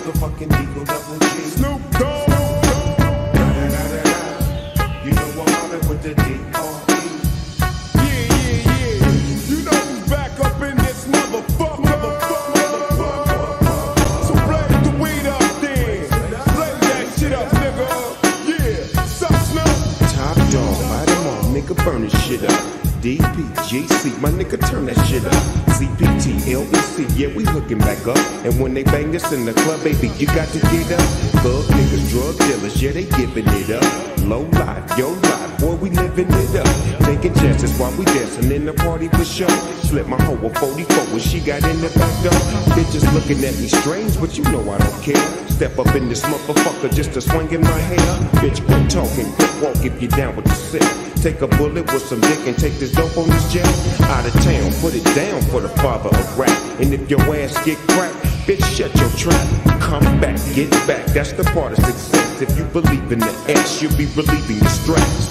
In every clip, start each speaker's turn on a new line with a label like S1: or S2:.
S1: motherfucking Eagle Double G.
S2: Snoop Dogg.
S1: You know I'm mobbing with the D.R.E.
S2: Yeah. You know who's back up in this motherfucker. So blaze the weed up then. Blaze that shit up, nigga. Yeah. Sup, Snoop?
S1: Top dog, light them off, nigga, burn this shit up. DPGC, my nigga, turn that shit up. CPT, LEC, yeah, we hooking back up. And when they bang this in the club, baby, you got to get up. Thug niggas, drug dealers, yeah, they giving it up. Low life, yo life, boy, we living it up. Taking chances while we dancing in the party for sure. Slip my hoe a 44 when she got in the back door. Bitches looking at me strange, but you know I don't care. Step up in this motherfucker just to swing in my hair. Bitch, quit talking, quit walk if you down with the sick. Take a bullet with some dick and take this dope on this jet. Out of town, put it down for the father of rap. And if your ass get cracked, bitch, shut your trap. Come back, get back, that's the part of success. If you believe in the ass, you'll be relieving the stress.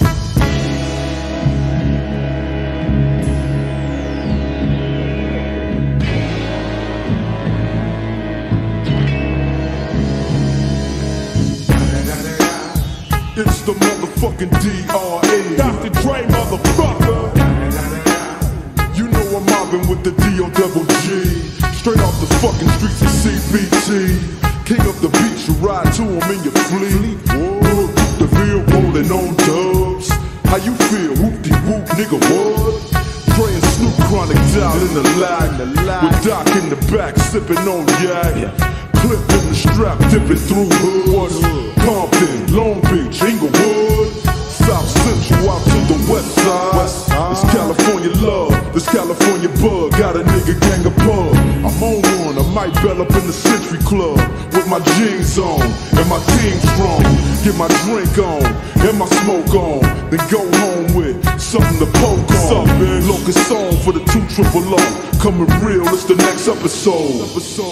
S2: It's the motherfucking D.R.E. Dr. Dre, motherfucker. You know I'm mobbing with the D.O.G. Straight off the fucking streets of CBT. King of the beach, you ride to him in your fleet. Whoa, the real rolling on dubs. How you feel? Whoop-de-whoop, nigga, what? Dre and Snoop Chronic down in the lag. With Doc in the back, sipping on yak. Clip in the strap, dipping through hoods. Compton, Long Beach, Inglewood, South Central out to the west side. This California love, this California bug, got a nigga gang of pub. I'm on one, I might bell up in the Century Club with my jeans on and my team strong. Get my drink on and my smoke on, then go home with something to poke on. Locust song for the 2 coming real. It's the next episode.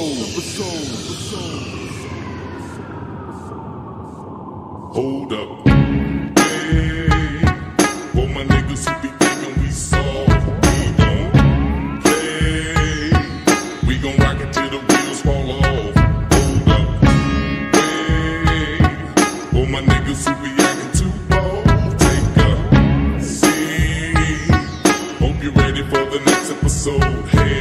S2: Hold up. Hey, for my niggas who be thinking we soft, we gon' play. We gon' rock it till the wheels fall off. Hold up. Hey, for my niggas who be acting too bold, take a seat. Hope you're ready for the next episode. Hey.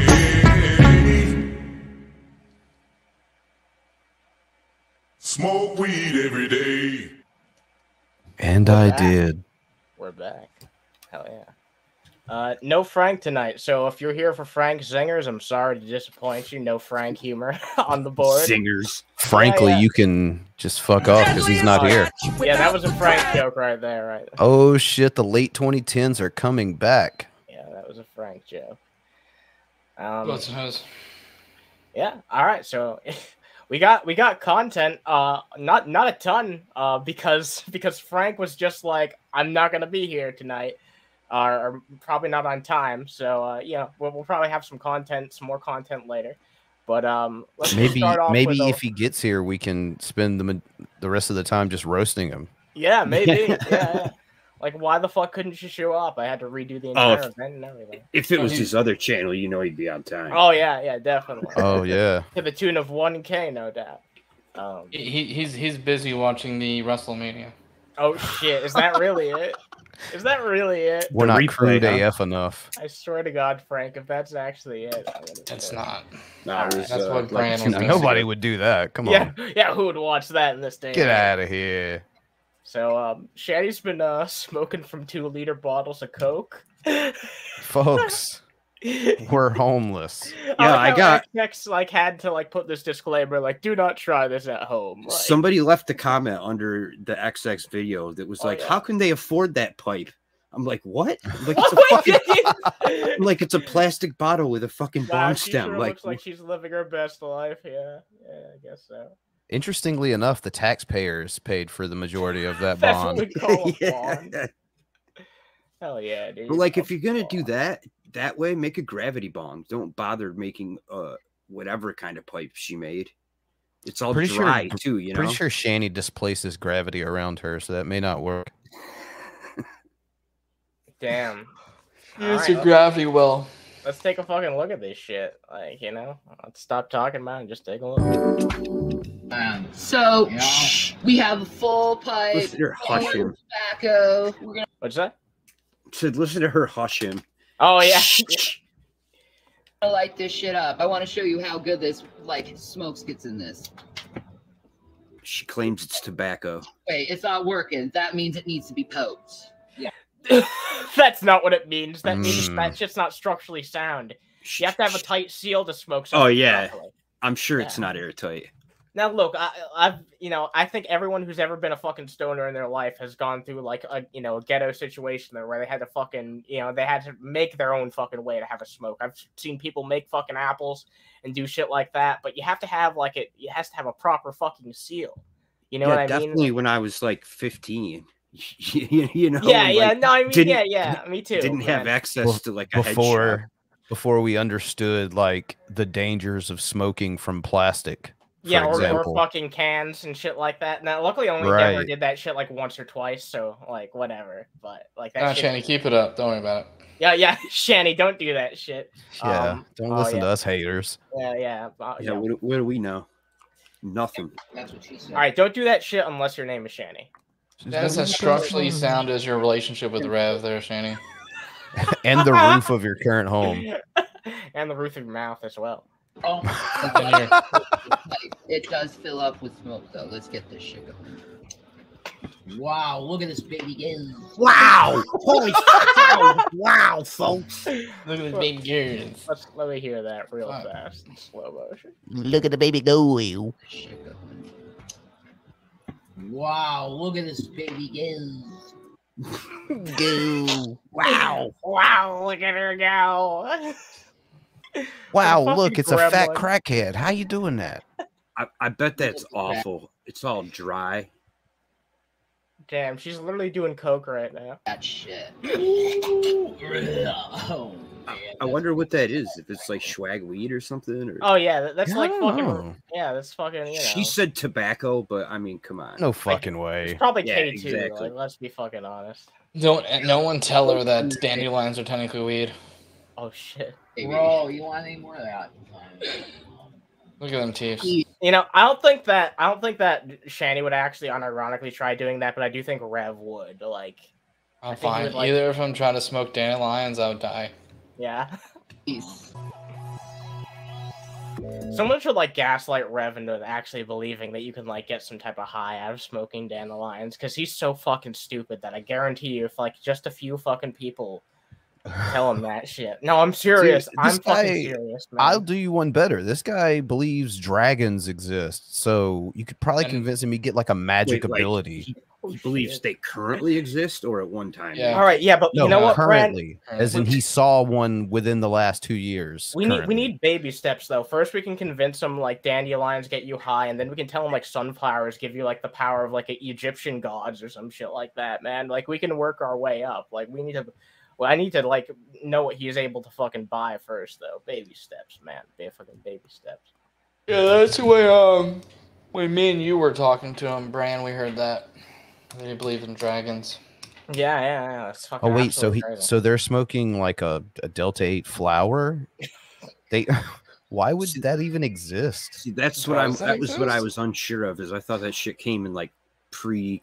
S2: Smoke weed every day.
S3: And I did.
S4: We're back. Hell yeah. No Frank tonight. So if you're here for Frank Zingers, I'm sorry to disappoint you. No Frank humor on the board.
S3: Singers. Frankly, you can just fuck off because he's not here.
S4: Yeah, that was a Frank joke right there, right?
S3: Oh shit, the late 2010s are coming back.
S4: Yeah, that was a Frank joke. Yeah, all right, so we got content, not a ton, because Frank was just like, I'm not gonna be here tonight, or probably not on time. So yeah, we'll probably have some more content later. But let's start off
S3: maybe if he gets here, we can spend the rest of the time just roasting him.
S4: Yeah, maybe. yeah. Like, why the fuck couldn't you show up? I had to redo the entire event and everything.
S5: If it was his other channel, you know he'd be on time.
S4: Oh yeah, definitely.
S3: Oh yeah.
S4: To the tune of 1K, no doubt.
S6: He's busy watching the WrestleMania.
S4: Oh shit! Is that really it? Is that really it?
S3: We're not crude AF enough.
S4: I swear to God, Frank, if that's actually it,
S6: it's not.
S5: No,
S6: that's what Brian was.
S3: Nobody would do that. Come on.
S4: Yeah. Who would watch that in this day?
S3: Get out of here.
S4: So, Shaddy's been smoking from 2-liter bottles of Coke.
S3: Folks, we're homeless.
S5: Yeah, I got
S4: XX had to put this disclaimer, do not try this at home.
S5: Somebody left a comment under the XX video that was how can they afford that pipe? I'm like, what? Like it's a fucking it's a plastic bottle with a fucking bong stem.
S4: Sure looks like she's living her best life. Yeah, I guess so.
S3: Interestingly enough, the taxpayers paid for the majority of that bond.
S4: That's what we call a bond. Hell yeah, dude.
S5: But if you're gonna do that way, make a gravity bong. Don't bother making whatever kind of pipe she made. It's all dry too, you know.
S3: Pretty sure Shani displaces gravity around her, so that may not work.
S4: Damn.
S6: Use your gravity well.
S4: let's take a fucking look at this shit. Like, you know, let's stop talking about it and just take a look.
S7: So we have a full pipe.
S5: Listen to her hush him.
S7: Tobacco.
S4: What's that?
S5: Said, listen to her hush him.
S4: Oh yeah.
S7: I light this shit up. I want to show you how good this smokes gets in this.
S5: She claims it's tobacco.
S7: Wait, it's not working. That means it needs to be poked. Yeah.
S4: That's not what it means. That means that shit's not structurally sound. You have to have a tight seal to smoke something.
S5: Oh yeah.
S4: Properly.
S5: I'm sure it's not airtight.
S4: Now look, I think everyone who's ever been a fucking stoner in their life has gone through like a ghetto situation there where they had to fucking they had to make their own fucking way to have a smoke. I've seen people make fucking apples and do shit like that, but you have to have it has to have a proper fucking seal. You know what I mean?
S5: Definitely when I was like 15. you know.
S4: Yeah. No, I mean, yeah. Me too.
S5: Didn't have access to like a
S3: before we understood like the dangers of smoking from plastic.
S4: Yeah, or fucking cans and shit like that. Now, luckily, only Denver did that shit like once or twice, so like whatever. But like that.
S6: Shanny, keep it up. Don't worry about it.
S4: Yeah, Shanny, don't do that shit.
S3: Yeah, don't listen to us haters.
S4: Yeah.
S5: What do we know? Nothing.
S7: That's what she said.
S4: All right, don't do that shit unless your name is Shanny.
S6: That's as structurally sound as your relationship with Rev there, Shanny.
S3: And the roof of your current home.
S4: And the roof of your mouth as well.
S7: Oh, it does fill up with smoke though. Let's get this shit going. Wow, look at this baby girl.
S5: Wow! Holy fuck! Wow, folks.
S6: Look at this baby girl.
S4: Let me hear that real fast in slow motion.
S8: Look at the baby go.
S7: Wow, look at this baby girl.
S8: Go.
S4: Wow, look at her go.
S3: Wow, look, it's a fat crackhead. How you doing that?
S5: I bet that's awful. It's all dry.
S4: Damn, she's literally doing coke right now.
S7: That shit.
S5: I wonder what that is. If it's like swag weed or something. Or...
S4: Oh yeah, that's like fucking. Yeah, that's fucking.
S5: She said tobacco, but I mean, come on.
S3: No fucking way.
S4: It's probably K2. Exactly. Like, let's be fucking honest.
S6: No one tell her that dandelions are technically weed.
S4: Oh shit.
S7: Bro, you want any more of that?
S6: Look at them teeth.
S4: I don't think that Shanny would actually unironically try doing that, but I do think Rev would. Like,
S6: I'm fine. Either if I'm trying to smoke dandelions, I would die.
S4: Yeah. Someone should like gaslight Rev into actually believing that you can like get some type of high out of smoking dandelions, because he's so fucking stupid that I guarantee you, if like just a few fucking people tell him that shit. No, I'm serious.
S3: Dude,
S4: I'm fucking serious, man.
S3: I'll do you one better. This guy believes dragons exist, so you could probably convince him you get like a magic ability.
S5: He believes they currently exist or at one time.
S4: Yeah. All right, yeah, but
S3: no,
S4: you know what,
S3: currently,
S4: Brad?
S3: as in he saw one within the last 2 years.
S4: We need baby steps though. First, we can convince him like dandelions get you high, and then we can tell him like sunflowers give you like the power of like Egyptian gods or some shit like that, man. Like we can work our way up. Like we need to. Well, I need to like know what he is able to fucking buy first, though. Baby steps, man. Fucking baby steps.
S6: Yeah, that's the way. When me and you were talking to him, Bran, we heard that he believed in dragons.
S4: Yeah. That's fucking.
S3: Oh wait,
S4: crazy.
S3: so they're smoking like a Delta 8 flower. Why would that even exist?
S5: See, that's what that was what I was unsure of. Is I thought that shit came in like pre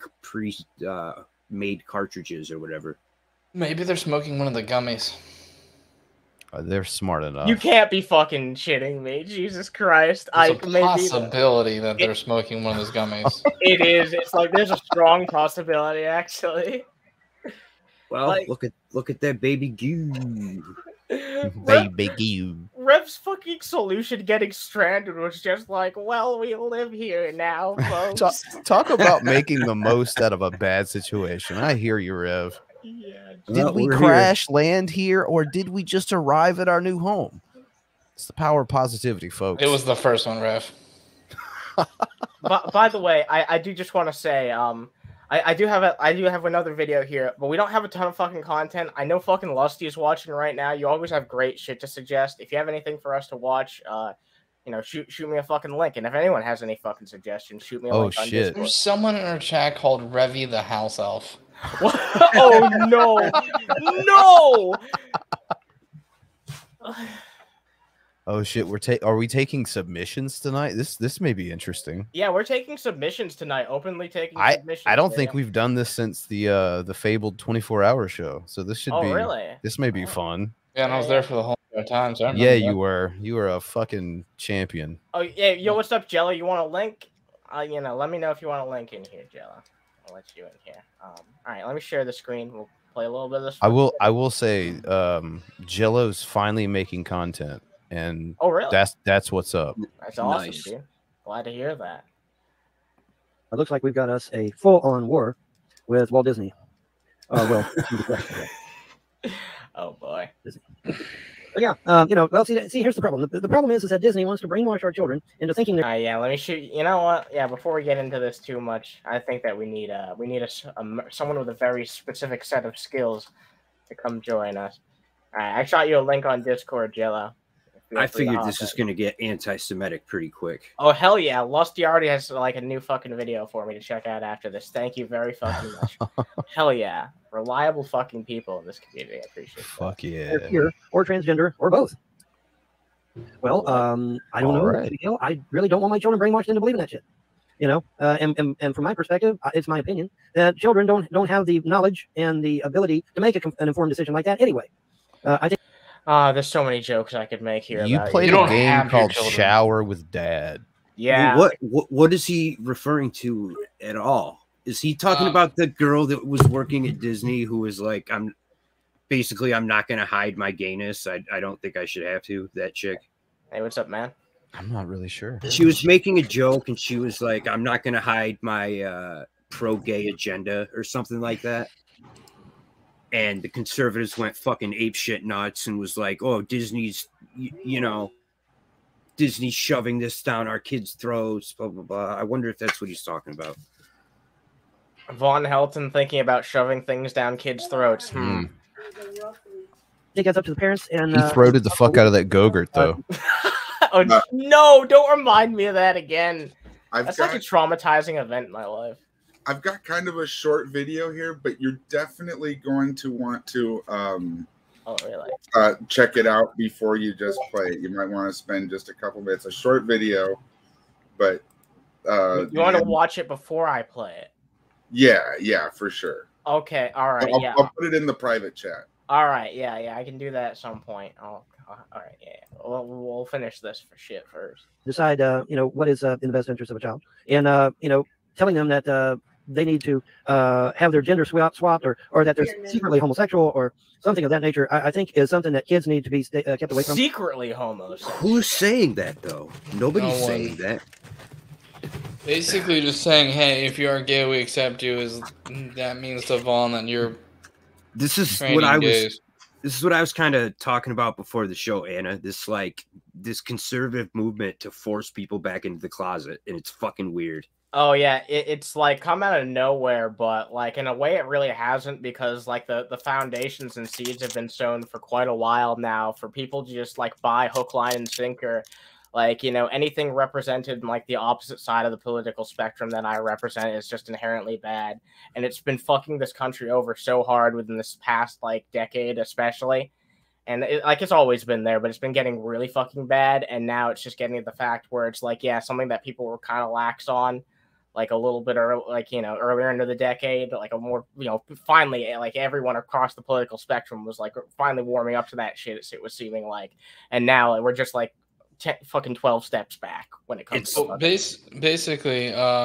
S5: made cartridges or whatever.
S6: Maybe they're smoking one of the gummies.
S3: They're smart enough.
S4: You can't be fucking shitting me, Jesus Christ!
S6: It's a possibility that they're smoking one of those gummies.
S4: It is. It's like there's a strong possibility, actually.
S5: Well, like, look at that baby goo.
S3: Baby goo.
S4: Rev's fucking solution getting stranded was just like, well, we live here now, folks.
S3: Talk about making the most out of a bad situation. I hear you, Rev.
S4: Yeah.
S3: Did we crash land here, or did we just arrive at our new home? It's the power of positivity, folks.
S6: It was the first one, Rev.
S4: By the way, I do just want to say, I do have another video here, but we don't have a ton of fucking content. I know fucking Lusty is watching right now. You always have great shit to suggest. If you have anything for us to watch, shoot me a fucking link. And if anyone has any fucking suggestions, shoot me a link on Discord.
S6: There's someone in our chat called Revy the House Elf.
S4: Oh no!
S3: Oh shit, are we taking submissions tonight? This may be interesting.
S4: Yeah, we're taking submissions tonight. Openly taking submissions.
S3: I don't think we've done this since the fabled 24-hour show. So this should be
S4: really?
S3: This may be fun.
S6: Yeah, and I was there for the whole time. So
S3: yeah, you were. You were a fucking champion.
S4: Oh yeah, yo, what's up, Jello? You want a link? You know, let me know if you want a link in here, Jello. I'll let you in here. All right, let me share the screen. We'll play a little bit of this.
S3: I will say, Jello's finally making content, and
S4: oh really?
S3: That's what's up.
S4: That's awesome, dude. Glad to hear that.
S9: It looks like we've got us a full-on war with Walt Disney. Well.
S4: Oh boy.
S9: But yeah, you know, well, see, here's the problem. The problem is that Disney wants to brainwash our children into thinking that.
S4: Yeah, let me shoot. You know what? Yeah, before we get into this too much, I think that we need someone with a very specific set of skills to come join us. All right, I shot you a link on Discord, Jello.
S5: I figured this is going to get anti-Semitic pretty quick.
S4: Oh, hell yeah. Lusty already has like a new fucking video for me to check out after this. Thank you very fucking much. Hell yeah. Reliable fucking people in this community. I appreciate it.
S3: Fuck yeah.
S9: Queer or transgender or both. Well, I don't know.
S3: Right.
S9: You know, I really don't want my children brainwashed into believing that shit. You know, and from my perspective, it's my opinion that children don't have the knowledge and the ability to make an informed decision like that anyway. I think.
S4: There's so many jokes I could make here.
S3: You played a game called Shower with Dad.
S4: Yeah.
S5: What is he referring to at all? Is he talking about the girl that was working at Disney who was like, I'm not going to hide my gayness. I don't think I should have to. That chick.
S4: Hey, what's up, man?
S3: I'm not really sure.
S5: She was making a joke and she was like, I'm not going to hide my pro-gay agenda or something like that. And the conservatives went fucking apeshit nuts and was like, oh, Disney's, Disney's shoving this down our kids' throats, blah, blah, blah. I wonder if that's what he's talking about.
S4: Von Helton thinking about shoving things down kids' throats.
S9: I think that's up to the parents. And
S3: he throated the fuck out of that Gogurt, though.
S4: Oh, no, don't remind me of that again. That's like a traumatizing event in my life.
S10: I've got kind of a short video here, but you're definitely going to want to check it out before you just play it. You might want to spend just a couple minutes. A short video, but
S4: you want to watch it before I play it?
S10: Yeah, for sure.
S4: Okay, all right.
S10: I'll put it in the private chat.
S4: All right, yeah, I can do that at some point. All right, yeah. We'll finish this for shit first.
S9: Decide, what is in the best interest of a child, and telling them that they need to have their gender swapped or that they're secretly homosexual or something of that nature, I think is something that kids need to be kept away from.
S4: Secretly homosexual.
S5: Who's saying that, though? Nobody's saying that.
S6: Basically just saying, hey, if you are gay, we accept you. That means to Vaughn that you're
S5: This is what I was kind of talking about before the show, Anna. This conservative movement to force people back into the closet, and it's fucking weird.
S4: Oh yeah, it's like come out of nowhere, but like in a way it really hasn't, because like the foundations and seeds have been sown for quite a while now for people to just like buy hook, line, and sinker. Like, anything represented in like the opposite side of the political spectrum that I represent is just inherently bad. And it's been fucking this country over so hard within this past like decade, especially. And it's always been there, but it's been getting really fucking bad. And now it's just getting to the fact where it's like, yeah, something that people were kind of lax on, like a little bit earlier into the decade, like a more, finally, like everyone across the political spectrum was like finally warming up to that shit. It was seeming like, and now we're just like, fucking 12 steps back when it comes to
S6: basically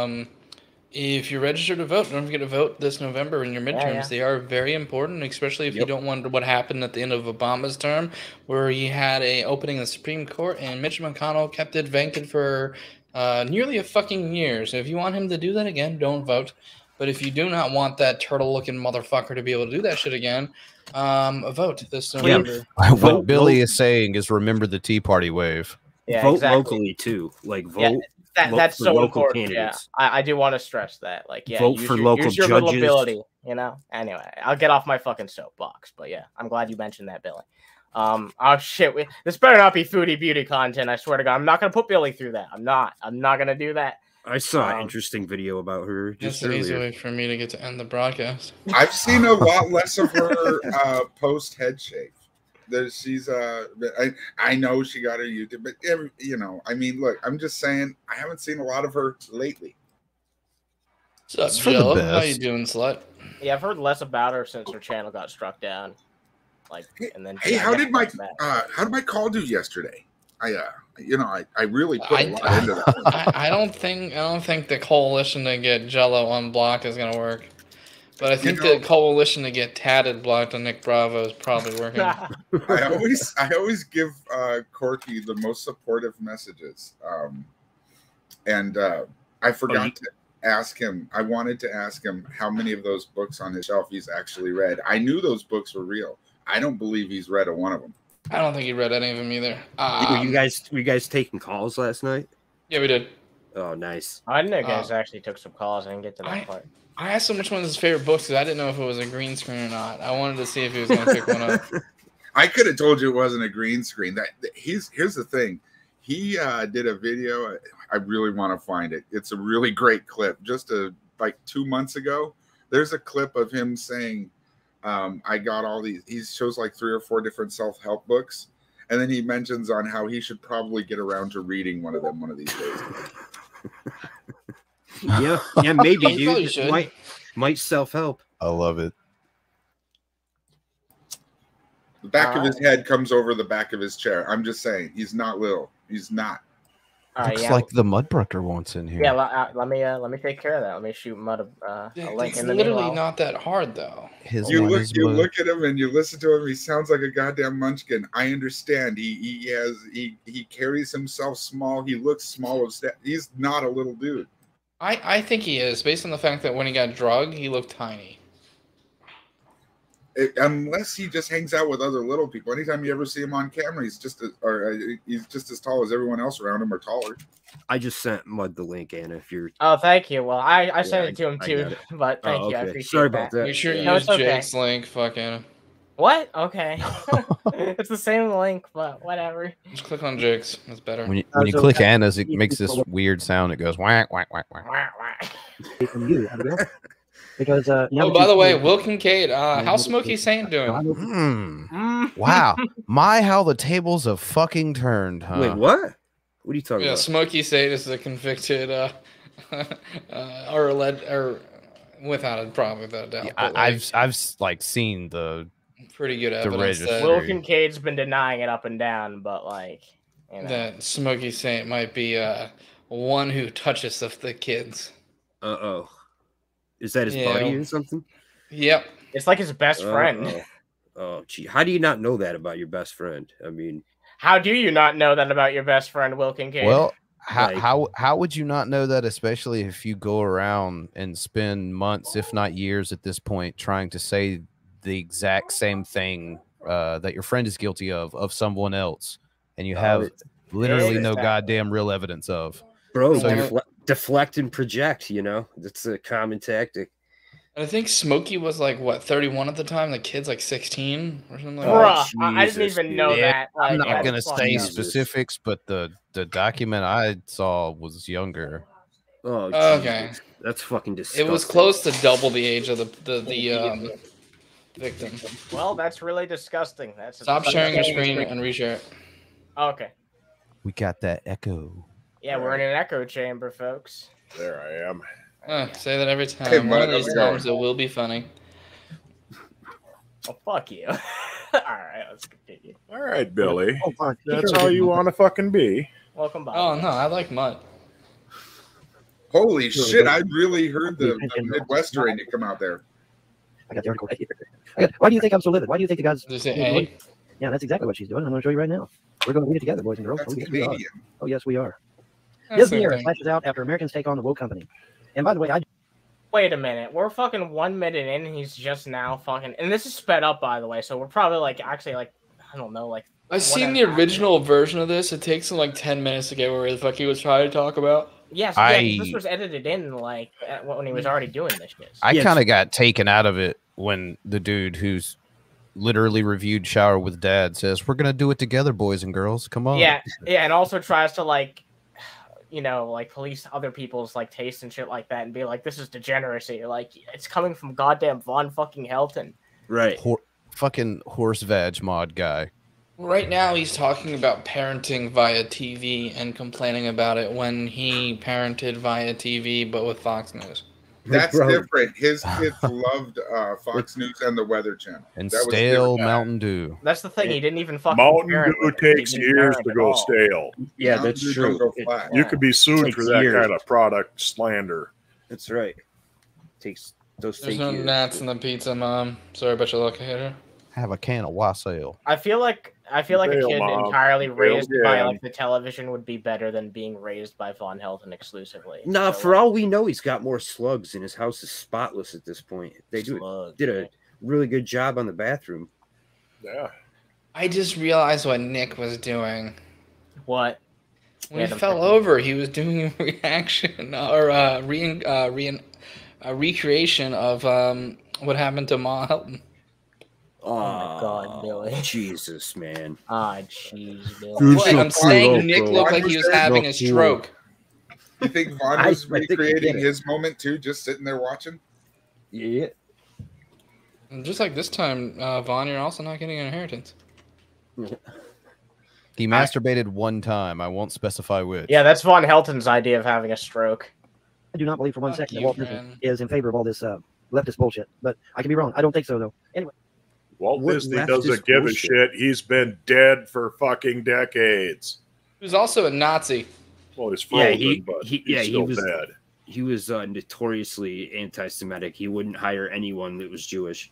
S6: if you register to vote, don't forget to vote this November in your midterms.
S4: Yeah.
S6: They are very important, especially if you don't wonder what happened at the end of Obama's term, where he had a opening in the Supreme Court and Mitch McConnell kept it vacant for nearly a fucking year. So if you want him to do that again, don't vote. But if you do not want that turtle-looking motherfucker to be able to do that shit again, vote this November.
S3: What Billy is saying is remember the Tea Party wave.
S4: Yeah,
S5: vote
S4: exactly.
S5: locally too. Like vote.
S4: Yeah, that's
S5: for
S4: so
S5: local
S4: important.
S5: candidates.
S4: Yeah, I do want to stress that. Like, yeah,
S5: vote for local
S4: use your
S5: judges.
S4: little ability. Anyway, I'll get off my fucking soapbox. But yeah, I'm glad you mentioned that, Billy. Oh shit, this better not be foodie beauty content. I swear to God, I'm not gonna put Billy through that. I'm not gonna do that.
S5: I saw an interesting video about her just
S6: That's an easy
S5: earlier.
S6: way for me to get to end the broadcast.
S10: I've seen a lot less of her post head shave. she's I know she got her YouTube, but you know, I mean, look, I'm just saying, I haven't seen a lot of her lately.
S6: What's up, Jello? How you doing, slut?
S4: Yeah, I've heard less about her since her channel got struck down. Like, and then
S10: Hey, how did my call do yesterday? You know, I really put a lot into that.
S6: I don't think the coalition to get Jello unblocked is gonna work. But I think the coalition to get Tatted blocked on Nick Bravo is probably working.
S10: I always give Corky the most supportive messages. I forgot to ask him. I wanted to ask him how many of those books on his shelf he's actually read. I knew those books were real. I don't believe he's read one of them.
S6: I don't think he read any of them either.
S5: Were you guys taking calls last night?
S6: Yeah, we did.
S5: Oh, nice.
S4: I didn't know you guys actually took some calls. I didn't get to that part.
S6: I asked him which one was his favorite books because I didn't know if it was a green screen or not. I wanted to see if he was going to pick one up.
S10: I could have told you it wasn't a green screen. Here's the thing. He did a video. I really want to find it. It's a really great clip. Just like 2 months ago, there's a clip of him saying, I got all these. He shows like 3 or 4 different self-help books. And then he mentions on how he should probably get around to reading one of them one of these days.
S5: Yeah, maybe, dude. Might self-help.
S3: I love it.
S10: The back of his head comes over the back of his chair. I'm just saying, he's not little. He's not.
S3: Looks like the Mudbrucker wants in here.
S4: Yeah, let me take care of that. Let me shoot Mud a link
S6: it's
S4: in the
S6: literally
S4: meanwhile.
S6: not that hard though.
S10: You look at him and you listen to him. He sounds like a goddamn munchkin. I understand. He carries himself small. He looks small. He's not a little dude.
S6: I think he is, based on the fact that when he got drugged, he looked tiny.
S10: Unless he just hangs out with other little people. Anytime you ever see him on camera, he's just as tall as everyone else around him, or taller.
S5: I just sent Mud the link, Anna. If you're
S4: thank you. Well, I sent it to him too, but thank you. I appreciate
S5: Sorry about that.
S6: Make sure you use Jake's link. Fuck Anna.
S4: What? Okay. It's the same link, but whatever.
S6: Just click on Jake's. That's better.
S3: When you click Anna's, it makes this weird sound. It goes whack, whack, whack, whack.
S9: From you, because
S6: by the way, Will Kincaid, how's Smokey Saint doing?
S3: Wow, how the tables have fucking turned, huh?
S5: Wait, what? What are you talking about?
S6: Smokey Saint is the convicted, or without a problem, without a doubt.
S3: Yeah, I've like seen the
S6: pretty good evidence.
S4: Will Kincaid's been denying it up and down, but like
S6: that Smokey Saint might be one who touches the kids.
S5: Uh-oh. Is that his buddy or something?
S6: Yep.
S4: It's like his best friend.
S5: Oh, gee. How do you not know that about your best friend? I mean,
S4: how do you not know that about your best friend, Will Kincaid?
S3: Well, how would you not know that, especially if you go around and spend months, if not years at this point, trying to say the exact same thing that your friend is guilty of someone else, and you have literally no goddamn real evidence of.
S5: Bro, so deflect and project, you know? That's a common tactic.
S6: And I think Smokey was like, what, 31 at the time? The kid's like 16 or something like
S4: that. I didn't even know that. Like,
S3: I'm not going to say specifics, but the document I saw was younger.
S5: Oh,
S6: okay.
S5: That's fucking disgusting.
S6: It was close to double the age of the victim.
S4: Well, that's really disgusting.
S6: Stop sharing your screen and reshare it.
S4: Okay.
S3: We got that echo.
S4: Yeah, we're in an echo chamber, folks.
S10: There I am.
S6: Say that every time. One of these times it will be funny.
S4: Oh, fuck you. All right, let's continue.
S11: All right, Billy. That's all you want to fucking be.
S4: Welcome back.
S6: Oh, no, I like Mutt.
S10: Holy shit, I really heard the Midwestern in you come out there.
S9: I got the article right here. Why do you think I'm so livid? Why do you think the God's...
S6: Does it A?
S9: Yeah, that's exactly what she's doing. I'm going to show you right now. We're going to read it together, boys and girls.
S10: That's Canadian.
S9: Oh, yes, we are.
S6: That's
S9: Disney era flashes out after Americans take on the woke company. And by the way,
S4: wait a minute. We're fucking 1 minute in, and he's just now fucking... And this is sped up, by the way, so we're probably, like, actually, like, I don't know, like...
S6: I've seen the original version of this. It takes him, like, 10 minutes to get where the fuck he was trying to talk about.
S4: Yes, this was edited in, like, when he was already doing this shit.
S3: I kind of got taken out of it when the dude who's literally reviewed Shower with Dad says, we're going to do it together, boys and girls. Come on.
S4: Yeah, and also tries to, like... you know, like police other people's like taste and shit like that, and be like, "This is degeneracy." Like, it's coming from goddamn Von fucking Helton,
S5: right?
S3: Fucking horse vag mod guy.
S6: Right now, he's talking about parenting via TV and complaining about it when he parented via TV, but with Fox News.
S10: That's different. His kids loved Fox News and the Weather Channel.
S3: And
S10: That was
S3: stale
S10: different.
S3: Mountain Dew.
S4: That's the thing. He didn't even fucking.
S11: Mountain
S4: parent
S11: Dew
S4: with it. He
S11: takes
S4: didn't
S11: years
S4: parent
S11: to
S4: at
S11: go
S4: all.
S11: stale.
S5: Yeah,
S10: Mountain
S5: that's
S10: Dew
S5: true.
S10: don't go flat.
S11: You could be sued
S5: Takes
S11: for that
S5: years.
S11: kind of product slander.
S5: That's right. Takes those
S6: There's
S5: take
S6: no
S5: years.
S6: gnats in the pizza, Mom. Sorry about your locator.
S3: Have a can of wassail.
S4: I feel like a
S11: Fail,
S4: kid
S11: Mom.
S4: entirely
S11: Fail
S4: raised by
S11: again.
S4: like the television would be better than being raised by Von Helton exclusively.
S5: Nah,
S4: So,
S5: for all we know, he's got more slugs, and his house is spotless at this point. They
S4: slugs,
S5: did a
S4: man.
S5: really good job on the bathroom.
S11: Yeah.
S6: I just realized what Nick was doing.
S4: What?
S6: When he
S4: Adam
S6: fell
S4: Pickett.
S6: over, he was doing a reaction or a recreation of what happened to Ma Helton.
S5: Oh
S4: my God, Billy.
S5: Jesus, man.
S4: Ah, jeez, Bill.
S5: Dude,
S6: What?
S5: so
S6: I'm saying
S5: cool,
S6: Nick
S5: bro.
S6: looked like he was having a stroke.
S10: You think Vaughn
S5: I
S10: was
S5: think he
S10: recreating
S5: did it.
S10: his moment too, just sitting there watching?
S5: Yeah.
S6: And just like this time, Vaughn, you're also not getting an inheritance.
S3: He masturbated one time. I won't specify which.
S4: Yeah, that's Von Helton's idea of having a stroke.
S9: I do not believe for one
S6: Fuck
S9: second that
S6: you,
S9: Walt Disney
S6: man.
S9: is in favor of all this leftist bullshit. But I can be wrong. I don't think so, though. Anyway,
S11: Walt
S5: What
S11: Disney
S5: leftist
S11: doesn't give a
S5: bullshit?
S11: shit. He's been dead for fucking decades.
S6: He was also a Nazi.
S11: Well, he's
S5: Yeah,
S11: frozen, but he's still dead.
S5: He was notoriously anti-Semitic. He wouldn't hire anyone that was Jewish.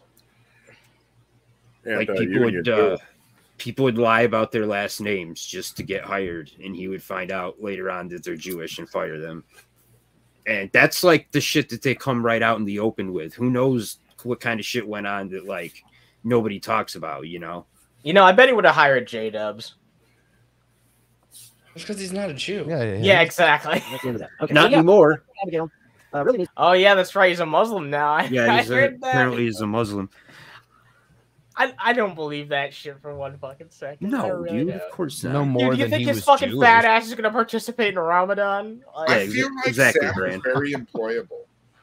S5: Like people would lie about their last names just to get hired, and he would find out later on that they're Jewish and fire them. And that's like the shit that they come right out in the open with. Who knows what kind of shit went on that like nobody talks about, you know?
S4: You know, I bet he would have hired J-Dubs.
S6: That's because he's not a Jew.
S4: Yeah, exactly.
S9: that's the end of that. Okay,
S5: Not
S9: so, yeah,
S5: anymore.
S9: Abigail really needs.
S4: Oh yeah, that's right. He's a Muslim now.
S5: Yeah,
S4: I
S5: he's
S4: heard that.
S5: apparently he's a Muslim.
S4: I don't believe that shit for one fucking second. I
S5: No,
S4: really
S5: dude,
S4: don't.
S5: of course not.
S3: No more
S4: Dude, you
S3: than
S4: think
S3: he
S4: his
S3: was
S4: fucking
S3: Jewish.
S4: fat ass is gonna participate in Ramadan? Like,
S10: I feel like
S5: exactly,
S10: Sam
S5: Brand.
S10: is very employable.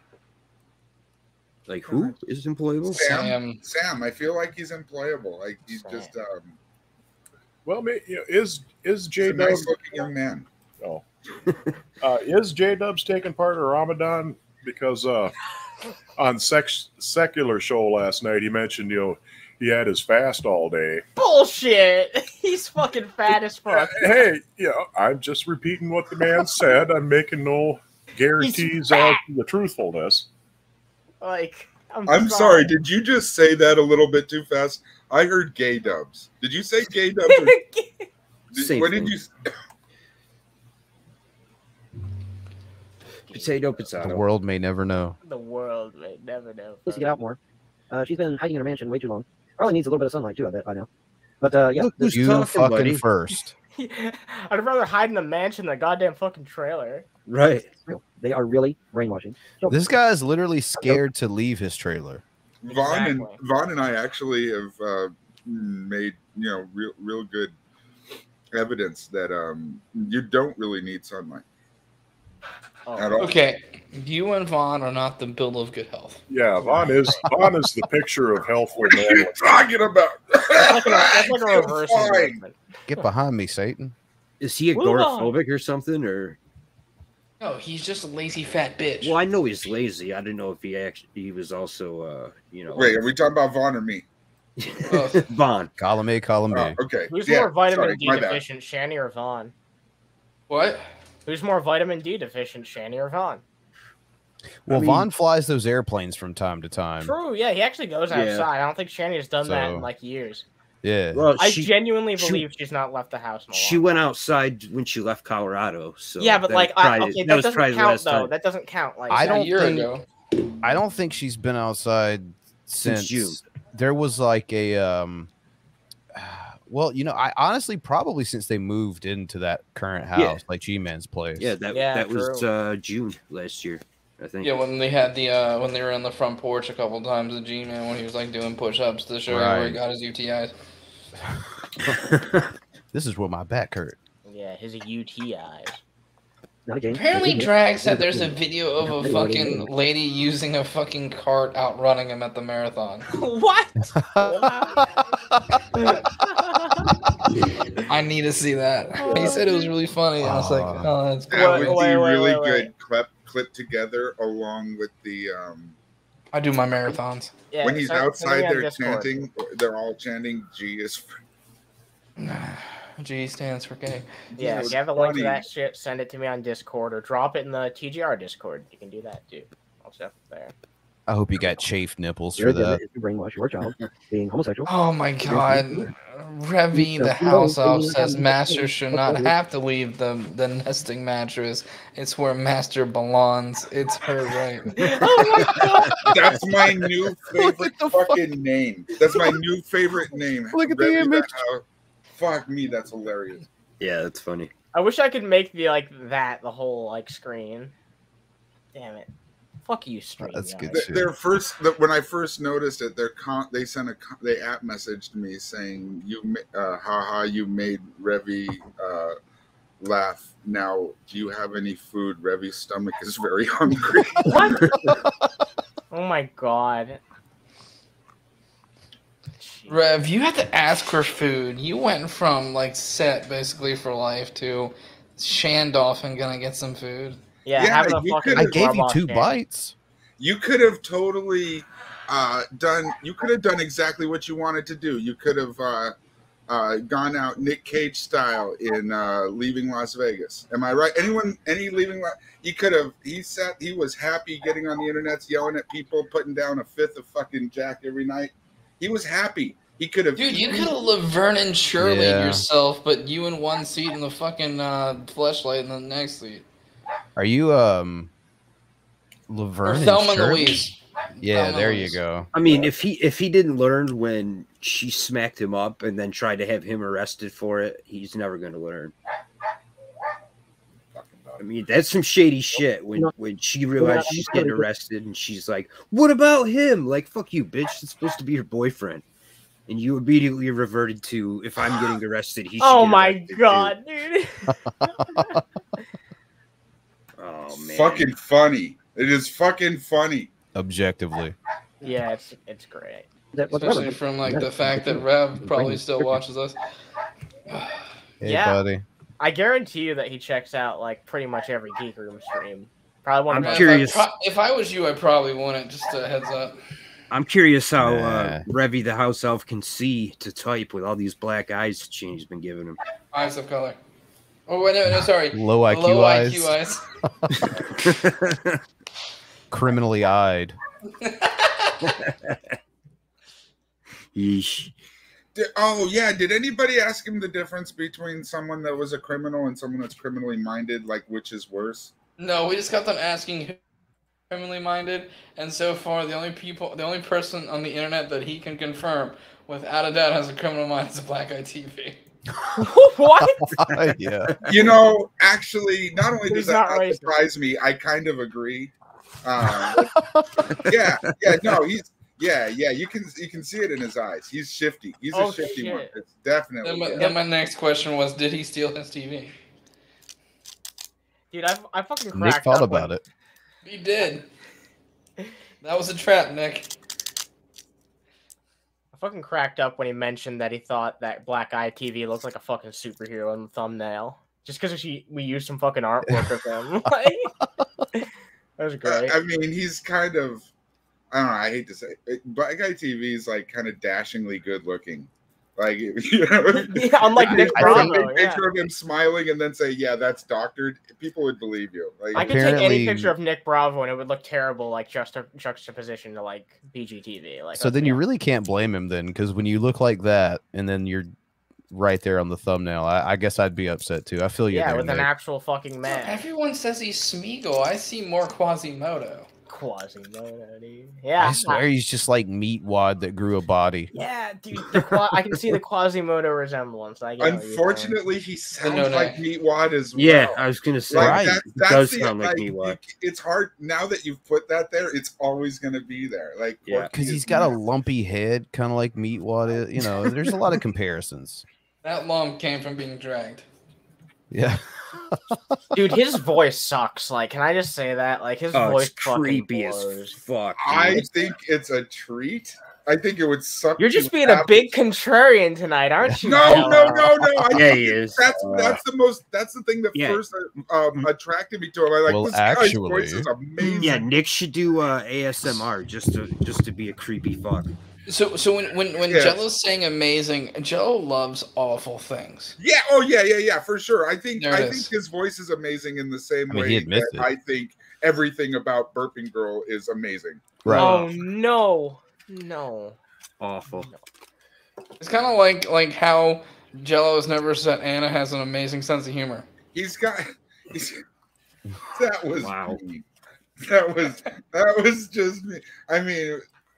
S5: Like who is employable?
S10: Sam, I feel like he's employable. Like he's just
S11: Well, is
S10: he's
S11: J
S10: a nice
S11: Dubs
S10: looking young man.
S11: oh. Is J Dubs taking part in Ramadan? Because on secular show last night he mentioned he had his fast all day.
S4: bullshit. He's fucking fat as fuck.
S11: Hey, I'm just repeating what the man said. I'm making no guarantees of the truthfulness.
S4: Like,
S10: I'm sorry. Did you just say that a little bit too fast? I heard gay dubs. Did you say gay dubs?
S5: Same
S10: What
S5: thing.
S10: did you?
S5: Potato.
S3: The world may never know.
S4: The world may never know.
S9: Needs to get out more. She's been hiding in her mansion way too long. Probably needs a little bit of sunlight too, I bet by now. But yeah,
S5: Look who's
S3: You
S5: talking,
S3: fucking
S5: buddy.
S3: first.
S4: I'd rather hide in the mansion than the goddamn fucking trailer.
S5: Right.
S9: they are really brainwashing. So,
S3: This guy is literally scared to leave his trailer.
S10: Vaughn and I actually have made real good evidence that you don't really need sunlight at all.
S6: Okay, you and Vaughn are not the bill of good health.
S11: Yeah, Vaughn is the picture of health.
S10: What are you talking about?
S4: That's like a reverse
S10: Fine.
S4: endorsement.
S3: Get behind me, Satan.
S5: Is he
S4: Move on.
S5: agoraphobic or something? Or
S6: No, he's just a lazy fat bitch.
S5: well, I know he's lazy. I didn't know if he was also
S10: Wait, are we talking about Vaughn or me?
S5: Vaughn.
S3: Column A, column B.
S10: Okay.
S4: Who's
S10: Yeah,
S4: more vitamin
S10: sorry,
S4: D
S10: my bad.
S4: deficient, Shani or Vaughn?
S6: What?
S4: Who's more vitamin D deficient, Shani or Vaughn?
S3: Well,
S5: I mean-
S3: Vaughn flies those airplanes from time to time.
S4: True, yeah, he actually goes
S5: Yeah.
S4: outside. I don't think Shani has done that in
S3: So-
S4: like years.
S3: Yeah.
S5: Well,
S4: I
S5: she
S4: genuinely believe she's not left the house in a
S5: she
S4: long
S5: went outside when she left Colorado. So
S4: Yeah, but
S5: that
S4: like,
S5: was probably-
S4: okay,
S5: that
S4: that
S5: was
S4: doesn't
S5: probably the
S4: count
S5: last
S4: though.
S5: time.
S4: That doesn't count. Like,
S3: I
S6: A
S3: don't
S6: year
S3: think
S6: ago.
S3: I don't think she's been outside since
S5: June.
S3: There was like a well, I honestly probably since they moved into that current house,
S5: Yeah.
S3: like G-Man's place.
S5: Yeah, that was June last year, I think.
S6: Yeah, when they had the when they were on the front porch a couple times, the G-Man when he was like doing push-ups to show you where he
S3: Right.
S6: got his UTIs.
S3: This is where my back hurt.
S4: yeah, his UTIs.
S9: not a game.
S6: Apparently,
S9: Not a
S6: Drag
S9: game.
S6: said there's a video of a fucking lady using a fucking cart outrunning him at the marathon.
S4: What?
S6: I need to see that. He said it was really funny. I was like, oh, that's
S10: That would
S6: cool.
S10: be really good clip together along with the
S6: I do my marathons.
S4: Yeah,
S10: when he's
S4: send me
S10: outside
S4: on
S10: there
S4: Discord.
S10: chanting, they're all chanting G is
S6: G stands for gay.
S4: Yeah, if you have a link to that shit, send it to me on Discord or drop it in the TGR Discord. You can do that too. Also there.
S3: I hope you got chafed nipples for that.
S9: If you brainwash your child being homosexual.
S6: Oh my god. Revy, the house elf, says Master should not have to leave the nesting mattress. It's where Master belongs. It's her right.
S4: Oh my god.
S10: That's my new favorite fucking name. That's my new favorite name.
S3: Look at the
S10: Revy
S3: image.
S10: Fuck me, that's hilarious.
S5: Yeah, that's funny.
S4: I wish I could make the the whole screen. Damn it. Fuck you, stream.
S3: That's good
S4: guys.
S3: shit.
S10: Their first, when I first noticed it, they sent they app messaged me saying haha, you made Revy laugh. Now, do you have any food? Revy's stomach is very hungry.
S4: What? Oh my god.
S6: Rev, you had to ask for food. You went from set basically for life to Shandoff and gonna get some food.
S4: Yeah,
S10: Yeah,
S4: having a
S10: you
S4: fucking
S3: I gave you
S4: robot
S3: 2
S4: stand.
S3: bites.
S10: You could have totally done. You could have done exactly what you wanted to do. You could have gone out Nick Cage style in Leaving Las Vegas. Am I right? Any Leaving? He could have. He was happy getting on the internet, yelling at people, putting down a fifth of fucking Jack every night. He was happy. He could have.
S6: Dude, you could have Laverne and Shirley
S3: Yeah.
S6: yourself, but you in one seat and the fucking fleshlight in the next seat.
S3: Are you Laverne
S6: Or
S3: and
S6: Thelma and
S3: Shirley?
S6: Louise.
S3: Yeah,
S6: Thelma
S3: there
S6: and
S3: you
S6: Louise.
S3: go.
S5: I mean, if he didn't learn when she smacked him up and then tried to have him arrested for it, he's never going to learn. I mean, that's some shady shit. When she realized she's getting arrested and she's like, "What about him?" Like, fuck you, bitch. It's supposed to be your boyfriend. And you immediately reverted to, if I'm getting arrested, he should
S4: Oh
S5: get
S4: my
S5: arrested
S4: god, dude.
S5: too. Oh man.
S10: Fucking funny. It is fucking funny.
S3: Objectively.
S4: Yeah, it's great.
S6: Especially from the fact that Rev probably still watches us.
S3: Hey,
S4: Yeah.
S3: buddy.
S4: I guarantee you that he checks out pretty much every Geek Room stream. Probably one of
S5: I'm
S4: my
S5: curious.
S6: If I was you, I probably wouldn't. Just a heads up.
S5: I'm curious how
S3: Nah.
S5: Revy the house elf can see to type with all these black eyes Shane's been giving him.
S6: Eyes of color. Oh, wait, no, sorry.
S3: Low IQ
S6: Low
S3: eyes.
S6: IQ eyes.
S3: Criminally eyed.
S5: Yeesh.
S10: Oh yeah, did anybody ask him the difference between someone that was a criminal and someone that's criminally minded? Like, which is worse?
S6: No, we just got done asking who criminally minded, and so far the only person on the internet that he can confirm without a doubt has a criminal mind is Black Eye TV.
S4: What?
S3: Yeah.
S10: You know, actually, not only
S4: He's
S10: does that
S4: not
S10: not
S4: racist.
S10: surprise me, I kind of agree. Yeah, no, you can see it in his eyes. He's shifty. He's
S4: Oh,
S10: a shifty one.
S4: shit.
S10: It's definitely.
S6: Then my next question was, did he steal his TV?
S4: Dude, I fucking cracked
S3: Nick thought
S4: up
S3: about
S4: when,
S3: it.
S6: He did. That was a trap, Nick.
S4: I fucking cracked up when he mentioned that he thought that Black Eye TV looked like a fucking superhero in the thumbnail. Just because we used some fucking artwork of him. That was great.
S10: I mean, he's kind of. I don't know. I hate to say it. Black Guy TV is kind of dashingly good looking. Yeah,
S4: unlike Nick
S10: I put a
S4: Bravo,
S10: big picture of him smiling and then say, "Yeah, that's doctored." People would believe you.
S4: I could take any picture of Nick Bravo and it would look terrible, juxtaposition to BGTV.
S3: So then you really can't blame him then, because when you look like that and then you're right there on the thumbnail, I guess I'd be upset too. I feel you.
S4: Yeah,
S3: there,
S4: with an
S3: Nick.
S4: actual fucking man.
S6: Everyone says he's Smeagol. I see more Quasimodo.
S4: Quasimodo, dude. Yeah.
S3: I swear he's just like Meatwad that grew a body.
S4: Yeah, dude. I can see the Quasimodo resemblance. I get what you're saying.
S10: Unfortunately, he sounds like Meatwad as well.
S5: Yeah, I was gonna say
S10: That's
S5: it does
S10: the,
S5: sound like Meatwad.
S10: It's hard now that you've put that there. It's always going to be there.
S3: Yeah, because he's got a lumpy head, kind of like Meatwad. You know, there's a lot of comparisons.
S6: That lump came from being dragged.
S3: Yeah.
S4: Dude, his voice sucks. Can I just say that? His voice
S5: it's creepy
S4: fucking
S5: as
S4: blows.
S5: fuck.
S10: I think it's a treat. I think it would suck.
S4: You're just
S10: to
S4: being a
S10: have-
S4: big contrarian tonight, aren't you?
S10: No.
S5: Yeah,
S10: think
S5: he is.
S10: That's the thing that
S5: Yeah.
S10: first attracted me to him. I like
S3: Well,
S10: this guy's
S3: actually-
S10: voice is amazing.
S5: Yeah, Nick should do ASMR just to be a creepy fuck.
S6: So when
S10: Yes.
S6: Jello's saying amazing, Jello loves awful things.
S10: Yeah. Oh yeah, for sure. I think
S6: There it is.
S10: his voice is amazing in the same
S3: I mean,
S10: way
S3: he admits
S10: that
S3: it.
S10: I think everything about Burping Girl is amazing.
S3: Right.
S4: Oh no.
S5: Awful.
S6: It's kind of like how Jello has never said Anna has an amazing sense of humor.
S10: That was
S5: Wow.
S10: me. That was just me. I mean,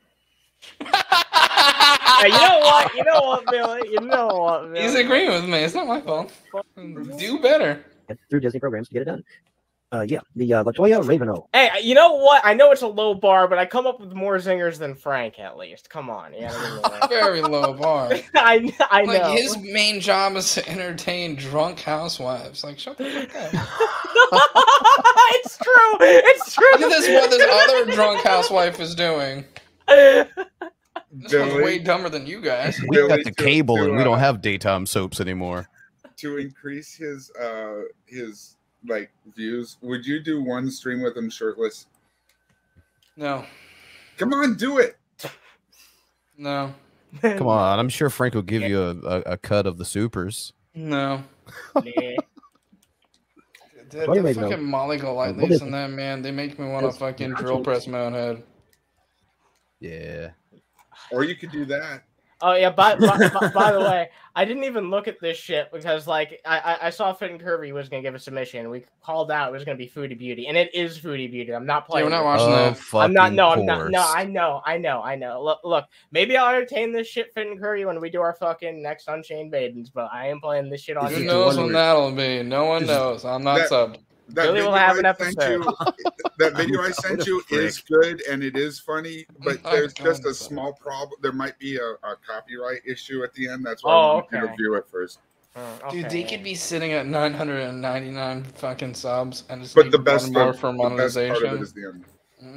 S4: Hey, you know what, Billy? You know what, Billy?
S6: He's agreeing with me. It's not my fault. Do better.
S9: Through Disney programs to get it done. The Latoya Raveno.
S4: Hey, you know what? I know it's a low bar, but I come up with more zingers than Frank, at least. Come on. Yeah,
S6: Very low bar.
S4: I know.
S6: Like his main job is to entertain drunk housewives. Like shut the fuck up.
S4: It's true. It's true.
S6: Look at this what this other drunk housewife is doing. This one's
S10: Billy-
S6: way dumber than you guys.
S3: We got
S10: Billy,
S3: the
S10: to-
S3: cable
S10: to,
S3: and we don't have daytime soaps anymore.
S10: to increase his like views, would you do one stream with him shirtless?
S6: No.
S10: Come on, do it.
S6: No.
S3: Come on, I'm sure Frank will give you a cut of the supers.
S6: No.
S4: Yeah.
S6: The
S9: What do you make,
S6: fucking
S9: no?
S6: Molly Golightly's
S9: What is
S6: and that man, they make me want to fucking drill press my own head.
S3: Yeah.
S10: Or you could do that.
S4: Oh yeah. By the way, I didn't even look at this shit because like I saw Fit and Curvy was gonna give a submission. We called out it was gonna be Foodie Beauty, and it is Foodie Beauty. I'm not
S6: Yeah,
S4: playing.
S6: we're not
S4: with
S6: watching
S3: Oh,
S6: that.
S4: I'm not. No, I'm
S3: fucking
S4: not.
S3: course.
S4: No, I know. Look, maybe I'll entertain this shit, Fit and Curry, when we do our fucking next Unchained Maidens. But I am playing this shit on
S6: Who
S4: YouTube.
S6: knows when that'll be? No one knows. I'm not
S10: That-
S6: subbed.
S10: That
S4: Billy will
S10: video
S4: have an
S10: I sent
S4: episode.
S10: that video I sent you is good and it is funny, but
S6: Oh,
S10: there's
S6: God,
S10: just a
S6: so-
S10: small problem. There might be a copyright issue at the end. That's why
S4: Oh,
S10: I want you
S4: okay.
S10: to view it first.
S6: Dude, they could be sitting at 999 fucking subs and just
S10: But
S6: need
S10: the best
S6: more
S10: part,
S6: for
S10: the best part of
S6: monetization.
S10: it is the end.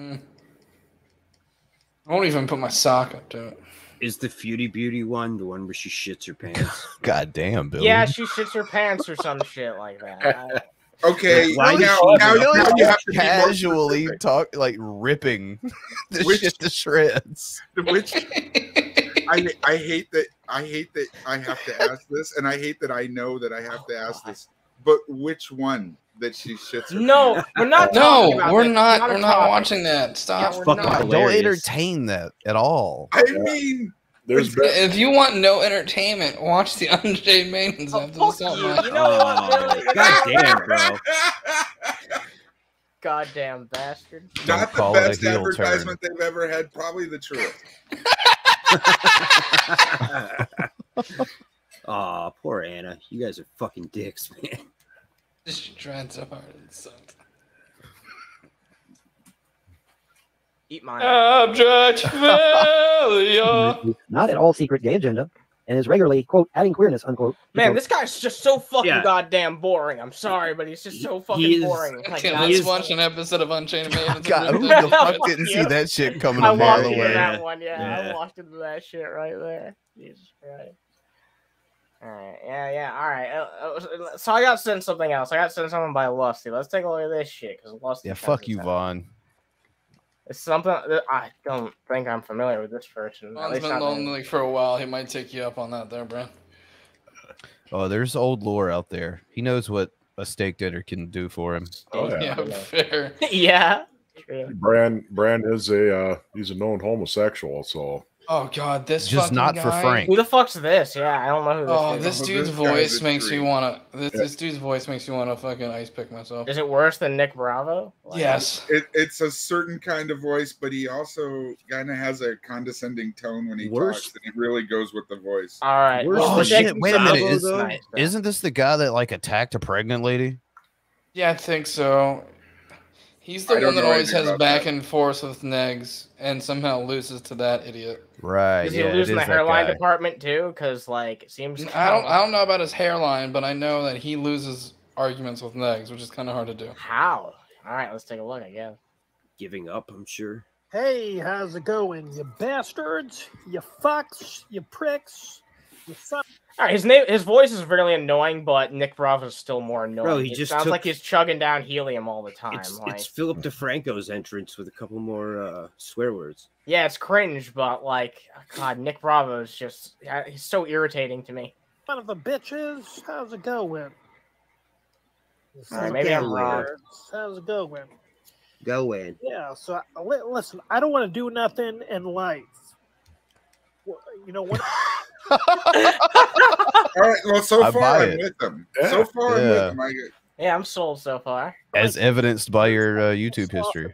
S6: I won't even put my sock up to it.
S5: Is the Foodie Beauty one the one where she shits her pants?
S3: God damn, Billy.
S4: Yeah, she shits her pants or some shit like that.
S10: Okay,
S5: Why
S10: now,
S5: did
S10: now,
S5: she-
S10: now you have to be more
S3: casually
S10: specific.
S3: talk like ripping the
S10: Which-
S3: shit to shreds.
S10: Which I hate that I have to ask this, and I hate that I know that I have to ask this. But which one that she shits? Her
S4: No,
S10: pants?
S4: we're not.
S6: No,
S4: talking about
S6: we're
S4: this.
S6: not.
S4: It's
S6: We're
S4: a
S6: not
S4: topic.
S6: watching that. Stop.
S4: Yeah, we're
S5: Fucking
S4: not.
S3: Don't
S5: hilarious.
S3: entertain that at all.
S10: I mean,
S11: There's been,
S6: If you want no entertainment, watch the Unchained Maidens
S4: Oh,
S6: after
S4: fuck
S6: this.
S4: you. You know what, Billy?
S5: God damn, bro.
S4: Goddamn bastard.
S10: not the
S3: call it a
S10: best
S3: heel
S10: advertisement they've ever had. Probably the truth.
S5: Aw, poor Anna. You guys are fucking dicks, man.
S6: She tried so hard and sucked.
S4: Eat mine.
S6: Abject failure.
S9: Not at all secret gay agenda, and is regularly, quote, adding queerness, unquote.
S4: Man,
S9: unquote.
S4: this guy's just so fucking
S5: Yeah.
S4: goddamn boring. I'm sorry, but he's just so
S5: He
S4: fucking
S5: is-
S4: boring. Like,
S6: Okay,
S4: God,
S6: let's
S5: is-
S6: watch an episode of Unchained Maidens.
S3: God, who
S4: Yeah,
S3: the fuck
S4: fuck
S3: didn't see
S4: you.
S3: that shit coming
S4: I
S3: a mile
S4: walked into
S3: away?
S4: that one. Yeah,
S5: Yeah.
S4: I walked into that shit right there. Jesus Christ. All right, yeah. All right. So I got sent something else. I got sent something by Lusty. Let's take a look at this shit because Lusty.
S3: Yeah,
S4: sent
S3: fuck
S4: this
S3: you,
S4: out.
S3: Vaughn.
S4: It's something that I don't think I'm familiar with this person. At
S6: Vaughn's
S4: least
S6: been
S4: not
S6: lonely for a while. He might take you up on that there, bro.
S3: Oh, there's old lore out there. He knows what a steak dinner can do for him.
S11: Oh, yeah.
S6: Yeah, fair.
S4: yeah. True.
S11: Brand is he's a known homosexual, so
S6: Oh god, this
S3: Just
S6: fucking
S3: not for
S6: guy.
S3: Frank.
S4: Who the fuck's this? Yeah, I don't know who this
S6: Oh,
S4: is.
S6: this
S10: This
S6: dude's
S10: guy's
S6: voice
S10: a
S6: makes
S10: treat.
S6: me wanna. This dude's voice makes me wanna fucking ice pick myself.
S4: Is it worse than Nick Bravo? Like,
S6: Yes.
S10: It's a certain kind of voice, but he also kind of has a condescending tone when he
S5: Worse-
S10: talks, and it really goes with the voice.
S4: All right.
S5: Worse
S4: well,
S3: Oh
S5: than
S3: shit!
S4: Nick
S3: Wait a minute.
S4: Bravo's
S3: Is,
S4: nice, though.
S3: isn't this the guy that like attacked a pregnant lady?
S6: Yeah, I think so. He's the
S10: I don't
S6: one that
S10: know
S6: always
S10: anything
S6: has
S10: about
S6: back
S10: that.
S6: and forth with Negs and somehow loses to that idiot.
S3: Right.
S4: Is
S3: yeah,
S4: he
S3: it
S4: losing
S3: is
S4: the
S3: that
S4: hairline
S3: guy.
S4: department too? Because like it seems.
S6: I don't know about his hairline, but I know that he loses arguments with Negs, which is kind of hard to do.
S4: How? All right, let's take a look. I guess.
S5: Giving up, I'm sure.
S12: Hey, how's it going, you bastards? You fucks, you pricks, you fuck.
S4: All right, his voice is really annoying, but Nick Bravo is still more annoying.
S5: Bro, he
S4: it
S5: just
S4: sounds
S5: took-
S4: like he's chugging down helium all the time.
S5: It's
S4: like,
S5: Philip DeFranco's entrance with a couple more swear words.
S4: yeah, it's cringe, but like, God, Nick Bravo is just he's so irritating to me.
S12: Son of a bitches, how's it going?
S4: All right, maybe I'm wrong.
S12: How's it going?
S5: Go in.
S12: Yeah, so listen, I don't want to do nothing in life. You know what?
S10: All right. Well, so
S3: I
S10: far
S3: buy
S10: I'm
S3: it.
S10: with them. So far I'm with them.
S4: Yeah, I'm sold so far,
S3: As evidenced by your YouTube history.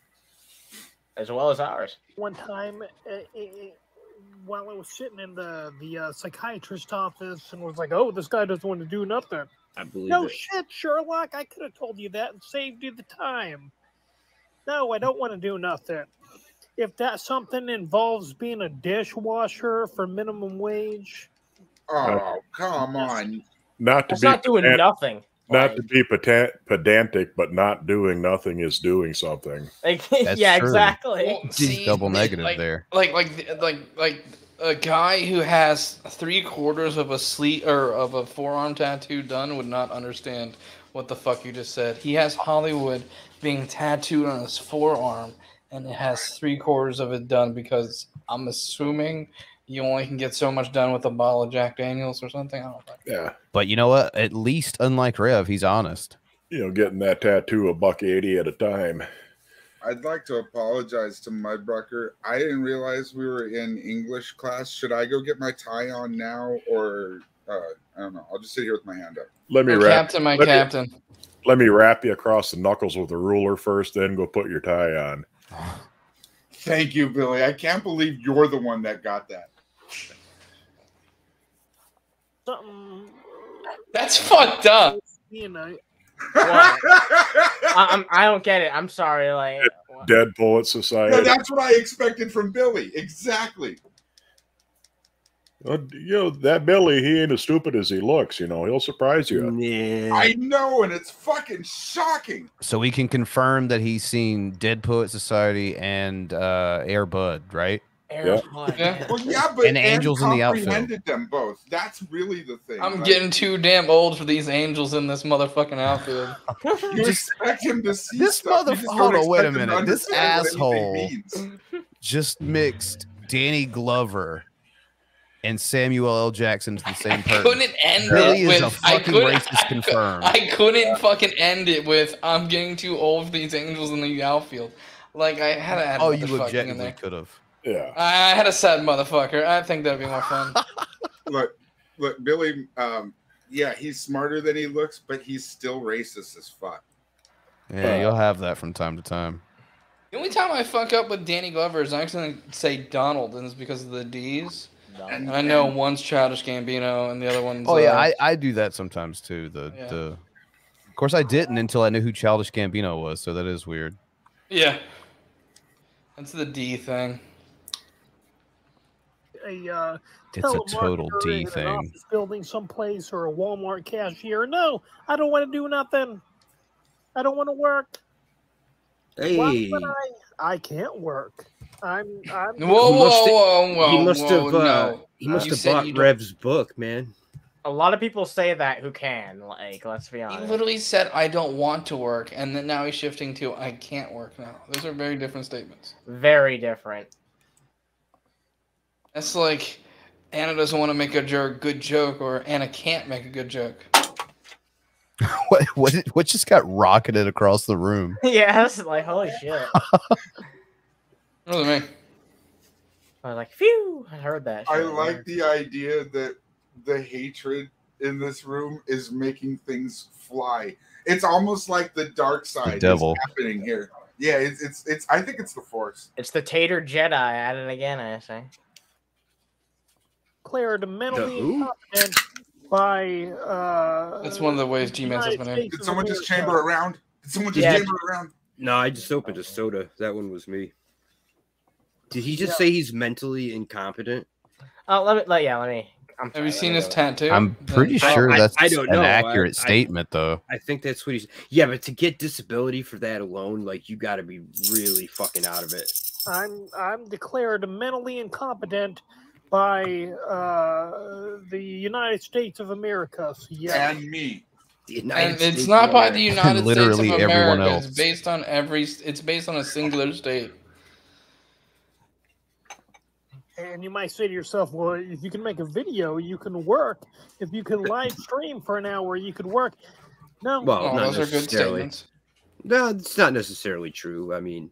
S4: as well as ours.
S12: One time, while I was sitting in the psychiatrist's office, and was like, "Oh, this guy doesn't want to do nothing."
S5: I believe
S12: No
S5: it.
S12: shit, Sherlock. I could have told you that and saved you the time. No, I don't want to do nothing. If that something involves being a dishwasher for minimum wage,
S10: Oh, come on.
S11: Not to
S4: That's
S11: be
S4: not doing nothing.
S11: Not to be pedantic, but not doing nothing is doing something.
S4: Like,
S3: That's
S4: yeah,
S3: true.
S4: exactly.
S6: Well, see,
S3: Double negative there.
S6: Like a guy who has 3/4 of a sleeve or of a forearm tattoo done would not understand what the fuck you just said. He has Hollywood being tattooed on his forearm, and it has 3/4 of it done because I'm assuming you only can get so much done with a bottle of Jack Daniels or something. I don't know.
S11: Yeah.
S3: But you know what? At least, unlike Rev, he's honest.
S11: You know, getting that tattoo $1.80 at a time.
S10: I'd like to apologize to Mudbrucker. I didn't realize we were in English class. Should I go get my tie on now, or I don't know? I'll just sit here with my hand up.
S11: Let me
S6: My
S11: wrap.
S6: captain, my
S11: let me-
S6: captain.
S11: Let me wrap you across the knuckles with a ruler first, then go put your tie on.
S10: Thank you, Billy. I can't believe you're the one that got that.
S12: something,
S6: That's fucked up.
S12: you know.
S4: I don't get it. I'm sorry. Like,
S11: Dead Poet Society.
S10: No, that's what I expected from Billy. Exactly.
S11: You know, that Billy, he ain't as stupid as he looks. You know, he'll surprise you.
S5: Yeah.
S10: I know, and it's fucking shocking.
S3: So we can confirm that he's seen Dead Poet Society and Air Bud, right?
S6: Yeah.
S10: Well, yeah, but
S3: And Angels in the Outfield.
S10: comprehended them both. That's really the thing.
S6: I'm
S10: Like,
S6: getting too damn old for these angels in this motherfucking outfield.
S10: You expect him to see
S3: This
S10: stuff. you just
S3: motherfucker.
S10: don't
S3: Hold on, wait a
S10: expect him to
S3: minute. This
S10: understand what
S3: asshole
S10: anything means.
S3: just mixed Danny Glover and Samuel L. Jackson to the same person.
S6: Couldn't end
S3: Billy
S6: it
S3: is
S6: with
S3: a fucking racist confirmed.
S6: I couldn't fucking end it with I'm getting too old for these angels in the outfield. Like I had to add
S3: Oh,
S6: motherfucking
S3: you
S6: in
S3: objectively
S6: there.
S3: could have.
S11: Yeah.
S6: I had a sad motherfucker. I think that'd be more fun.
S10: Look, Billy. Yeah, he's smarter than he looks, but he's still racist as fuck.
S3: Yeah, you'll have that from time to time.
S6: The only time I fuck up with Danny Glover is I'm going to say Donald, and it's because of the D's. And I know one's Childish Gambino and the other one's.
S3: Oh yeah, I do that sometimes too. Of course, I didn't until I knew who Childish Gambino was, so that is weird.
S6: Yeah. That's the D thing.
S3: It's a total
S12: telemarketer
S3: D
S12: in an
S3: thing.
S12: office building someplace or a Walmart cashier. No, I don't want to do nothing. I don't want to work.
S5: Hey.
S12: Why would I can't work. I'm
S5: He must have
S6: no.
S5: he must
S6: You
S5: have
S6: said
S5: bought
S6: you don't-
S5: Rev's book, man.
S4: a lot of people say that who can. Like, let's be
S6: He
S4: honest.
S6: literally said, I don't want to work, and then now he's shifting to, I can't work now. Those are very different statements.
S4: Very different.
S6: That's like, Anna doesn't want to make a good joke, or Anna can't make a good joke.
S3: What just got rocketed across the room?
S4: Yeah, that's like, holy shit.
S6: What was it me?
S4: I was like, phew, I heard that.
S10: I
S4: shit.
S10: like the idea that the hatred in this room is making things fly. It's almost like the dark side is
S3: devil.
S10: happening here. Yeah, it's. I think it's the Force.
S4: It's the Tater Jedi at it again, I say.
S12: declared mentally
S5: who?
S12: incompetent by.
S6: That's one of the ways G-Man says my name.
S10: Did someone just chamber around? Did someone just chamber around?
S5: No, I just opened a soda. That one was me. Did he just say he's mentally incompetent?
S4: Oh, let me.
S6: Have you seen his tattoo?
S3: I'm pretty sure that's
S5: I don't know.
S3: an accurate statement, though.
S5: I think that's what he's. Yeah, but to get disability for that alone, like you got to be really fucking out of it.
S12: I'm declared mentally incompetent by the United States of America. So, yeah.
S10: And me.
S6: And it's not by the United States of
S3: Literally everyone
S6: America.
S3: else.
S6: It's based on It's based on a singular state.
S12: And you might say to yourself, well, if you can make a video, you can work. If you can live stream for an hour, you could work. No.
S5: Well, not
S6: those are good
S5: necessarily.
S6: statements.
S5: No, it's not necessarily true. I mean,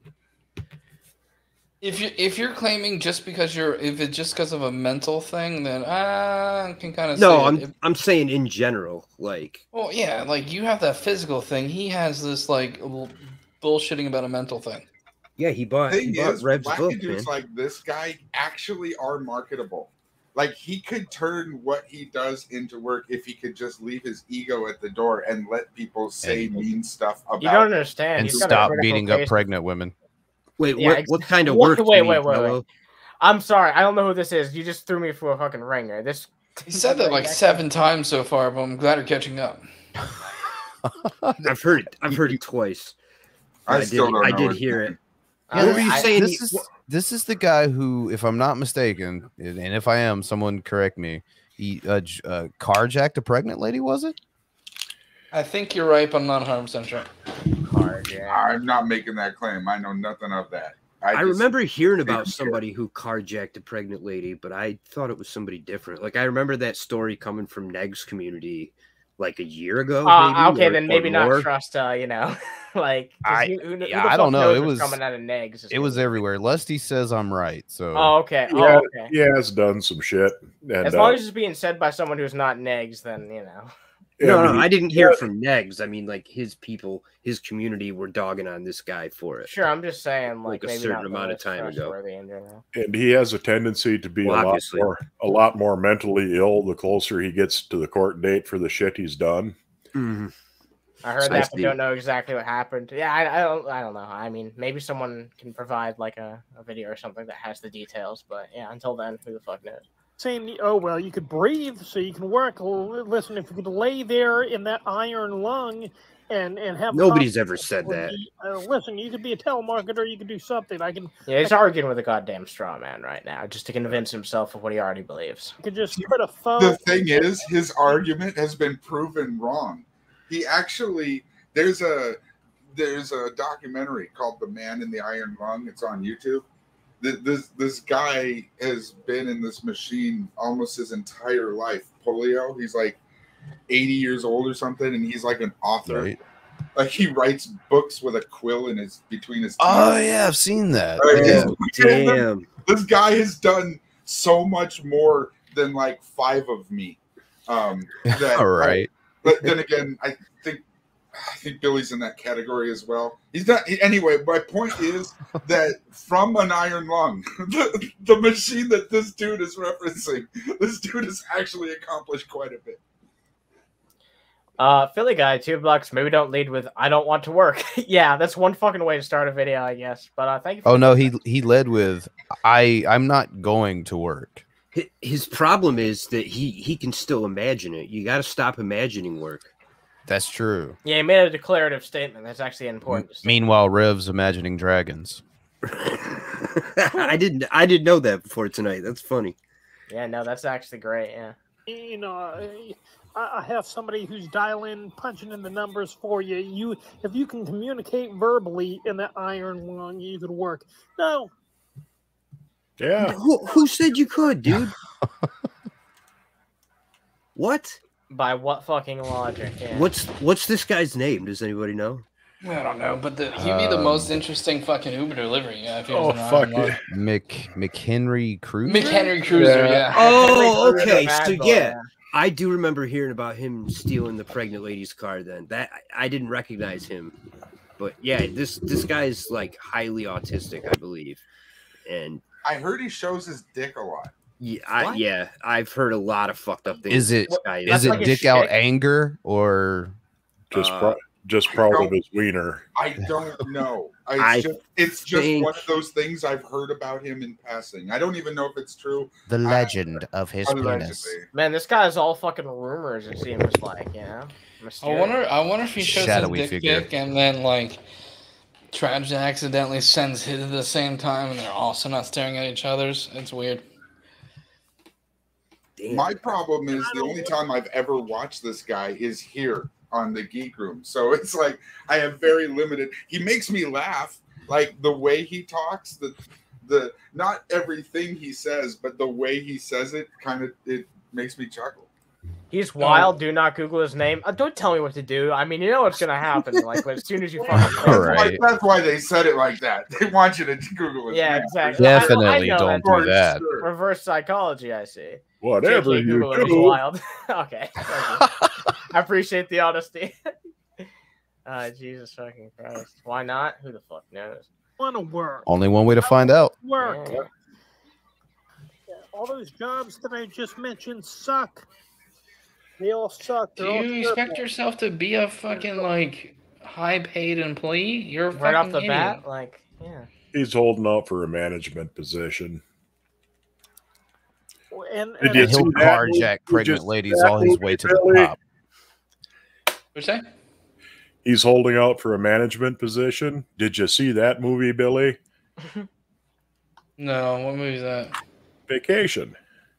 S6: if you're claiming just because if it's just because of a mental thing, then I can kind of
S5: no. I'm saying in general, like.
S6: Well, yeah, like you have that physical thing. He has this like bullshitting about a mental thing.
S5: Yeah, he bought Rev's book, man.
S10: Dudes like this guy actually are marketable. Like he could turn what he does into work if he could just leave his ego at the door and let people say mean stuff about.
S4: You don't understand.
S3: And
S4: He's got a
S3: stop
S4: critical
S3: beating up
S4: taste.
S3: pregnant women.
S5: Wait,
S4: Yeah,
S5: what kind of work?
S4: Wait. I'm sorry. I don't know who this is. You just threw me for a fucking ringer. This.
S6: He said that like 7 times so far, but I'm glad you're catching up.
S5: I've heard it twice. I did hear it.
S3: What were you saying? This is the guy who, if I'm not mistaken, and if I am, someone correct me. He carjacked a pregnant lady, was it?
S6: I think you're right, but I'm not 100% sure.
S10: I'm not making that claim. I know nothing of that.
S5: I remember hearing about somebody who carjacked a pregnant lady, but I thought it was somebody different. Like I remember that story coming from Neg's community like a year ago.
S4: Okay, then maybe not trust. Like
S3: I don't know. It was coming out of Negs. It was everywhere. Lusty says I'm right. So
S4: okay.
S11: Yeah,
S4: Okay.
S11: He has done some shit. And,
S4: as long as it's being said by someone who's not Negs, then
S5: No, I didn't hear it from Negs. I mean, like his people, his community were dogging on this guy for it.
S4: Sure, I'm just saying, like
S5: a
S4: maybe
S5: certain
S4: not
S5: amount of time ago.
S11: And he has a tendency to be a lot more mentally ill the closer he gets to the court date for the shit he's done.
S5: Mm-hmm.
S4: I heard that, but don't know exactly what happened. Yeah, I don't know. I mean, maybe someone can provide like a video or something that has the details. But yeah, until then, who the fuck knows?
S12: Saying, oh, well, you could breathe so you can work. Well, listen, if you could lay there in that iron lung and have...
S5: Nobody's ever said that.
S12: Listen, you could be a telemarketer, you could do something.
S4: Yeah, he's arguing with a goddamn straw man right now just to convince himself of what he already believes.
S12: You could just put a phone...
S10: The thing is, his argument has been proven wrong. He actually... There's a documentary called The Man in the Iron Lung. It's on YouTube. This guy has been in this machine almost his entire life. Polio. He's like 80 years old or something, and he's like an author.
S3: Right.
S10: Like he writes books with a quill in between his teeth.
S3: Oh yeah, I've seen that.
S5: Damn.
S10: This guy has done so much more than like 5 of me. All
S3: right.
S10: But then again, I think Billy's in that category as well. He's not anyway. My point is that from an iron lung, the machine that this dude is referencing, this dude has actually accomplished quite a bit.
S4: Philly guy, 2 bucks. Maybe don't lead with "I don't want to work." Yeah, that's one fucking way to start a video, I guess. But thank you.
S3: Oh no, he led with I'm not going to work.
S5: His problem is that he can still imagine it. You got to stop imagining work.
S3: That's true.
S4: Yeah, he made a declarative statement. That's actually important.
S3: Meanwhile, Rev's imagining dragons.
S5: I didn't know that before tonight. That's funny.
S4: Yeah, no, that's actually great. Yeah.
S12: You know, I have somebody who's dialing, punching in the numbers for you. If you can communicate verbally in that iron lung, you could work. No.
S11: Yeah.
S5: Who said you could, dude? What?
S4: By what fucking logic? Yeah.
S5: What's this guy's name? Does anybody know?
S6: I don't know, but he'd be the most interesting fucking Uber delivery guy. If he was
S3: fuck it. McHenry Cruiser?
S6: McHenry Cruiser, yeah.
S5: Oh, okay. So yeah, I do remember hearing about him stealing the pregnant lady's car. Then that I didn't recognize him, but yeah, this guy's like highly autistic, I believe, and
S10: I heard he shows his dick a lot.
S5: Yeah, I've heard a lot of fucked up things.
S3: Is it like dick out anger or
S11: just probably his wiener?
S10: I don't know. It's just one of those things I've heard about him in passing. I don't even know if it's true.
S3: The legend of his penis.
S4: Man, this guy's all fucking rumors. It seems like,
S6: I wonder if he shows his dick pic and then like Travis accidentally sends his at the same time, and they're also not staring at each other's. It's weird.
S10: My problem is the only time I've ever watched this guy is here on the Geek Room. So it's like I have very limited. He makes me laugh, like the way he talks, the not everything he says, but the way he says it it makes me chuckle.
S4: He's wild. Do not Google his name. Don't tell me what to do. I mean, you know what's gonna happen. Like as soon as you fucking.
S10: That's why they said it like that. They want you to Google it.
S4: Yeah, exactly.
S3: Definitely
S4: I
S3: don't do that.
S4: Reverse psychology. I see.
S11: Whatever
S4: JK,
S11: you
S4: Google it, he's
S11: do.
S4: wild. Okay. I appreciate the honesty. Jesus fucking Christ. Why not? Who the fuck knows?
S12: Want to work.
S3: Only one way to find out.
S12: Work.
S4: Yeah.
S12: All those jobs that I just mentioned suck. They all suck.
S6: Do you expect yourself to be a fucking like high-paid employee? You're a
S4: Right off the
S6: fucking
S4: bat,
S6: idiot.
S4: like yeah.
S11: He's holding out for a management position.
S12: And
S11: Did you
S3: And he'll
S11: see that?
S3: carjack
S11: You
S3: pregnant
S11: just-
S3: ladies
S11: that
S3: all his
S11: movie,
S3: way to the
S11: Billy?
S3: top.
S6: What's that?
S11: He's holding out for a management position. Did you see that movie, Billy?
S6: No, what movie is that?
S11: Vacation.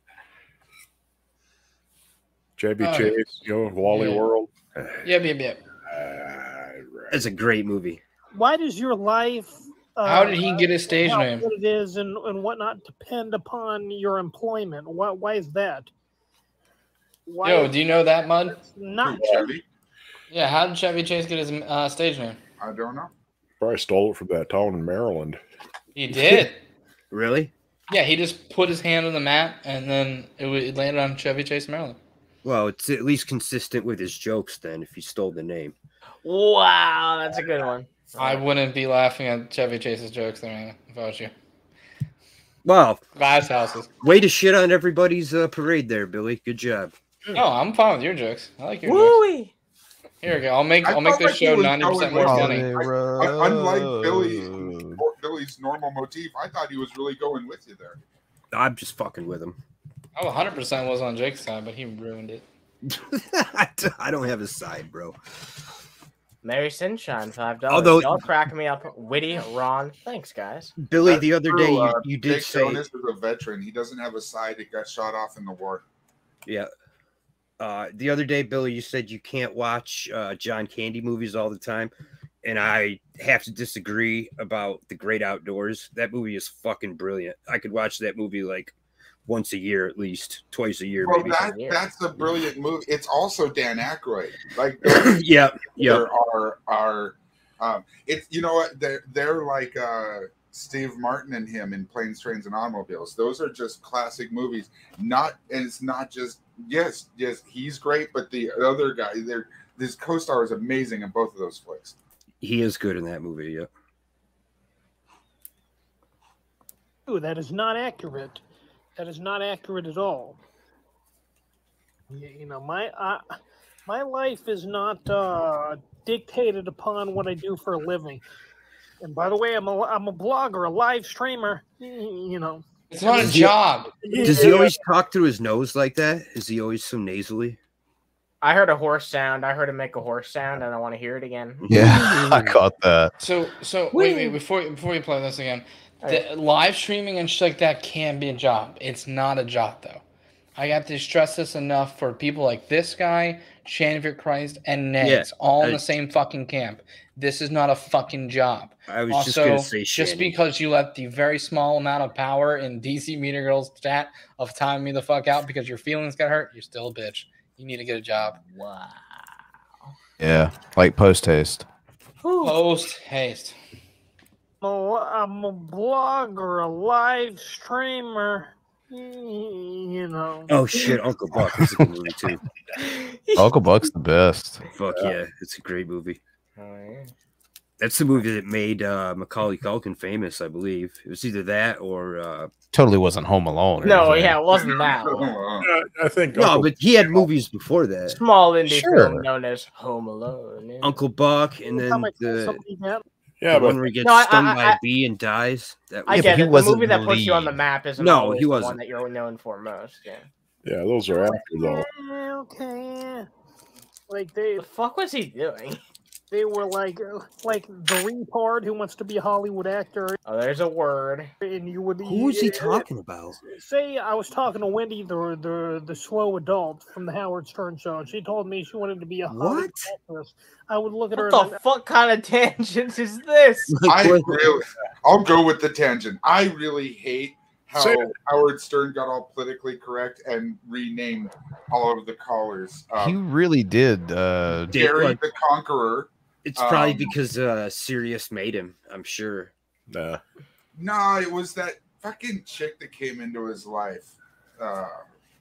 S11: Chevy
S6: Oh,
S11: Chase, Wally
S6: yeah.
S11: World.
S6: Yep.
S5: That's a great movie.
S12: why does your life?
S6: How did he get his stage
S12: how
S6: name?
S12: good it is and whatnot depend upon your employment? Why is that? Why
S6: Yo, do you know that, Mud?
S12: not
S10: Chevy?
S6: Yeah, how did Chevy Chase get his stage name?
S10: I don't know.
S11: Probably stole it from that town in Maryland.
S6: He did.
S5: Really?
S6: Yeah, he just put his hand on the map, and then it landed on Chevy Chase, Maryland.
S5: Well, it's at least consistent with his jokes then if he stole the name.
S4: Wow, that's a good one.
S6: I wouldn't be laughing at Chevy Chase's jokes there if I was you.
S5: Well,
S6: Glass houses.
S5: way to shit on everybody's parade there, Billy. Good job.
S6: No, I'm fine with your jokes. I like your
S4: Woo-wee.
S6: jokes. Here we go. I'll make
S10: I
S6: this
S10: felt like he
S6: show
S10: was
S6: 90%
S10: going
S6: more
S10: with
S6: funny.
S10: it. Unlike Billy's normal motif, I thought he was really going with you there.
S5: I'm just fucking with him.
S6: I 100% was on Jake's side, but he ruined it.
S5: I don't have a side, bro.
S4: Mary Sunshine, $5.
S5: Although-
S4: Y'all crack me up. Witty, Ron. Thanks, guys.
S5: Billy,
S10: That's
S5: the other
S10: true,
S5: day you did
S10: Jake
S5: say,
S10: Jonas is a veteran. He doesn't have a side. He got shot off in the war.
S5: yeah. The other day, Billy, you said you can't watch John Candy movies all the time, and I have to disagree about The Great Outdoors. That movie is fucking brilliant. I could watch that movie like once a year at least, twice a year
S10: Well,
S5: maybe.
S10: that's a brilliant movie. It's also Dan Aykroyd. Like,
S5: Yeah.
S10: there are it's you know what they're like Steve Martin and him in Planes, Trains, and Automobiles. Those are just classic movies. And it's not just yes, he's great, but the other guy, this co-star is amazing in both of those flicks.
S5: He is good in that movie, yeah.
S12: Ooh, that is not accurate. That is not accurate at all. You know, my life is not dictated upon what I do for a living. And by the way, I'm a blogger, a live streamer. You know,
S6: It's not a job.
S5: Does he always talk through his nose like that? Is he always so nasally?
S4: I heard a horse sound. I heard him make a horse sound, and I want to hear it again.
S3: Yeah, I caught that.
S6: So wait, before you play this again, live streaming and shit like that can be a job. It's not a job though. I got to stress this enough for people like this guy, Shannon Christ, and Neds, all in the same fucking camp. This is not a fucking job.
S5: I was
S6: also,
S5: just gonna say
S6: just
S5: Shannon.
S6: because you let the very small amount of power in DC Media Girls chat of timing me the fuck out because your feelings got hurt, you're still a bitch. You need to get a job.
S4: Wow.
S3: Yeah, like post haste.
S6: Post haste.
S12: I'm a blogger, a live streamer. You know.
S5: Oh shit, Uncle Buck is a good movie too.
S3: Uncle Buck's the best.
S5: Fuck yeah, it's a great movie.
S4: Oh, yeah.
S5: That's the movie that made Macaulay Culkin famous, I believe. It was either that or
S3: Totally wasn't Home Alone. or
S4: No,
S3: anything.
S4: yeah, it wasn't that one.
S11: I think
S5: no,
S11: Uncle-
S5: but he had movies before that.
S4: Small indie
S3: Sure.
S4: film known as Home Alone. Yeah.
S5: Uncle Buck, and then
S12: How much
S5: the
S12: somebody got?
S11: yeah,
S5: the
S11: but
S5: one where he gets
S4: No, I-
S5: stung by
S4: I-
S5: a bee and dies. That
S4: I
S5: was,
S3: Yeah, but
S4: get
S3: he
S4: it. The
S3: wasn't
S4: movie that
S3: the
S4: puts you on the
S3: lead.
S4: map isn't
S5: No,
S4: always
S5: he
S4: the
S5: wasn't.
S4: one that you're known for most. Yeah.
S11: yeah, those are after though.
S12: Okay. Like they
S4: The fuck was he doing?
S12: They were like the retard who wants to be a Hollywood actor.
S4: Oh, there's a word.
S12: And you would.
S5: Who is he talking about?
S12: Say I was talking to Wendy, the slow adult from the Howard Stern show, and she told me she wanted to be a Hollywood actress. I would look at her.
S4: What the fuck kind of tangents is this?
S10: I'll go with the tangent. I really hate how Howard Stern got all politically correct and renamed all of the callers.
S3: He really did.
S10: Gary the Conqueror.
S5: It's probably because Sirius made him, I'm sure.
S10: No, it was that fucking chick that came into his life. Oh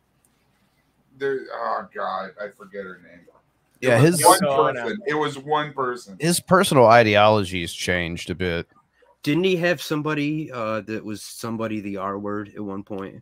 S10: God, I forget her name.
S3: Yeah,
S10: it was one person.
S3: His personal ideologies changed a bit.
S5: Didn't he have somebody that was somebody the R word at one point?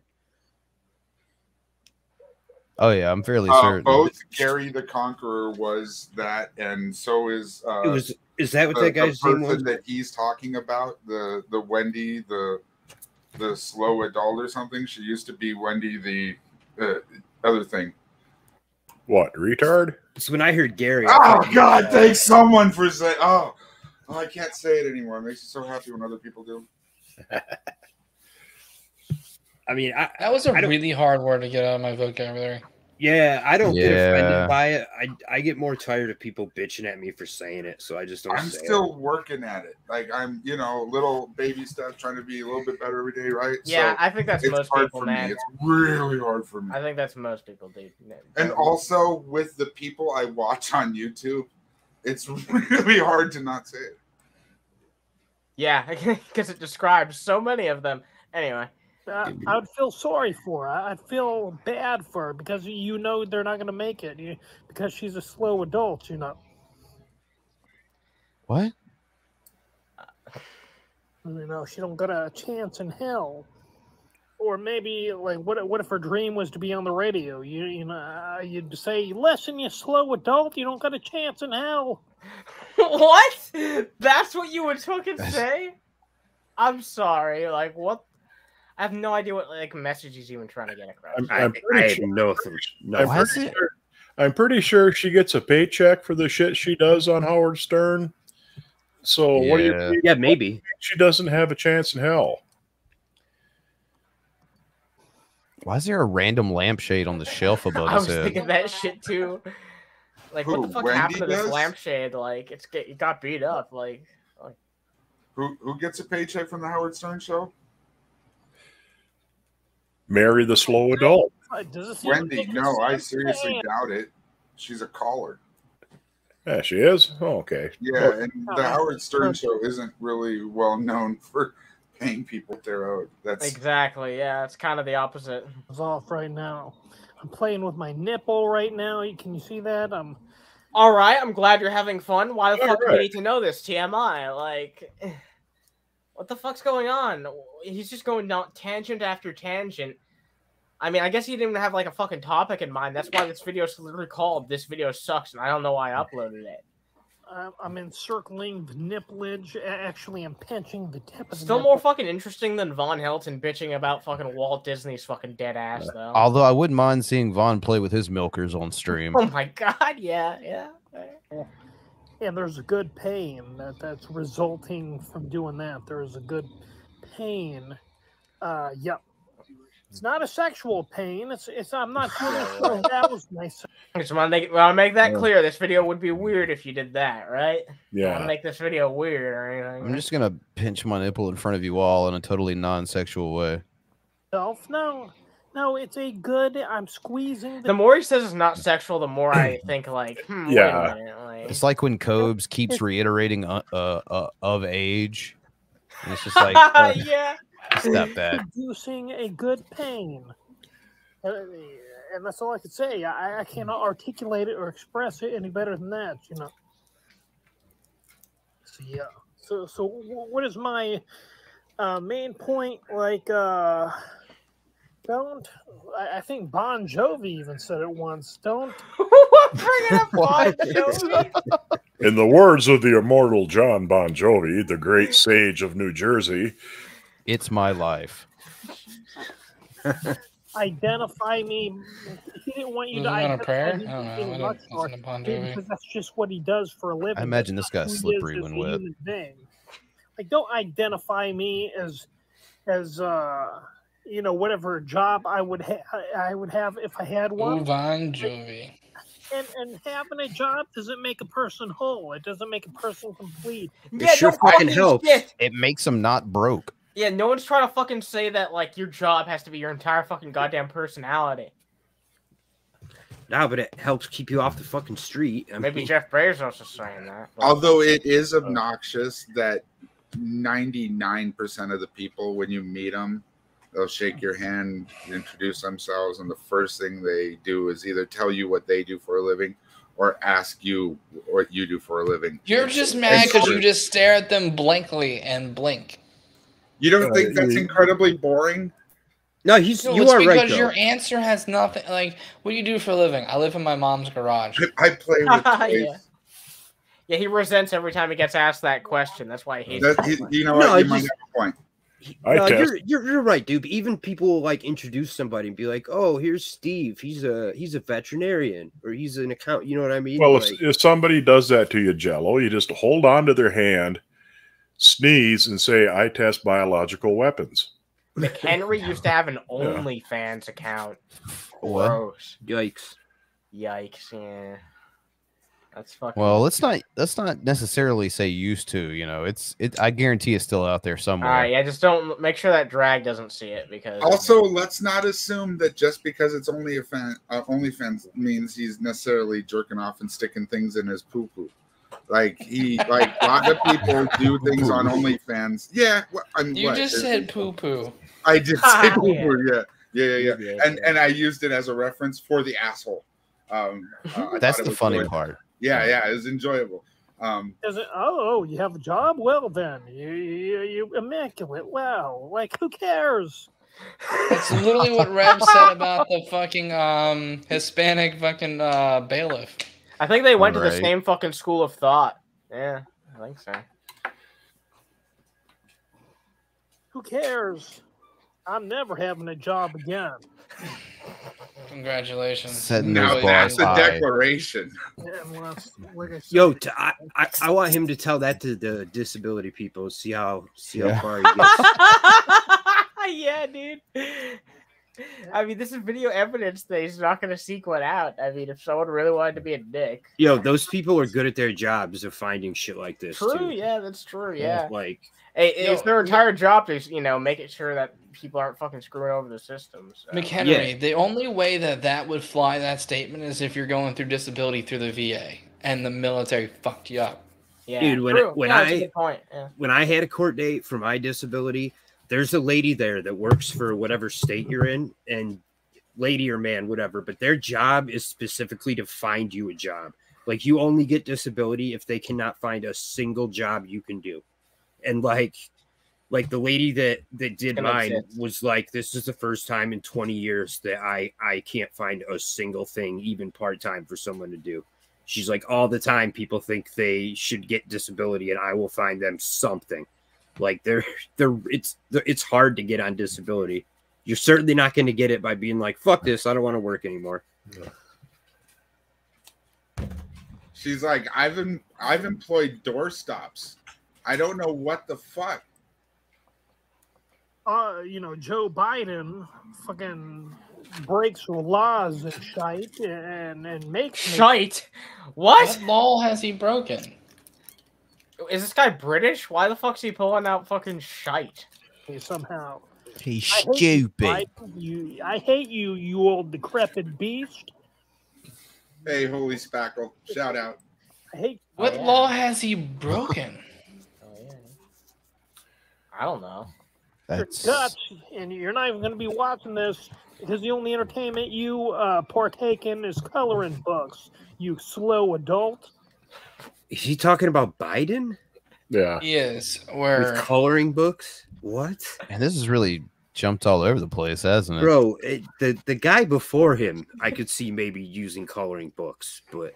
S3: Oh yeah, I'm fairly certain.
S10: Both Gary the Conqueror was that, and so is
S5: is that what that guy's name was?
S10: That he's talking about, the Wendy, the slow adult or something. She used to be Wendy the other thing.
S11: What, retard?
S5: So when I heard Gary,
S10: oh God, thanks someone for saying. Oh, I can't say it anymore. It makes you so happy when other people do.
S5: I mean,
S6: that was a really hard word to get out of my vocabulary.
S5: Yeah, I don't get offended by it. I get more tired of people bitching at me for saying it, so I just don't.
S10: I'm still working at it. Like I'm, little baby steps, trying to be a little bit better every day, right?
S4: Yeah,
S10: so
S4: I think that's most people, man.
S10: It's really hard for me.
S4: I think that's most people, dude.
S10: And also with the people I watch on YouTube, it's really hard to not say it.
S4: Yeah, because it describes so many of them. Anyway.
S12: I would feel sorry for her. I'd feel bad for her because they're not going to make it because she's a slow adult,
S3: What?
S12: She don't got a chance in hell. Or maybe, like, what if her dream was to be on the radio? You'd say, listen, you slow adult, you don't got a chance in hell.
S4: What? That's what you would fucking say? I'm sorry. Like, what? I have no idea what message he's even trying to get across.
S11: I'm pretty sure she gets a paycheck for the shit she does on Howard Stern. So what do you think?
S5: Yeah, maybe
S11: she doesn't have a chance in hell.
S3: Why is there a random lampshade on the shelf above
S4: I
S3: his
S4: was
S3: head?
S4: thinking that shit too. Like, what the fuck happened to this lampshade? Like, it got beat up. Like,
S10: who gets a paycheck from the Howard Stern show?
S11: Marry the slow adult.
S10: Wendy, no, I seriously doubt it. She's a caller.
S11: Yeah, she is? Oh, okay.
S10: Yeah, and the Howard Stern show isn't really well known for paying people their own. That's
S4: exactly, yeah. It's kind of the opposite.
S12: It's off right now. I'm playing with my nipple right now. Can you see that?
S4: All right, I'm glad you're having fun. Why the fuck do we need to know this? TMI, like... What the fuck's going on? He's just going down tangent after tangent. I mean, I guess he didn't even have like a fucking topic in mind. That's why this video is literally called "This Video Sucks," and I don't know why I uploaded it.
S12: I'm encircling the nipplage. Actually, I'm pinching the tip of the
S4: Still more fucking interesting than Von Helton bitching about fucking Walt Disney's fucking dead ass, though.
S3: Although I wouldn't mind seeing Von play with his milkers on stream.
S4: Oh my god, yeah.
S12: And there's a good pain that's resulting from doing that. There's a good pain. Yep. It's not a sexual pain. It's I'm not doing it. That was nice.
S4: I just want to make that clear. This video would be weird if you did that, right?
S11: Yeah.
S4: I want to make this video weird or anything.
S3: I'm just gonna pinch my nipple in front of you all in a totally non-sexual way.
S12: No, it's a good. I'm squeezing.
S4: The more he says it's not sexual, the more I think like,
S11: yeah.
S4: Wait a minute, like...
S3: It's like when Cobes keeps reiterating of age. And it's just like
S4: yeah.
S3: Stop that.
S12: Producing a good pain, and that's all I could say. I cannot articulate it or express it any better than that. So yeah. So what is my main point? Like don't. I think Bon Jovi even said it once. Don't
S4: bring up Bon Jovi.
S11: In the words of the immortal John Bon Jovi, the great sage of New Jersey,
S3: it's my life.
S12: identify me. He didn't want you to
S6: Was it on a
S12: identify
S6: prayer?
S12: me
S6: I don't
S12: as
S6: know.
S12: being
S6: I
S12: a
S6: don't
S12: rock star,
S6: listen to Bon Jovi.
S12: because that's just what he does for a living.
S3: I imagine
S12: That's
S3: this guy's
S12: who he
S3: slippery
S12: is
S3: when
S12: as a
S3: wet.
S12: human being. Like, don't identify me as you know, whatever job I would have if I had one.
S6: Ooh, Bon Jovi.
S12: And having a job doesn't make a person whole. It doesn't make a person complete.
S4: Yeah, sure fucking
S5: helps.
S3: It makes them not broke.
S4: Yeah, no one's trying to fucking say that like your job has to be your entire fucking goddamn personality.
S5: No, but it helps keep you off the fucking street. I
S4: Maybe
S5: mean,
S4: Jeff Bezos is saying that. but-
S10: Although it is obnoxious that 99% of the people, when you meet them, they'll shake your hand, introduce themselves, and the first thing they do is either tell you what they do for a living or ask you what you do for a living.
S6: You're just mad because you just stare at them blankly and blink.
S10: You don't think that's incredibly boring?
S5: No,
S6: No,
S5: you
S6: it's
S5: are right,
S6: because
S5: though.
S6: your answer has nothing. Like, what do you do for a living? I live in my mom's garage.
S10: I play with toys.
S4: yeah. Yeah, he resents every time he gets asked that question. That's why he hates
S10: That,
S4: it.
S10: you know what?
S5: No,
S10: You
S5: I
S10: might
S5: just-
S10: have a point.
S5: No, you're right, dude. Even people will, like, introduce somebody and be like, "Oh, here's Steve. He's a veterinarian, or he's an accountant." You know what I mean?
S11: Well,
S5: Like,
S11: if somebody does that to you, Jello, you just hold on to their hand, sneeze, and say, "I test biological weapons."
S4: McHenry used to have an OnlyFans account.
S3: What?
S4: Gross.
S5: Yikes.
S4: Yikes, yeah. That's fucking.
S3: Well, let's not necessarily say used to. You know, I guarantee it's still out there somewhere.
S4: All right, yeah, just don't make sure that Drag doesn't see it because.
S10: Also, let's not assume that just because it's only OnlyFans means he's necessarily jerking off and sticking things in his poo poo. Like a lot of people do things on OnlyFans. Yeah,
S6: You just said poo poo.
S10: I did say poo
S4: Yeah.
S10: poo. Yeah. And I used it as a reference for the asshole. I
S3: That's
S10: thought it
S3: the
S10: was
S3: funny
S10: good.
S3: part.
S10: Yeah, it was enjoyable.
S12: Does it? Oh, you have a job? Well, then you immaculate. Wow, like who cares?
S6: That's literally what Reb said about the fucking Hispanic fucking bailiff.
S4: I think they went to the
S3: Alright.
S4: same fucking school of thought. Yeah, I think so.
S12: Who cares? I'm never having a job again.
S6: Congratulations.
S3: Setting
S10: Now
S3: those
S10: that's
S3: bars
S10: a
S3: high.
S10: declaration.
S12: Yeah, unless, like I said,
S5: Yo, I want him to tell that to the disability people. See how
S3: Yeah.
S5: far he gets.
S4: Yeah, dude. I mean, this is video evidence that he's not going to seek one out. I mean, if someone really wanted to be a dick.
S5: Yo, those people are good at their jobs of finding shit like this.
S4: True,
S5: too.
S4: yeah, that's true, yeah.
S5: Like,
S4: Hey, it's their entire job to, make it sure that people aren't fucking screwing over the system. So.
S6: McHenry, the only way that would fly, that statement, is if you're going through disability through the VA and the military fucked you up.
S4: Yeah,
S5: dude, when
S4: true. No, that's a good point. Yeah.
S5: when I had a court date for my disability, there's a lady there that works for whatever state you're in, and lady or man, whatever, but their job is specifically to find you a job. Like, you only get disability if they cannot find a single job you can do. And like the lady that did mine was like, this is the first time in 20 years that I can't find a single thing, even part-time, for someone to do. She's like, all the time people think they should get disability and I will find them something. Like it's hard to get on disability. You're certainly not going to get it by being like, fuck this, I don't want to work anymore.
S10: She's like, I've employed doorstops. I don't know what the fuck.
S12: Joe Biden fucking breaks laws and shite and makes
S4: Shite? What
S6: law has he broken?
S4: Is this guy British? Why the fuck's he pulling out fucking shite?
S12: Somehow.
S3: He's
S12: I hate you,
S3: stupid.
S12: Biden. I hate you, you old decrepit beast.
S10: Hey, holy spackle! Shout out.
S12: I hate.
S6: What law has he broken?
S4: I don't know.
S3: That's
S12: Dutch, and you're not even going to be watching this because the only entertainment you partake in is coloring books. You slow adult.
S5: Is he talking about Biden?
S11: Yeah.
S6: He is.
S5: With coloring books? What?
S3: And this has really jumped all over the place, hasn't it?
S5: Bro, the guy before him, I could see maybe using coloring books, but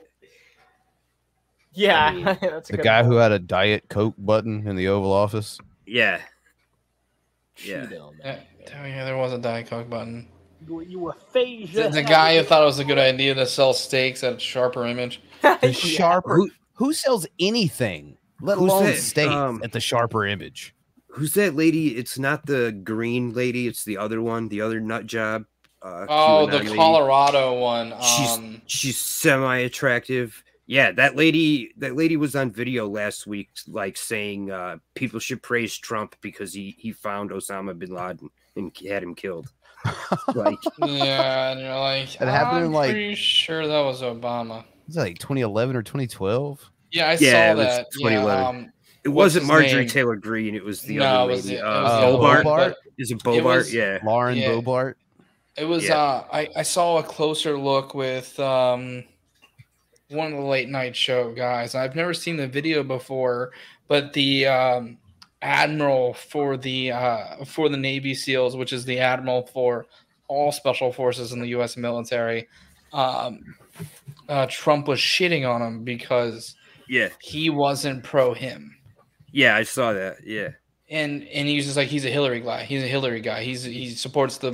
S4: Yeah,
S5: I mean,
S4: that's a
S3: The
S4: good
S3: guy
S4: point.
S3: who had a Diet Coke button in the Oval Office.
S5: yeah.
S6: Yeah, there was a Diet Coke button.
S12: You aphasia.
S6: The guy who thought it was a good idea to sell steaks at Sharper Image.
S3: The Sharper. Who sells anything, let
S5: Who's
S3: alone
S5: that,
S3: steak, at the Sharper Image?
S5: Who's that lady? It's not the green lady. It's the other one. The other nut job.
S6: Oh, the
S5: QAnon
S6: Colorado one.
S5: She's semi-attractive. Yeah, that lady was on video last week, like saying people should praise Trump because he found Osama bin Laden and had him killed. Like,
S6: yeah, and you're like,
S3: It happened in, like-
S6: pretty sure that was Obama.
S3: Was it like 2011 or 2012?
S6: Yeah, I
S5: it
S6: saw
S5: was
S6: that.
S5: 2011.
S6: Yeah,
S5: it
S6: what's
S5: wasn't
S6: his
S5: Marjorie
S6: name?
S5: Taylor Greene. It was the
S6: No,
S5: other
S6: it was
S5: lady.
S6: the- it was the other one,
S5: Bobart.
S6: but
S5: Is it
S6: it
S5: Bobart?
S6: was-
S5: Yeah.
S3: Lauren
S6: Yeah.
S3: Bobart.
S6: It was
S5: Yeah.
S6: I saw a closer look with one of the late night show guys. I've never seen the video before, but the admiral for the Navy SEALs, which is the admiral for all special forces in the U.S. military, Trump was shitting on him because he wasn't pro him.
S5: Yeah, I saw that. Yeah.
S6: And he's just like, he's a Hillary guy. He's a Hillary guy. He supports the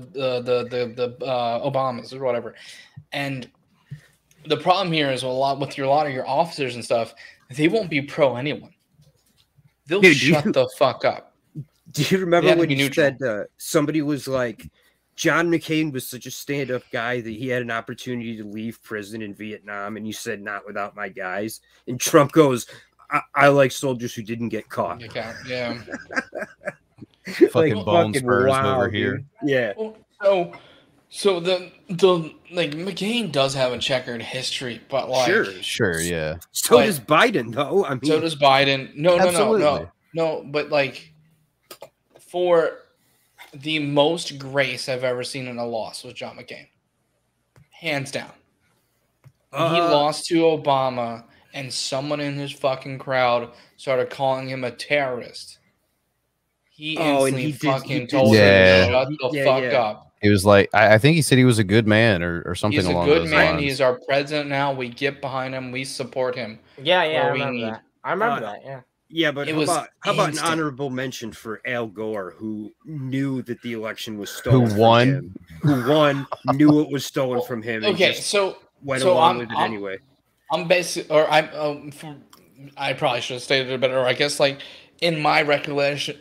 S6: Obamas or whatever. And the problem here is a lot of your officers and stuff, they won't be pro anyone. They'll
S5: Dude,
S6: shut the fuck up.
S5: Do you remember
S6: They have to
S5: when
S6: be
S5: you
S6: neutral.
S5: said somebody was like, John McCain was such a stand-up guy that he had an opportunity to leave prison in Vietnam, and you said not without my guys. And Trump goes, I like soldiers who didn't get caught.
S6: Yeah.
S3: Fucking bone spurs over
S5: dude.
S3: here.
S5: Yeah.
S6: So the like McCain does have a checkered history, but like
S3: Sure, yeah.
S5: So
S6: Like-
S5: does Biden, though. I mean,
S6: so does Biden.
S3: Absolutely.
S6: No, but like for the most grace I've ever seen in a loss was John McCain. Hands down. When he lost to Obama and someone in his fucking crowd started calling him a terrorist. He instantly fucking told him to shut the fuck up.
S3: He was like, I think he said he was a good man or something
S6: He's a
S3: along
S6: good
S3: those
S6: man.
S3: lines.
S6: He's our president now. We get behind him. We support him.
S4: Yeah, I
S6: where we
S4: remember
S6: need.
S4: that. I remember that. Yeah.
S5: Yeah, but
S6: It
S5: how
S6: was
S5: about an
S6: instant.
S5: honorable mention for Al Gore, who knew that the election was stolen? from
S3: won?
S5: him, who won, knew it was stolen from him. And
S6: Okay,
S5: just
S6: so
S5: went
S6: so
S5: along
S6: I'm-
S5: with it
S6: I'm-
S5: anyway.
S6: I'm basically, or I probably should have stated it better. I guess like in my recollection,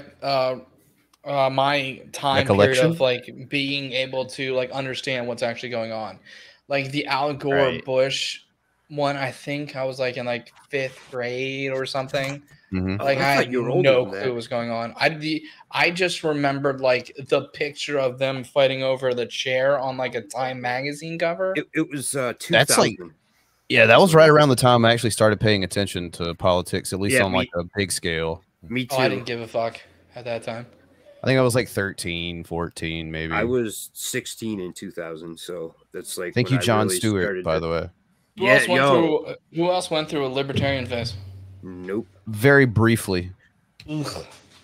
S6: my time period
S3: Recollection?
S6: of like being able to like understand what's actually going on, like the Al Gore
S3: Right.
S6: Bush one. I think I was like in like 5th grade or something.
S3: Mhm.
S6: Like
S5: I
S6: I
S5: thought
S6: had
S5: you were older
S6: no
S5: than that.
S6: clue what was going on. I just remembered like the picture of them fighting over the chair on like a Time magazine cover.
S5: It was 2000.
S3: That's like, yeah, that was right around the time I actually started paying attention to politics, at least
S5: Yeah,
S3: on like a big scale.
S5: Me too.
S6: Oh, I didn't give a fuck at that time.
S3: I think I was like 13, 14, maybe.
S5: I was 16 in 2000, so that's like.
S3: Thank
S5: when
S3: you,
S5: I
S3: John
S5: really
S3: Stewart,
S5: started
S3: by
S5: to-
S3: the way.
S6: Who else went through a libertarian phase?
S5: Nope.
S3: Very briefly.
S6: Ugh.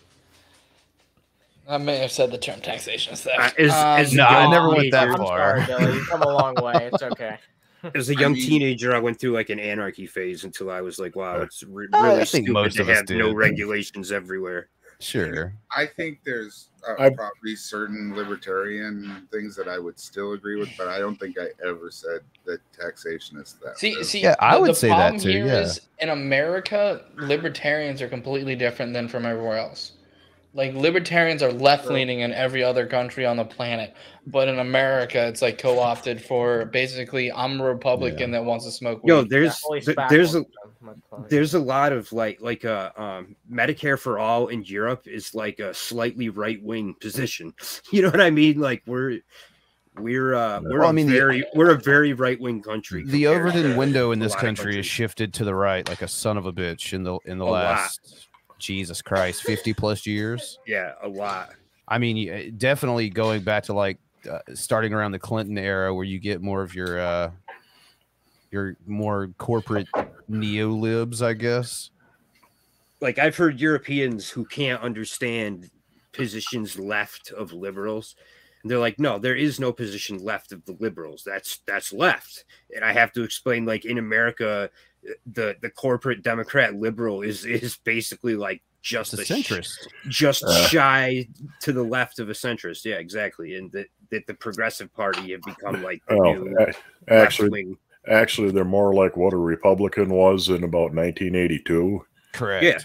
S6: I may have said the term taxation is theft.
S5: as a
S3: No, I
S5: young
S3: never went that
S5: teenager-
S4: I'm
S3: far.
S4: sorry, Billy. You've come a long way. It's okay.
S5: As a young teenager, I went through like an anarchy phase until I was like, "Wow, it's really
S3: I think
S5: stupid
S3: most
S5: to
S3: of us
S5: have no
S3: did.
S5: regulations everywhere."
S3: Sure.
S10: I think there's
S11: I-
S10: probably certain libertarian things that I would still agree with, but I don't think I ever said that taxation is theft.
S6: See,
S3: Yeah, I would
S6: the
S3: say that
S6: problem
S3: too,
S6: here
S3: yeah.
S6: is in America, libertarians are completely different than from everywhere else. Like libertarians are left leaning in every other country on the planet, but in America, it's like co-opted for basically I'm a Republican that wants to smoke weed.
S5: Yo, there's
S4: Holy
S5: th-
S4: spackle.
S5: there's a
S4: My point.
S5: there's a lot of like Medicare for all in Europe is like a slightly right wing position. You know what I mean? Like we're
S3: Well, I mean,
S5: we're a very right wing country.
S3: The
S5: compared
S3: Overton
S5: to
S3: window in
S5: a
S3: this
S5: lot of
S3: country has shifted to the right like a son of a bitch in the
S5: A lot.
S3: last Jesus Christ 50 plus years.
S5: Yeah, a lot.
S3: I mean, definitely going back to like starting around the Clinton era, where you get more of your more corporate neo-libs, I guess.
S5: Like I've heard Europeans who can't understand positions left of liberals. And they're like, no, there is no position left of the liberals. That's left. And I have to explain, like in America, the corporate Democrat liberal is basically like just
S3: It's a centrist.
S5: just shy to the left of a centrist. Yeah, exactly. And that the Progressive Party have become like the
S11: Oh,
S5: new
S11: actually,
S5: left-wing.
S11: actually, they're more like what a Republican was in about 1982.
S3: Correct.
S5: Yeah.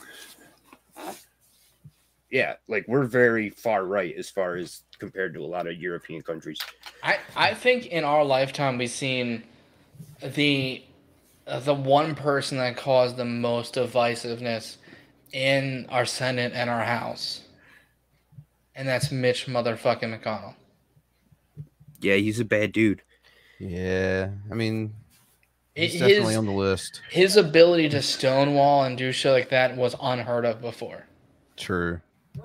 S5: Yeah, like we're very far right as far as compared to a lot of European countries.
S6: I think in our lifetime we've seen the one person that caused the most divisiveness in our Senate and our House, and that's Mitch motherfucking McConnell.
S5: Yeah, he's a bad dude.
S3: Yeah, I mean, he's definitely on the list.
S6: His ability to stonewall and do shit like that was unheard of before.
S3: True.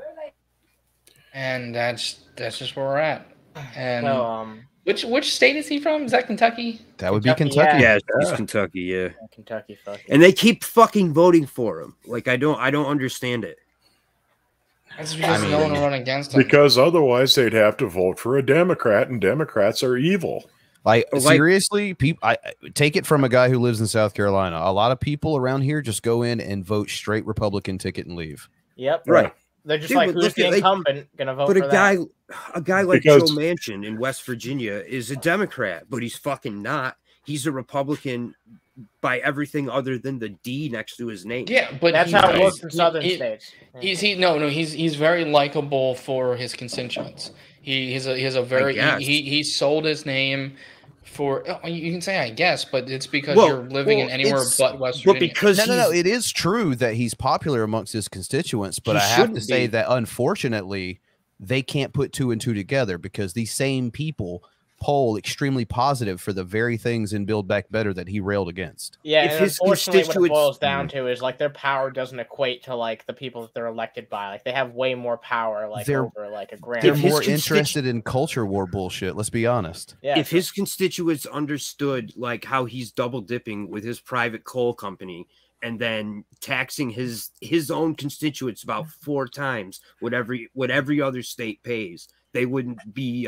S6: And that's just where we're at. And
S4: So,
S6: which state is he from? Is that Kentucky?
S3: That would be Kentucky.
S5: Yeah, he's Kentucky. Yeah,
S4: Kentucky. Fuck.
S5: and they keep fucking voting for him. Like I don't understand it.
S6: That's because no one will run against him.
S11: Because otherwise they'd have to vote for a Democrat, and Democrats are evil.
S3: Like seriously, people. I take it from a guy who lives in South Carolina. A lot of people around here just go in and vote straight Republican ticket and leave.
S4: Yep.
S5: Right.
S4: They're just
S5: Dude,
S4: like,
S5: but
S4: who's
S5: look
S4: the
S5: at, like-
S4: incumbent gonna vote
S5: But
S4: for
S5: a guy like
S11: Because-
S5: Joe Manchin in West Virginia is a Democrat, but he's fucking not. He's a Republican by everything other than the D next to his name.
S6: Yeah, but
S4: That's how it works in southern states.
S6: He's very likable for his constituents. He has a very
S5: guess.
S6: he sold his name for, you can say I guess, but it's because
S5: Well,
S6: you're living in
S5: well,
S6: anywhere
S5: it's-
S6: but West
S5: but
S6: Virginia.
S5: because
S3: No. It is true that he's popular amongst his constituents, but
S5: He
S3: I have to
S5: shouldn't
S3: say
S5: be.
S3: that unfortunately, they can't put two and two together because these same people poll extremely positive for the very things in Build Back Better that he railed against.
S4: Yeah,
S5: If
S4: and
S5: his
S4: unfortunately, what it
S5: constituents-
S4: boils down to is like their power doesn't equate to like the people that they're elected by. Like they have way more power, like
S3: They're-
S4: over like a grand.
S3: They're
S5: If his
S3: more
S5: constitu-
S3: interested in culture war bullshit. Let's be honest.
S4: Yeah,
S5: If his constituents understood like how he's double dipping with his private coal company and then taxing his own constituents about 4 times what every other state pays, they wouldn't be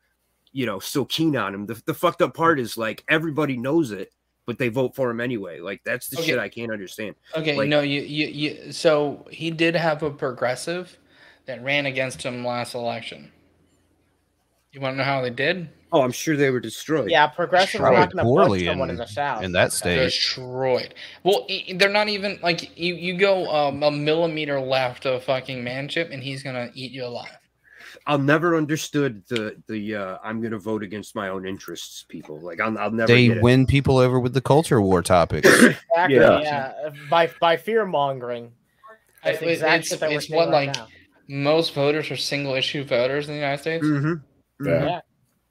S5: so keen on him. The fucked up part is like everybody knows it, but they vote for him anyway. Like that's the
S6: Okay.
S5: shit I can't understand.
S6: Okay,
S5: Like-
S6: no, you. So he did have a progressive that ran against him last election. You want to know how they did?
S5: Oh, I'm sure they were destroyed.
S4: yeah, progressive are
S3: Destroyed
S4: not going to
S3: poorly
S4: push someone in
S3: in-
S4: the south.
S3: in that state.
S6: Destroyed. Well, they're not even like you go a millimeter left of fucking Manship, and he's gonna eat you alive.
S5: I'll never understood the I'm gonna vote against my own interests people. Like I'll never
S3: They
S5: get it.
S3: win people over with the culture war topics.
S4: Exactly,
S5: Yeah.
S4: yeah. By fear mongering. That's the exact shit that we're
S6: It's
S4: seeing
S6: what
S4: right
S6: like
S4: now.
S6: most voters are single issue voters in the United States.
S5: Mm-hmm.
S11: Yeah.
S4: Yeah.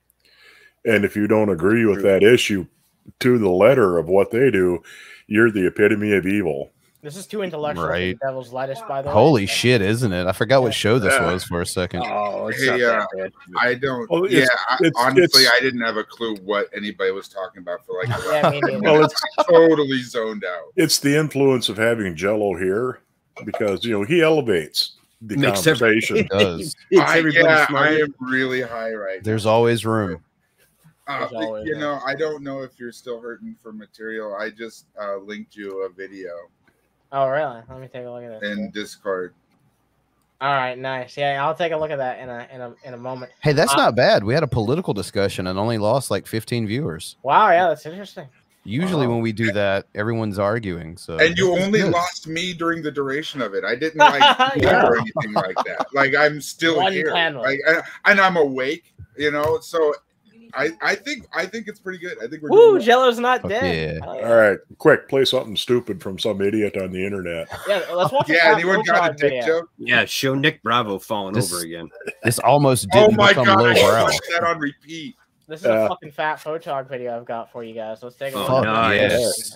S11: And if you don't agree with that issue to the letter of what they do, you're the epitome of evil.
S4: This is too intellectual for
S3: Right.
S4: the devil's lettuce, by the way.
S3: Holy shit, isn't it? I forgot what show this
S10: Yeah.
S3: was for a second.
S5: Oh, it's
S10: Hey,
S5: not that bad.
S10: I don't.
S11: Well,
S10: yeah,
S11: it's-
S10: honestly,
S11: it's-
S10: I didn't have a clue what anybody was talking about for like.
S4: Yeah, me neither.
S11: Well, it's
S10: totally zoned out.
S11: it's the influence of having Jello here because he elevates the
S5: Makes every-
S11: conversation.
S3: It does.
S5: It's everybody
S10: I
S5: smarter.
S10: am really high right
S3: There's always room.
S10: now.
S4: There's always that.
S10: I don't know if you're still hurting for material. I just linked you a video
S4: Oh, really? Let me take a look at this.
S10: in Discord.
S4: All right, nice. Yeah, I'll take a look at that in a moment.
S3: Hey, that's not bad. We had a political discussion and only lost like 15 viewers.
S4: Wow, yeah, that's interesting.
S3: Usually
S10: Wow.
S3: when we do that, everyone's arguing. So
S10: And you
S3: this is
S10: only
S3: good.
S10: lost me during the duration of it. I didn't like
S4: Yeah.
S10: or anything like that. Like I'm still
S4: One
S10: here,
S4: panel.
S10: like, and I'm awake. So I think it's pretty good. I think we're
S4: Woo,
S10: doing well.
S4: Jello's not
S3: Fuck
S4: dead.
S3: yeah.
S4: Hell
S11: All right, quick, play something stupid from some idiot on the internet.
S4: Yeah, let's watch.
S10: Yeah, anyone got a dick joke?
S5: Yeah, show Nick Bravo falling
S3: This-
S5: over again.
S3: This almost
S10: Oh
S3: didn't
S10: my
S3: become
S10: god, I
S3: lowbrow.
S10: watched that on repeat.
S4: This is a fucking fat photog video I've got for you guys. Let's take a
S5: Oh,
S4: look.
S5: nice.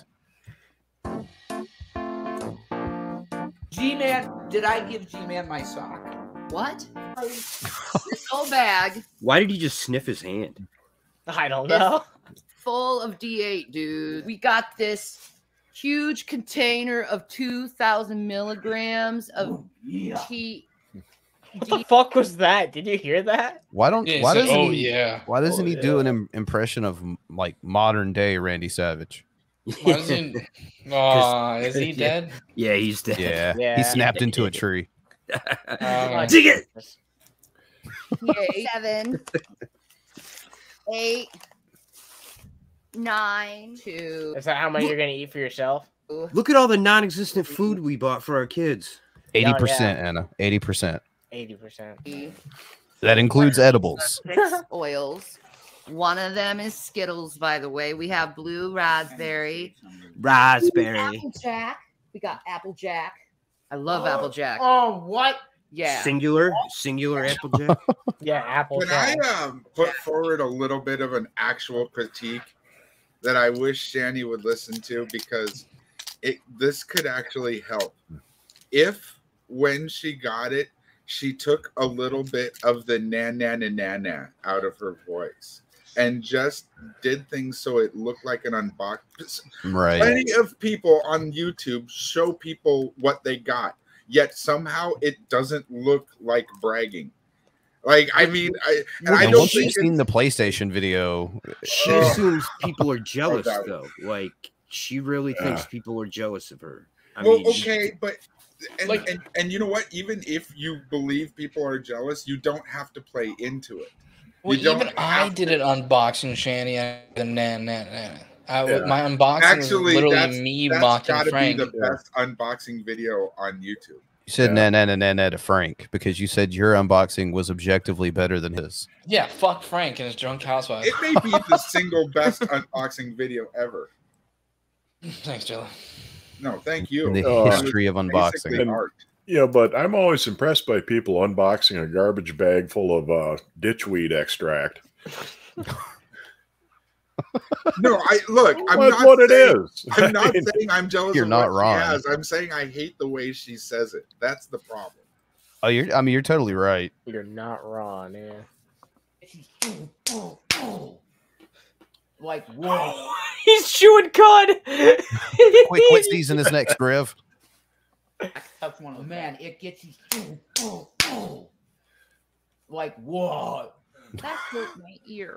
S13: G-Man, did I give G-Man my sock?
S14: What? This whole bag
S5: Why did he just sniff his hand?
S4: I don't know.
S14: full of D8, dude. We got this huge container of 2,000 milligrams of T.
S4: What the fuck was that? Did you hear that?
S3: Why don't?
S6: Yeah,
S3: Why
S6: so-
S3: doesn't
S6: oh,
S3: he?
S6: yeah.
S3: Why doesn't
S4: Oh,
S3: he do an impression of like modern day Randy Savage?
S6: Why doesn't? Oh, is he
S5: Yeah.
S6: dead?
S5: Yeah, he's dead.
S3: Yeah,
S4: Yeah.
S3: he snapped into a tree.
S5: Dig it.
S14: 58, 7, 8, 9, 2.
S4: Is that how much you're gonna eat for yourself?
S5: Look at all the non-existent food we bought for our kids.
S3: 80%, Anna. 80%.
S4: 80%.
S3: That includes edibles.
S14: 6 oils. One of them is Skittles, by the way. We have blue raspberry.
S5: Raspberry.
S14: Applejack. We got Applejack. I love Applejack.
S4: Oh, what?
S14: Yeah.
S5: Singular Applejack.
S4: Yeah,
S10: Can
S4: Applejack.
S10: I put forward a little bit of an actual critique that I wish Shani would listen to, because this could actually help. If when she got it, she took a little bit of the na out of her voice and just did things so it looked like an unboxing.
S3: Right.
S10: Plenty of people on YouTube show people what they got, yet somehow it doesn't look like bragging. Like, I mean, I don't
S3: once
S10: think
S3: you've seen the PlayStation video,
S5: She assumes people are jealous, though. Like, she really thinks people are jealous of her. I mean,
S10: okay, but and you know what? Even if you believe people are jealous, you don't have to play into it.
S6: Well,
S10: You don't
S6: even I did an unboxing, Shanny. My unboxing
S10: Actually,
S6: was literally
S10: that's
S6: me
S10: gotta
S6: mocking
S10: be
S6: Frank.
S10: the best unboxing video on YouTube.
S3: you said na to Frank because you said your unboxing was objectively better than his.
S6: Yeah, fuck Frank and his drunk housewife.
S10: It may be the single best unboxing video ever.
S6: Thanks, Jello.
S10: No, thank you.
S3: In the history of unboxing.
S11: And, yeah, but I'm always impressed by people unboxing a garbage bag full of ditchweed extract.
S10: No, I'm
S11: That's
S10: not
S11: what it
S10: saying,
S11: is.
S10: I'm not saying I'm jealous
S3: You're
S10: of
S3: not
S10: what
S3: wrong.
S10: she has. I'm saying I hate the way she says it. That's the problem.
S3: Oh, you're totally right.
S4: You're not wrong, yeah.
S14: Like, whoa.
S4: He's chewing cud.
S3: Quit season his next Griff.
S14: That's one of them. Man, it gets you. Like, whoa. That hurt my ear.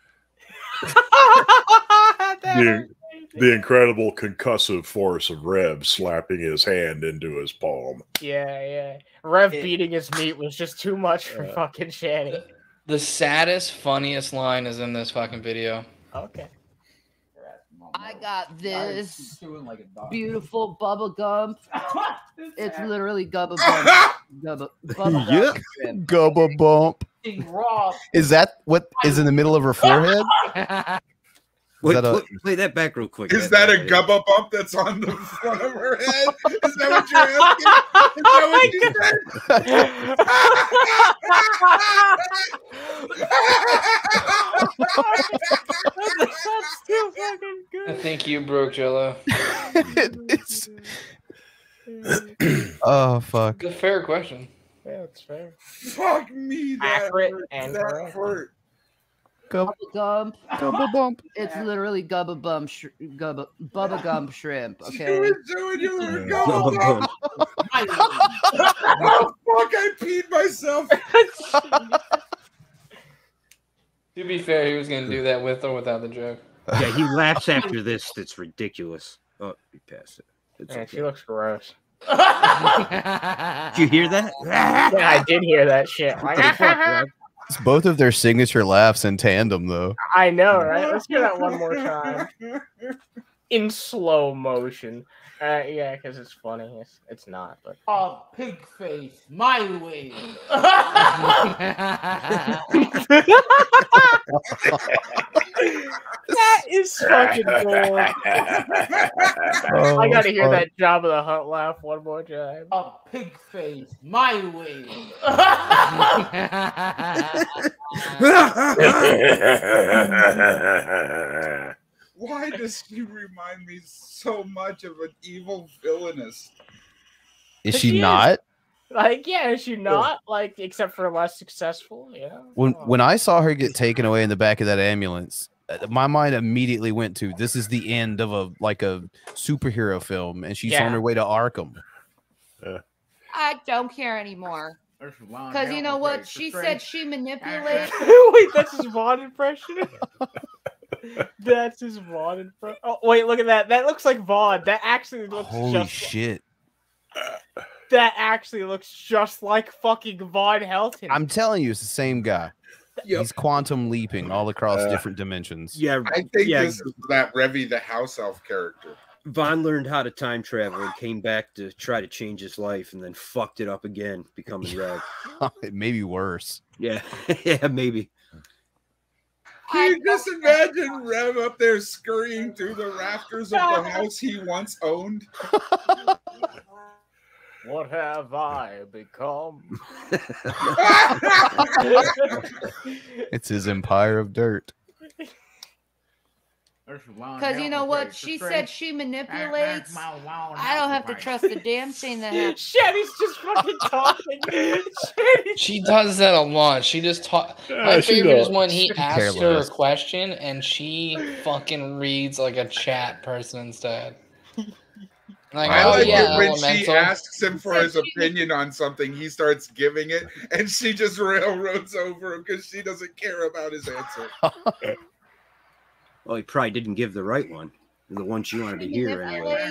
S11: The incredible concussive force of Rev slapping his hand into his palm.
S4: Yeah. Rev beating his meat was just too much for fucking Shanny.
S6: The saddest, funniest line is in this fucking video.
S4: Okay.
S14: I got this beautiful Bubba Gump. It's literally Gubba Gump. Bubba
S3: Yeah, Gubba Bump.
S14: Raw.
S3: Is that what is in the middle of her forehead?
S5: Wait,
S3: that
S5: play that back real quick.
S10: Is that a gubba bump that's on the front of her head? Is that what you're asking? Is that what you said?
S4: That's too fucking good.
S6: I think you broke Jello.
S3: Oh fuck.
S6: It's a fair question.
S4: Yeah, that's fair.
S10: Fuck me. That
S4: Accurate
S10: hurt.
S4: and
S10: That
S4: correct.
S10: hurt.
S14: Bubba Gump.
S3: Gubba Bump.
S14: It's literally Gubba Bump, Bubba Gump shrimp.
S10: She
S14: Okay.
S10: was doing your gubba bump. Oh, fuck, I peed myself.
S6: To be fair, he was going to do that with or without the joke.
S5: Yeah, he laughs after this. That's ridiculous. Oh, you passed it. It's
S4: Yeah,
S5: okay.
S4: she looks gross.
S5: Did you hear that?
S4: Yeah, I did hear that shit. Like,
S3: It's both of their signature laughs in tandem, though.
S4: I know, right? Let's hear that one more time. In slow motion. Yeah, because it's funny. It's not, but.
S13: Oh, pig face, my way.
S4: That is fucking gold. I gotta hear that Jabba the Hutt laugh one more time.
S13: A pig face, my way.
S10: Why does she remind me so much of an evil villainess?
S3: Is she not?
S4: Like, yeah, is she not? Like, except for less successful, you know?
S3: When I saw her get taken away in the back of that ambulance, my mind immediately went to this is the end of a superhero film, and she's on her way to Arkham.
S14: I don't care anymore. Because you know what? She said she manipulated.
S4: Wait, that's his Vaughn impression? That's his Vaughn impression. Oh, wait, look at that. That looks like Vaughn. That actually looks
S3: Holy
S4: just
S3: shit.
S4: That actually looks just like fucking Von Helton.
S3: I'm telling you, it's the same guy. He's quantum leaping all across different dimensions.
S5: Yeah,
S10: I think this is that Revy the house elf character.
S5: Vaughn learned how to time travel and came back to try to change his life, and then fucked it up again, becoming Rev.
S3: It may be worse.
S5: Yeah, yeah, maybe.
S10: Can you just imagine Rev up there scurrying through the rafters of the house he once owned?
S4: What have I become?
S3: It's his empire of dirt.
S14: Because you know what? She said she manipulates. I don't have to trust a damn thing that happens.
S4: Shetty's just fucking talking.
S6: She does that a lot. She just talk. My
S11: she
S6: favorite is
S11: does.
S6: when he
S3: She's
S6: asks her a
S3: careless.
S6: question and she fucking reads like a chat person instead. Like,
S10: I
S6: oh
S10: like
S6: yeah,
S10: it when she
S6: elemental.
S10: asks him for his opinion on something, he starts giving it, and she just railroads over him because she doesn't care about his answer.
S5: Well, he probably didn't give the right one. The one she wanted to hear anyway.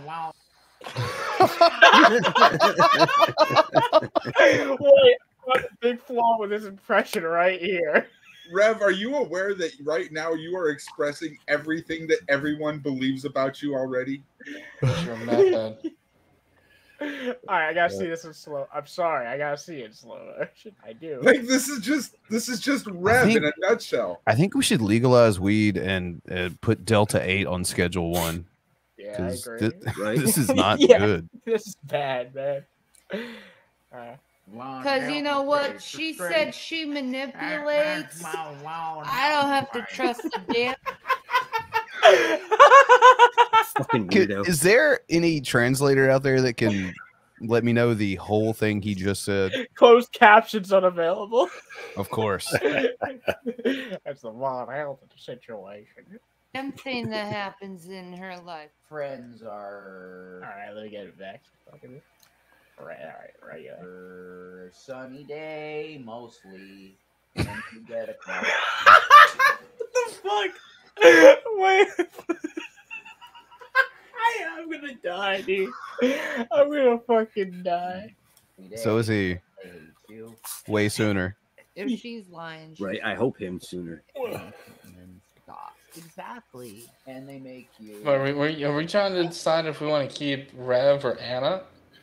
S4: Wait, what's the big flaw with this impression right here?
S10: Rev, are you aware that right now you are expressing everything that everyone believes about you already?
S6: Your method.
S4: Alright, I gotta see this in slow. I'm sorry, I gotta see it in slow motion. I do.
S10: Like this is just Rev in a nutshell.
S3: I think we should legalize weed and put Delta 8 on Schedule 1.
S4: Yeah, I
S3: 'Cause
S4: agree.
S3: this is not
S4: Yeah,
S3: good.
S4: This is bad, man.
S14: Because you know what? She said she manipulates. I don't have to trust a damn.
S5: Fucking
S3: Could-
S5: weirdo.
S3: Is there any translator out there that can let me know the whole thing he just said?
S4: Closed captions unavailable.
S3: Of course.
S4: That's the Von Helton situation.
S14: Damn thing that happens in her life.
S13: Friends are
S4: Alright, let me get it back. Fucking... Right.
S13: sunny day mostly. And you get a call.
S4: What the fuck? Wait. I'm gonna die, dude. I'm gonna fucking die.
S3: So is he way sooner.
S14: If she's lying,
S5: Right, I hope him sooner.
S13: Stop. Exactly. And they make you.
S6: Are we trying to decide if we want to keep Rev or Anna?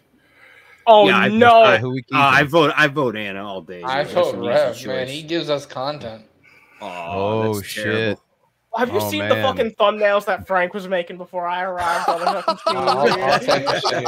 S4: Oh
S5: Yeah,
S4: no!
S3: Who we keep?
S5: I vote Anna all day.
S6: I
S5: That's
S6: vote
S5: an easy
S6: Rev, man.
S5: choice.
S6: He gives us content.
S3: Oh,
S5: that's
S3: shit.
S5: terrible.
S4: Have you
S3: Oh,
S4: seen the
S3: man.
S4: fucking thumbnails that Frank was making before I arrived on the fucking
S6: I'll take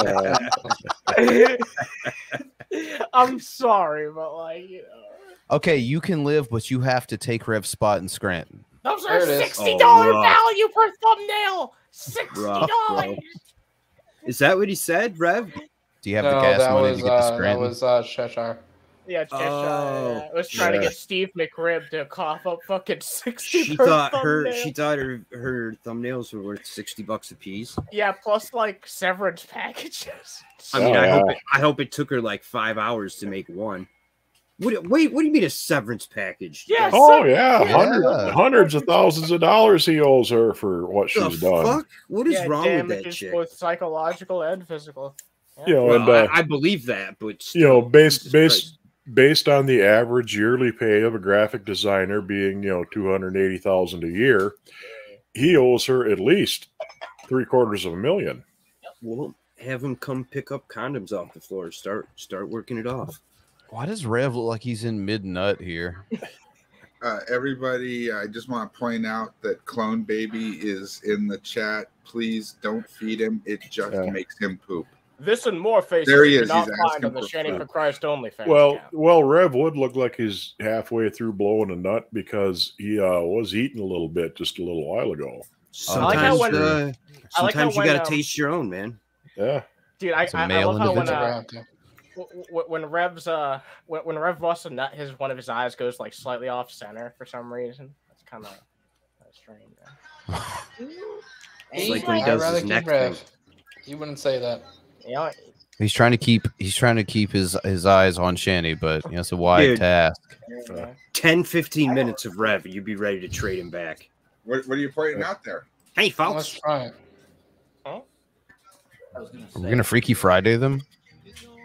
S6: the
S4: screen? I'm sorry, but like, you know.
S3: Okay, you can live, but you have to take Rev's spot in Scranton.
S4: Those are
S6: There it is.
S4: $60
S5: rough.
S4: value per thumbnail.
S5: Rough, bro.
S4: $60.
S5: Is that what he said, Rev?
S3: Do you have
S6: No,
S3: the gas
S6: that
S3: money
S6: was
S3: to get to
S6: that
S3: Scranton?
S6: was Cheshire.
S4: Yeah, Cheshire.
S5: Oh,
S4: I was trying to
S5: yeah.
S4: get Steve McRib to cough up fucking 60.
S5: She
S4: per
S5: thought
S4: thumbnail.
S5: her thumbnails were worth $60 a piece.
S4: Yeah, plus like severance packages.
S5: I mean,
S11: Oh,
S5: I hope it took her like 5 hours to make one. Wait, what do you mean a severance package?
S4: Yeah,
S11: Oh yeah,
S3: Yeah.
S11: hundreds of thousands of dollars he owes her for what
S5: The
S11: she's done.
S5: fuck? What is
S4: Yeah,
S5: wrong with that
S4: damages
S5: chick?
S4: both psychological and physical. Yeah.
S11: You know,
S5: Well,
S11: and
S5: I believe that, but
S11: you know,
S5: Jesus
S11: based on the average yearly pay of a graphic designer being $280,000 a year, he owes her at least $750,000.
S5: well, have him come pick up condoms off the floor. Start working it off.
S3: Why does Rev look like he's in mid nut here?
S10: Everybody, I just want to point out that Clone Baby is in the chat. Please don't feed him. It just makes him poop.
S4: This and more faces
S10: There he
S4: you
S10: is.
S4: cannot
S10: He's
S4: find
S10: asking
S4: on the
S10: for
S4: Shanny
S10: food.
S4: for Christ OnlyFans.
S11: Well, Rev would look like he's halfway through blowing a nut because he was eating a little bit just a little while ago.
S4: like how
S5: Sometimes,
S4: when- I like how
S5: sometimes you
S4: when,
S5: gotta taste your own, man.
S11: Yeah.
S4: Dude, I
S3: It's a
S4: love
S3: male
S4: how
S3: individual.
S4: when Rev's when Rev busts a nut, one of his eyes goes like slightly off center for some reason. That's kind of strange.
S5: It's like when he
S6: I'd
S5: does
S6: rather
S5: his
S6: keep
S5: neck
S6: Rev.
S5: thing.
S6: You wouldn't say that.
S4: Yeah,
S3: He's trying to keep his eyes on Shanny, but it's a wide
S5: Dude.
S3: task.
S5: 10-15 minutes of Rev, and you'd be ready to trade him back.
S10: What are you pointing out there?
S5: Hey,
S6: Let's
S5: folks.
S6: try it.
S3: Are we gonna Freaky Friday them?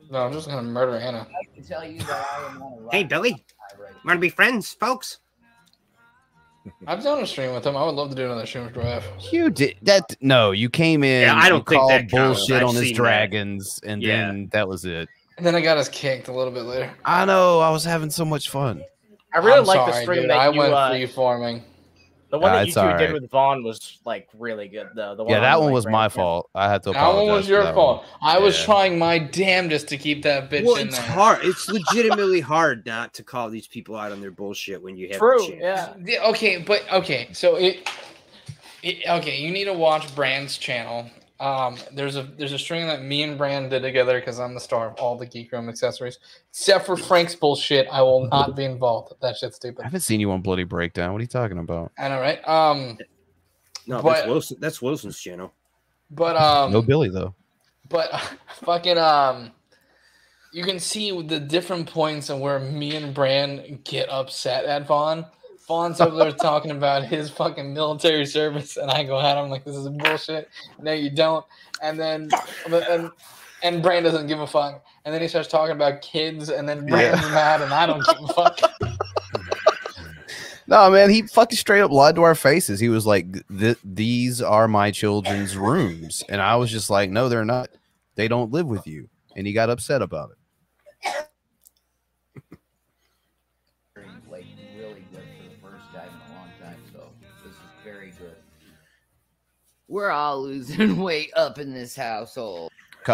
S6: No, I'm just gonna murder Anna.
S13: I can tell you that I am on a
S5: Hey, Billy. Want to be friends, folks?
S6: I've done a stream with him. I would love to do another stream with Giraffe.
S3: You did that? No, you came in.
S5: Yeah, I don't
S3: you
S5: think
S3: called
S5: that counts.
S3: bullshit
S5: I've
S3: on his
S5: seen that.
S3: dragons, and then that was it.
S6: And then I got us kicked a little bit later.
S3: I know. I was having so much fun.
S4: I really
S6: I'm
S4: like the
S6: sorry,
S4: stream
S6: dude.
S4: that
S6: I
S4: you
S6: went free-forming.
S4: the one that
S3: it's
S4: you two
S3: all
S4: did
S3: right.
S4: with Vaughn was like really good. The one
S3: Yeah, that
S4: on,
S3: one
S4: like,
S3: was my fault. I had to
S6: That
S3: apologize.
S6: one was
S3: for
S6: your
S3: that
S6: fault.
S3: one.
S6: I was
S3: Yeah.
S6: trying my damnedest to keep that bitch
S5: Well,
S6: in
S5: it's
S6: there.
S5: hard. It's legitimately hard not to call these people out on their bullshit when you have
S4: True,
S5: the chance.
S6: Yeah, okay, but okay, so okay, you need to watch Brand's channel. There's a stream that me and Brand did together because I'm the star of all the Geek Room accessories, except for Frank's bullshit. I will not be involved. That shit's
S3: I
S6: stupid.
S3: haven't seen you on Bloody Breakdown. What are you talking about?
S6: I know, right?
S5: No,
S6: but-
S5: that's Wilson. That's Wilson's channel.
S6: But
S3: No Billy though.
S6: But fucking you can see the different points of where me and Bran get upset at Vaughn. Vaughn's over there talking about his fucking military service, and I go at him like, "This is bullshit." No, you don't. And then and Bran doesn't give a fuck. And then he starts talking about kids, and then Bran's mad, and I don't give a fuck.
S3: No, man, he fucking straight up lied to our faces. He was like, "These are my children's rooms," and I was just like, "No, they're not. They don't live with you." And he got upset about it.
S13: Like really good for the first time in a long time. So this is very good.
S14: We're all losing weight up in this household.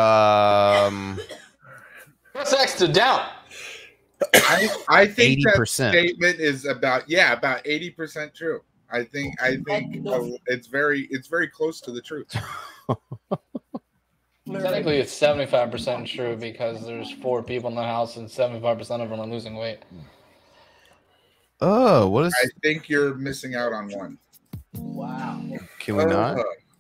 S6: Press X to down.
S10: I think that
S3: 80%.
S10: statement is about 80% true. I think it's very close to the truth.
S6: Technically, it's 75% true because there's 4 people in the house, and 75% of them are losing weight.
S3: Oh, what is?
S10: I think you're missing out on one.
S13: Wow.
S3: Can we not?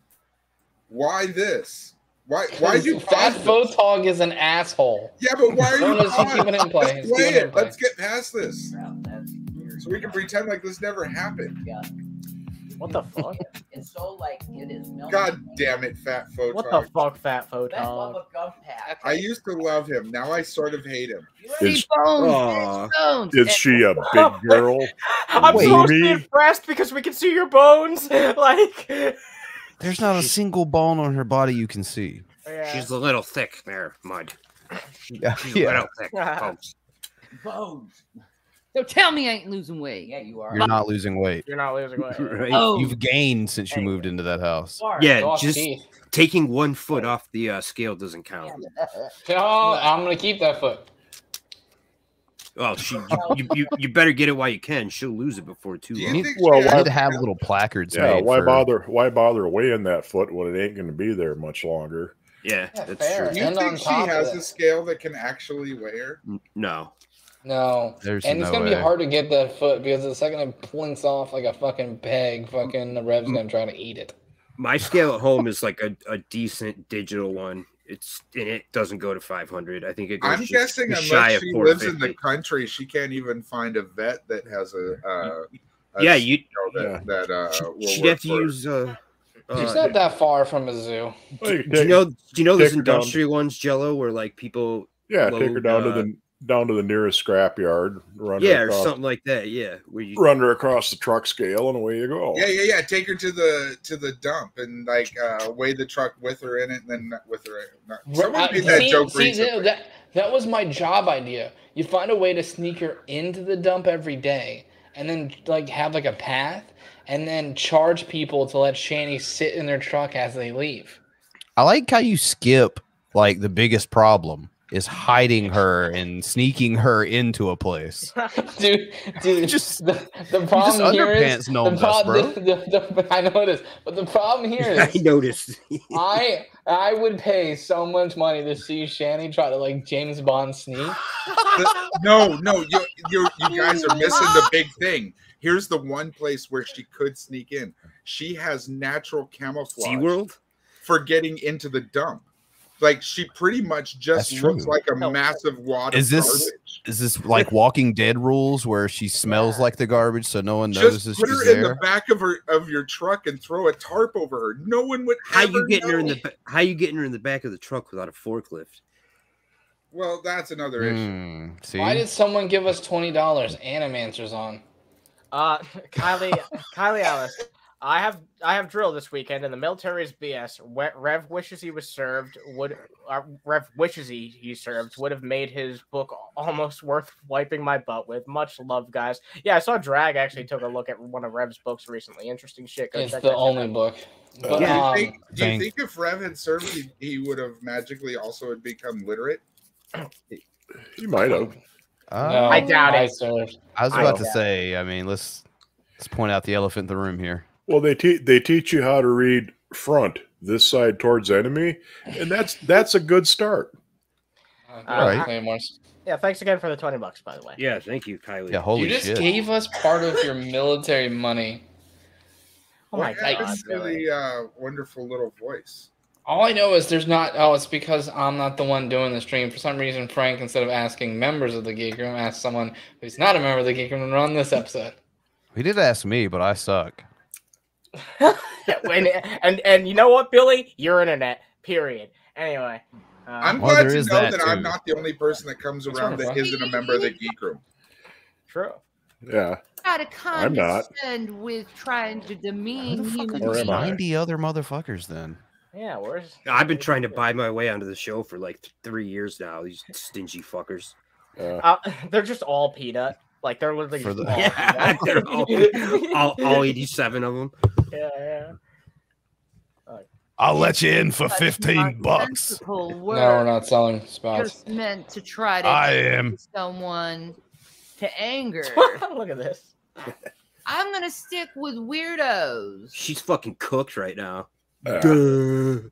S10: Why this? Why do
S6: Fat Photog is an asshole?
S10: Yeah, but why are you?
S6: Let's keep it in play.
S10: Let's play it. Let's get past this, so we can pretend like this never happened.
S4: What the fuck?
S13: It's so like it is.
S10: God damn it, Fat Photog.
S4: What the fuck, Fat
S13: Best
S4: Photog?
S13: Bubba Gump Pack.
S10: I used to love him. Now I sort of hate him.
S11: Is,
S14: bones.
S11: is she a big girl?
S4: I'm
S11: Wait,
S4: supposed to be
S11: me?
S4: impressed because we can see your bones. Like,
S3: There's not a single bone on her body you can see.
S5: She's a little thick there, Mud.
S3: Yeah,
S5: She's a little thick, folks.
S13: Bones.
S14: So tell me I ain't losing weight.
S13: Yeah, you are.
S3: You're not losing weight.
S4: you're not losing weight.
S5: Right?
S14: Oh.
S3: You've gained since you moved into that house.
S5: Yeah,
S6: Oh,
S5: just
S6: teeth.
S5: taking 1 foot off the scale doesn't count.
S6: Oh, I'm gonna keep that foot.
S5: Well, you better get it while you can. She'll lose it before too
S10: Do
S5: long.
S10: you think
S3: Well,
S10: she
S3: we
S10: has-
S3: need to have little placards
S11: Yeah,
S3: made
S11: why
S3: for-
S11: bother? Why bother weighing that foot when it ain't going to be there much longer?
S5: Yeah,
S6: Yeah,
S5: that's
S6: fair.
S5: true.
S10: Do you
S6: And on
S10: think she
S6: top of
S10: has
S6: that-
S10: a scale that can actually weigh her?
S5: No.
S6: No.
S3: There's
S6: and it's
S3: no
S6: gonna be
S3: way.
S6: hard to get that foot because the second it points off like a fucking peg, fucking the Rev's gonna try to eat it.
S5: My scale at home is like a decent digital one. It doesn't go to 500. I think it goes
S10: I'm
S5: just
S10: guessing
S5: shy
S10: unless
S5: of
S10: she lives in
S5: 450.
S10: the country, she can't even find a vet that has a
S5: Yeah, you.
S10: scale that will
S5: She'd
S10: work
S5: have to
S10: for her.
S5: use.
S6: She's not that far from a zoo.
S11: Well, you
S5: Do you know? Do you know
S11: take
S5: those
S11: her down-
S5: industrial ones, Jello, where like people?
S11: Yeah, take her
S5: load,
S11: down to the nearest scrapyard. Run her
S5: Yeah, or
S11: across,
S5: something like that. Yeah, where you
S11: run her across the truck scale, and away you go.
S10: Yeah. Take her to the dump and like weigh the truck with her in it, and then not with her. Someone made that joke recently.
S6: That was my job idea. You find a way to sneak her into the dump every day, and then like have like a path, and then charge people to let Shani sit in their truck as they leave.
S3: I like how you skip like the biggest problem is hiding her and sneaking her into a place.
S6: dude,
S3: just
S6: the problem here is
S3: underpants gnomed us, bro.
S6: I know it is, but the problem here is
S5: I noticed.
S6: I would pay so much money to see Shani try to like James Bond sneak.
S10: No, you guys are missing the big thing. Here's the one place where she could sneak in. She has natural camouflage
S5: SeaWorld?
S10: for getting into the dump. Like she pretty much just
S3: That's
S10: looks
S3: true.
S10: like a massive wad
S3: Is
S10: of
S3: this
S10: garbage.
S3: is this like Walking Dead rules where she smells like the garbage so no one
S10: Just
S3: notices
S10: put
S3: she's
S10: her in
S3: there?
S10: the back of your truck and throw a tarp over her. No one would.
S5: How
S10: ever
S5: you getting her in
S10: know.
S5: the? How you getting her in the back of the truck without a forklift?
S10: Well, that's another issue.
S3: See?
S6: Why did someone give us $20? Animancer's on.
S4: Kylie Alice, I have drill this weekend, and the military is BS. Rev wishes he was served. Rev wishes he served would have made his book almost worth wiping my butt with. Much love, guys. Yeah, I saw Drag actually took a look at one of Rev's books recently. Interesting shit. Go
S6: It's
S4: check
S6: the
S4: that shit
S6: only
S4: out.
S6: book. But,
S10: Do you think if Rev had served, he would have magically also had become literate?
S11: He might have.
S6: No,
S4: I doubt it.
S3: I was about to say. I mean, let's point out the elephant in the room here.
S11: Well, they teach you how to read front, this side towards enemy, and that's a good start.
S3: Right.
S4: Yeah, thanks again for the $20, by the way.
S5: Yeah, thank you, Kylie.
S3: Yeah, holy
S6: You just
S3: shit.
S6: gave us part of your military money.
S4: Oh my
S10: What happened
S4: God,
S10: to the wonderful little voice?
S6: All I know is there's not. Oh, it's because I'm not the one doing the stream. For some reason, Frank, instead of asking members of the Geek Room, asked someone who's not a member of the Geek Room to run this episode.
S3: He did ask me, but I suck.
S4: and you know what, Billy? You're internet. Period. Anyway.
S10: I'm
S3: Well,
S10: glad
S3: there
S10: to
S3: is
S10: know
S3: that,
S10: that I'm
S3: too.
S10: not the only person that comes around that isn't a member of the Geek Room.
S4: True.
S11: Yeah.
S14: Try to
S11: I'm not.
S14: condescend with trying to demean human
S11: Or am
S14: beings.
S11: I?
S3: 90 other motherfuckers then.
S4: Yeah, where's...
S5: I've been trying to buy my way onto the show for like 3 years now. These stingy fuckers.
S4: They're just all peanut. Like, they're literally
S3: For
S4: just
S3: the-
S4: all
S5: Yeah,
S4: peanut.
S5: they're all 87 of them.
S4: Yeah.
S3: I'll let you in for
S14: Such
S3: $15.
S14: nonsensical
S6: No,
S14: words
S6: we're not selling spots.
S14: just meant to try to
S3: I
S14: get
S3: am.
S14: someone to anger.
S4: Look at this.
S14: I'm gonna stick with weirdos.
S5: She's fucking cooked right now.
S14: Mm.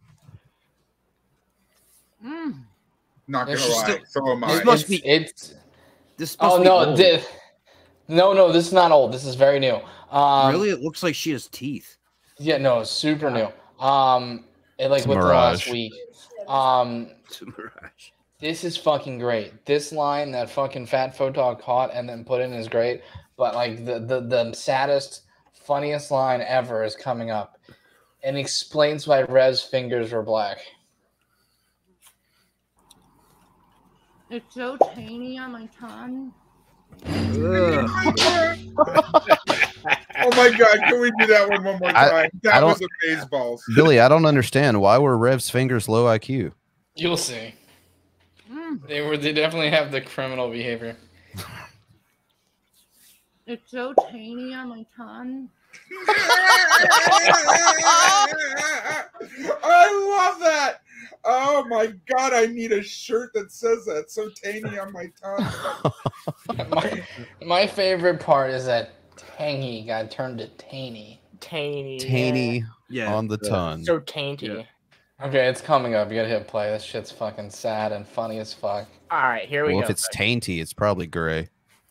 S10: Not gonna
S6: She's
S10: lie,
S6: still-
S10: so am I.
S5: This must be.
S6: It's.
S5: This
S6: Oh
S5: must be
S6: no!
S5: old.
S6: No, this is not old. This is very new.
S5: Really, it looks like she has teeth.
S6: Yeah, no, it's super new. It like
S3: It's a
S6: with the last
S3: mirage.
S6: week.
S5: It's a mirage.
S6: This is fucking great. This line that fucking Fat Photog caught and then put in is great. But like the saddest, funniest line ever is coming up, and explains why Rev's fingers were black.
S14: It's so tiny on my tongue.
S5: Ugh.
S10: Oh my God, can we do that one more
S3: I
S10: time? That
S3: don't-
S10: was amazeballs.
S3: Billy, I don't understand. Why were Rev's fingers low IQ?
S6: You'll see. They definitely have the criminal behavior.
S14: It's so tiny on my tongue.
S10: I love that. Oh my God, I need a shirt that says that. So tangy on my tongue.
S6: My favorite part is that tangy got turned to tanny.
S3: Tanny
S5: Yeah.
S3: on the tongue.
S4: So tainty.
S5: Yeah.
S6: Okay, it's coming up. You gotta hit play. This shit's fucking sad and funny as fuck.
S4: All right, here we
S3: Well,
S4: go.
S3: if it's tainty, it's probably gray.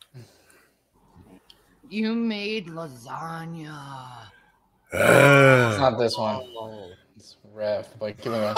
S14: You made lasagna.
S6: It's not this one. It's Rev. But give me one.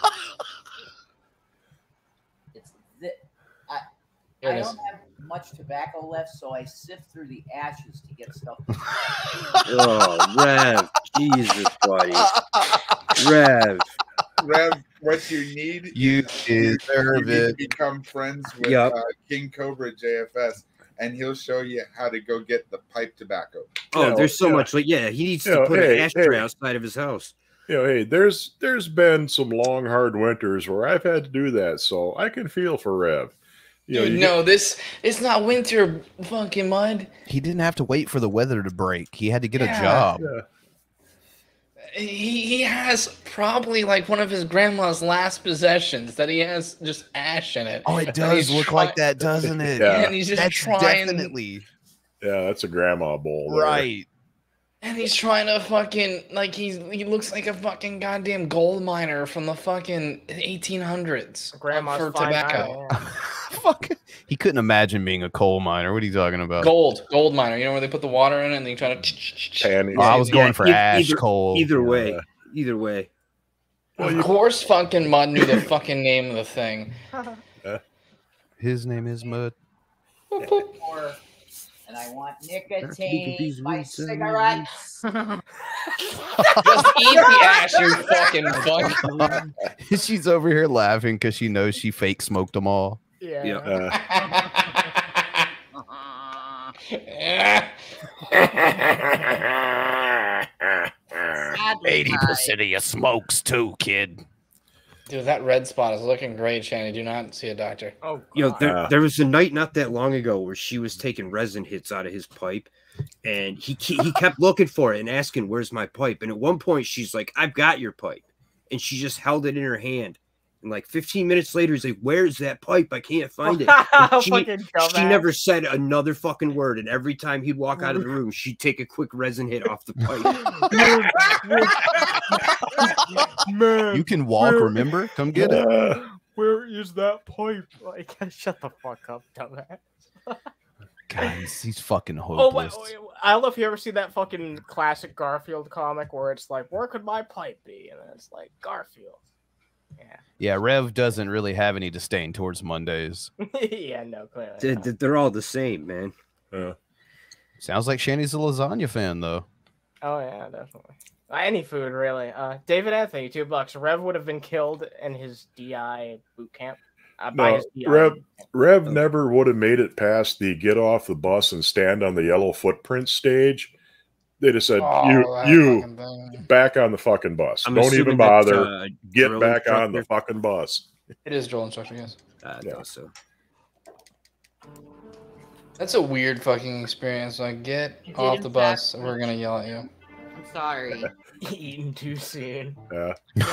S13: It's th- I,
S6: Here
S13: I
S6: it is.
S13: don't have much tobacco left, so I sift through the ashes to get stuff.
S5: Oh, Rev. Jesus, buddy. Rev.
S10: Rev, what you need
S3: You
S10: you
S3: deserve
S10: need to
S3: it.
S10: become friends with
S5: Yep.
S10: King Cobra JFS, and he'll show you how to go get the pipe tobacco.
S5: Oh,
S11: Yeah,
S5: there's so
S11: yeah.
S5: much. Like, yeah, he needs
S11: Yeah,
S5: to put
S11: hey,
S5: an ashtray
S11: hey.
S5: outside of his house.
S11: You know, hey, there's been some long, hard winters where I've had to do that, so I can feel for Rev. You know,
S6: Dude,
S11: you
S6: no, it's not winter, fucking mud.
S3: He didn't have to wait for the weather to break. He had to get
S6: Yeah.
S3: a job.
S11: Yeah.
S6: He has probably like one of his grandma's last possessions that he has just ash in it.
S3: Oh, it
S6: And
S3: does
S6: he's
S3: look
S6: try-
S3: like that, doesn't it?
S11: Yeah.
S6: And he's just
S3: That's
S6: trying,
S3: definitely
S11: Yeah, that's a grandma bowl. there.
S3: right.
S6: and he's trying to fucking like he looks like a fucking goddamn gold miner from the fucking 1800s
S4: Grandma's
S6: for
S4: fine
S6: tobacco.
S4: wine,
S3: Fuck. He couldn't imagine being a coal miner. What are you talking about?
S6: Gold miner. You know where they put the water in it and they try to.
S11: Tanny.
S3: Oh, I was going for ash
S5: either,
S3: coal.
S5: Either way. Either way.
S6: Of course, fucking Mud knew the fucking name of the thing.
S3: His name is Mud.
S13: Or And I want nicotine, my cigarettes.
S6: Just eat the ash, you fucking fuck.
S3: She's over here laughing because she knows she fake smoked them all.
S4: Yeah.
S3: 80% of your smokes too, kid.
S6: Dude, that red spot is looking great, Shanny. Do not see a doctor.
S4: Oh,
S5: Yo, there was a night not that long ago where she was taking resin hits out of his pipe, and he kept looking for it and asking, "Where's my pipe?" And at one point, she's like, "I've got your pipe," and she just held it in her hand. And like 15 minutes later, he's like, "Where's that pipe? I can't find it." And she never said another fucking word. And every time he'd walk out of the room, she'd take a quick resin hit off the pipe.
S4: Man,
S3: You can walk, remember? Come get it.
S4: Where is that pipe? Like, shut the fuck up, dumbass.
S3: Guys, he's fucking
S4: Oh,
S3: hopeless.
S4: I don't know if you ever see that fucking classic Garfield comic where it's like, where could my pipe be? And then it's like, Garfield.
S3: Yeah, Rev doesn't really have any disdain towards Mondays.
S4: Yeah, no, clearly.
S5: They're all the same, man.
S3: Sounds like Shanny's a lasagna fan, though.
S4: Oh, yeah, definitely. Any food, really. David Anthony, $2. Rev would have been killed in his DI boot camp. By
S11: No,
S4: his DI.
S11: Rev never would have made it past the get off the bus and stand on the yellow footprint stage. They just said, you back on the fucking bus.
S5: I'm
S11: Don't
S5: assuming
S11: even bother.
S5: that's,
S11: Get
S5: drill
S11: back on
S5: instructor.
S11: the fucking bus.
S6: It is drill instructor, yes.
S5: Yeah. So.
S6: That's a weird fucking experience. Like, get
S14: You
S6: off
S14: did,
S6: the
S14: in
S6: bus,
S14: fact.
S6: and we're gonna yell at you.
S14: I'm sorry.
S4: Eating too soon.
S11: Yeah.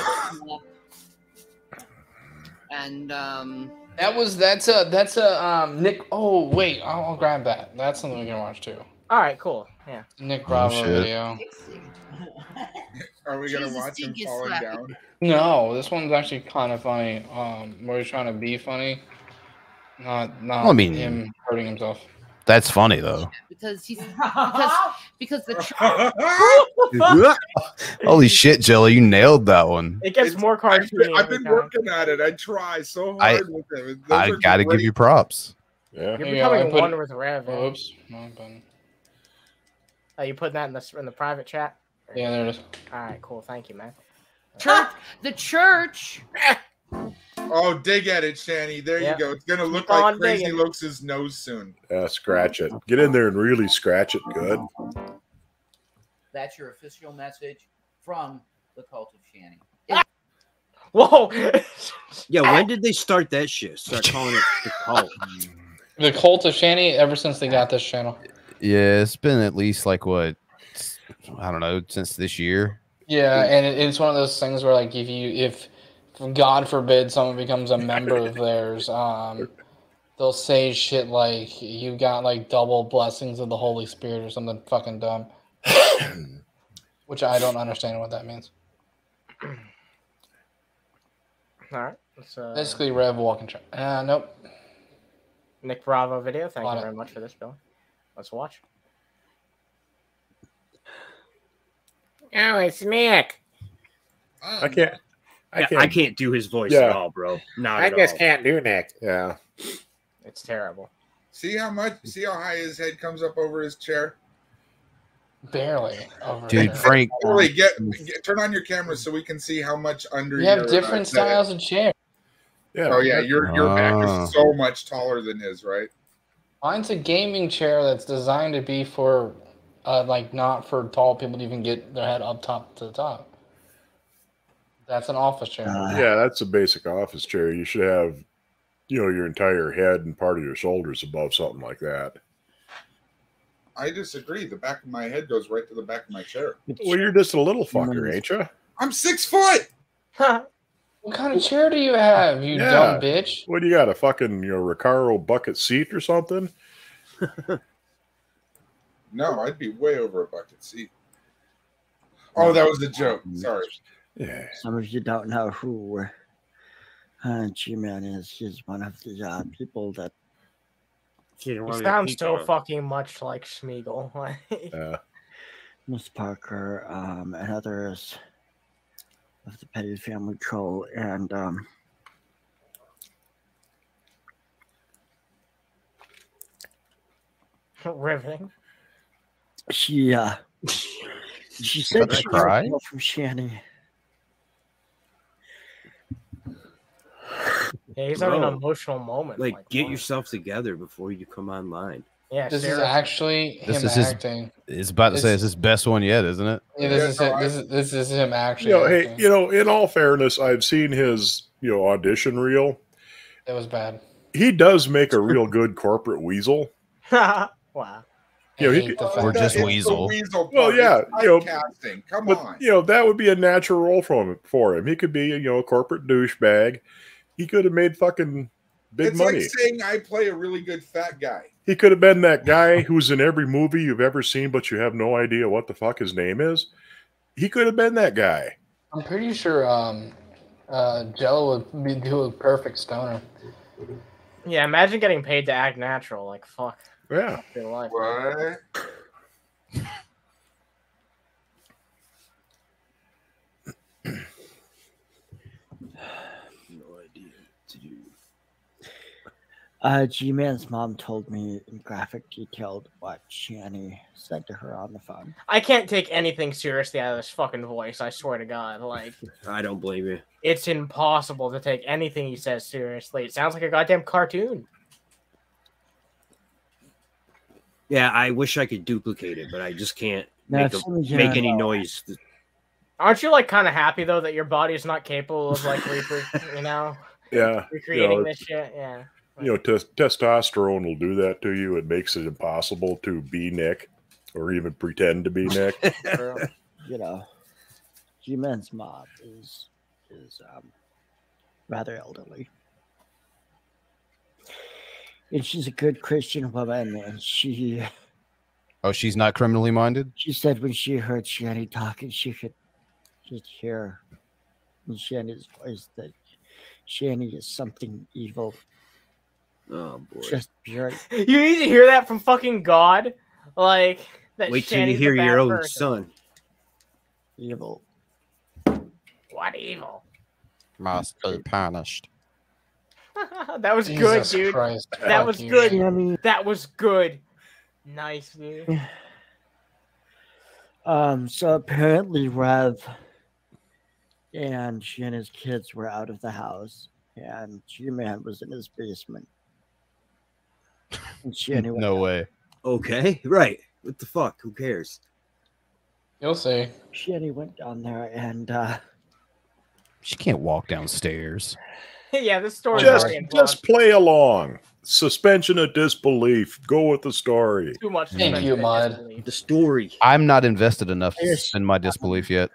S14: And
S6: That's a Nick. Oh wait, I'll grab that. That's something we can watch too.
S4: All right, cool. Yeah.
S6: Nick Bravo
S3: shit.
S6: video.
S10: Are we gonna
S14: Jesus,
S10: watch him
S14: he gets
S10: falling
S14: slapped.
S10: down?
S6: No, this one's actually kind of funny. Where he's trying to be funny, not
S3: Well, I mean-
S6: him hurting himself.
S3: That's funny, though.
S14: because he's because the
S3: Holy shit, Jelly, you nailed that one.
S4: It gets more cartoony.
S10: I've been working at it. I try so
S3: I-
S10: hard with him. Those
S3: I
S10: are
S3: gotta give
S10: great.
S3: you props.
S11: Yeah.
S4: You're
S6: Yeah, I
S4: becoming
S6: put
S4: one
S6: it-
S4: with Rev.
S6: Oh, oops. No button.
S4: Are you putting that in the private chat?
S6: Yeah, there it is.
S4: All right, cool. Thank you, man.
S14: the church.
S10: Oh, dig at it, Shanny. There
S4: Yep.
S10: you go. It's gonna look
S4: Keep on
S10: like Crazy
S4: digging.
S10: Lokes' nose soon.
S11: Scratch it. Get in there and really scratch it good.
S13: That's your official message from the Cult of Shanny.
S4: Whoa!
S5: Yeah, when did they start that shit? Start calling it the cult.
S6: The Cult of Shanny. Ever since they got this channel.
S3: Yeah, it's been at least like what, I don't know, since this year.
S6: Yeah, and it's one of those things where, like, if God forbid someone becomes a member of theirs, they'll say shit like you got like double blessings of the Holy Spirit or something fucking dumb, which I don't understand what that means.
S4: All right. Let's,
S6: Basically, Rev walking. Nope.
S4: Nick Bravo video. Thank
S6: On
S4: you
S6: it.
S4: very much for this, Bill. Let's watch. Oh, it's Nick.
S11: I can't.
S5: I can't do his voice
S11: Yeah.
S5: at all, bro. Not
S11: I
S5: at
S11: just
S5: all.
S11: can't do Nick. Yeah.
S4: It's terrible.
S10: See how high his head comes up over his chair?
S6: Barely. Over
S3: Dude,
S6: there.
S3: Frank,
S10: Really, turn on your camera so we can see how much under
S6: We
S10: your
S6: have different
S10: head.
S6: styles of chairs.
S11: Yeah.
S10: Oh yeah, your back
S3: Ah.
S10: is so much taller than his, right?
S6: Mine's a gaming chair that's designed to be for, like, not for tall people to even get their head up top to the top. That's an office chair.
S11: Yeah, that's a basic office chair. You should have, your entire head and part of your shoulders above something like that.
S10: I disagree. The back of my head goes right to the back of my chair.
S11: Well, you're just a little fucker, ain't you?
S10: I'm 6 foot.
S6: What kind of chair do you have, you
S11: Yeah.
S6: dumb bitch?
S11: What do you got? A fucking Recaro bucket seat or something?
S10: No, I'd be way over a bucket seat. Oh, that was a joke. Sorry.
S11: Yeah.
S15: Some of you don't know who G-Man is. He's one of the people that.
S4: He sounds so fucking much like Schmeagol.
S15: Miss Parker and others of the Petty Family Troll, and
S4: Riveting.
S15: She said
S3: About to
S15: she
S3: cry?
S15: got from Shanny.
S4: Yeah, he's having
S5: Bro,
S4: an emotional moment.
S5: Like, get
S4: wow.
S5: yourself together before you come online.
S4: Yeah,
S6: This is
S4: seriously.
S6: actually
S3: This
S6: him
S3: is his.
S6: acting.
S3: It's about to say it's his best one yet, isn't it?
S6: Yeah, this is him actually.
S11: You know, hey,
S6: acting.
S11: you know, in all fairness, I've seen his audition reel.
S6: That was bad.
S11: He does make a real good corporate weasel.
S4: Wow.
S11: You know, he
S6: hate
S11: could,
S6: the fact
S3: Or
S6: that-
S3: just
S10: It's the
S3: weasel.
S10: weasel
S11: Well,
S10: part.
S11: yeah,
S10: It's
S11: you know,
S10: typecasting. Come
S11: but
S10: on.
S11: that would be a natural role for him. He could be a corporate douchebag. He could have made fucking big
S10: It's
S11: money.
S10: like saying I play a really good fat guy.
S11: He could have been that guy who's in every movie you've ever seen, but you have no idea what the fuck his name is. He could have been that guy.
S6: I'm pretty sure Jello would do a perfect stoner.
S4: Yeah, imagine getting paid to act natural. Like, fuck.
S11: Yeah.
S4: Fuck your life.
S10: What?
S5: No idea what to do.
S15: G-Man's mom told me in graphic detail what Shanny said to her on the phone.
S4: I can't take anything seriously out of this fucking voice. I swear to God. Like,
S5: I don't blame you.
S4: it's impossible to take anything he says seriously. It sounds like a goddamn cartoon.
S5: Yeah, I wish I could duplicate it, but I just can't
S15: No,
S5: make,
S15: as soon as you
S5: make
S15: know-
S5: any noise.
S4: Aren't you like kind of happy though that your body is not capable of like
S11: Yeah.
S4: recreating this shit? Yeah.
S11: Testosterone will do that to you. It makes it impossible to be Nick or even pretend to be Nick.
S15: You know, G-Man's mom is rather elderly. And she's a good Christian woman, and she
S3: Oh, she's not criminally minded?
S15: said when she heard Shanny talking, she could just hear in Shanny's voice that Shanny is something evil.
S5: Oh boy!
S15: Just pure.
S4: You need to hear that from fucking God. Like that.
S5: Wait till you
S4: Shanny's a
S5: hear your
S4: bad
S5: own
S4: person.
S5: son.
S15: Evil.
S4: What evil?
S3: Must be punished.
S4: That was
S6: Jesus
S4: good, dude.
S6: Christ,
S4: that
S6: fuck
S4: was
S6: you.
S4: good.
S15: Shanny.
S4: That was good. Nice, dude.
S15: So apparently Rev and she and his kids were out of the house, and G-Man was in his basement. And Shanny went
S3: No way.
S5: Okay, right. What the fuck? Who cares?
S6: You'll see.
S15: Shanny went down there, and
S3: She can't walk downstairs.
S4: Yeah, this story
S11: Just play along. Suspension of disbelief. Go with the story.
S4: too much.
S6: Thank you, Mud.
S5: The story.
S3: I'm not invested enough to suspend my disbelief yet.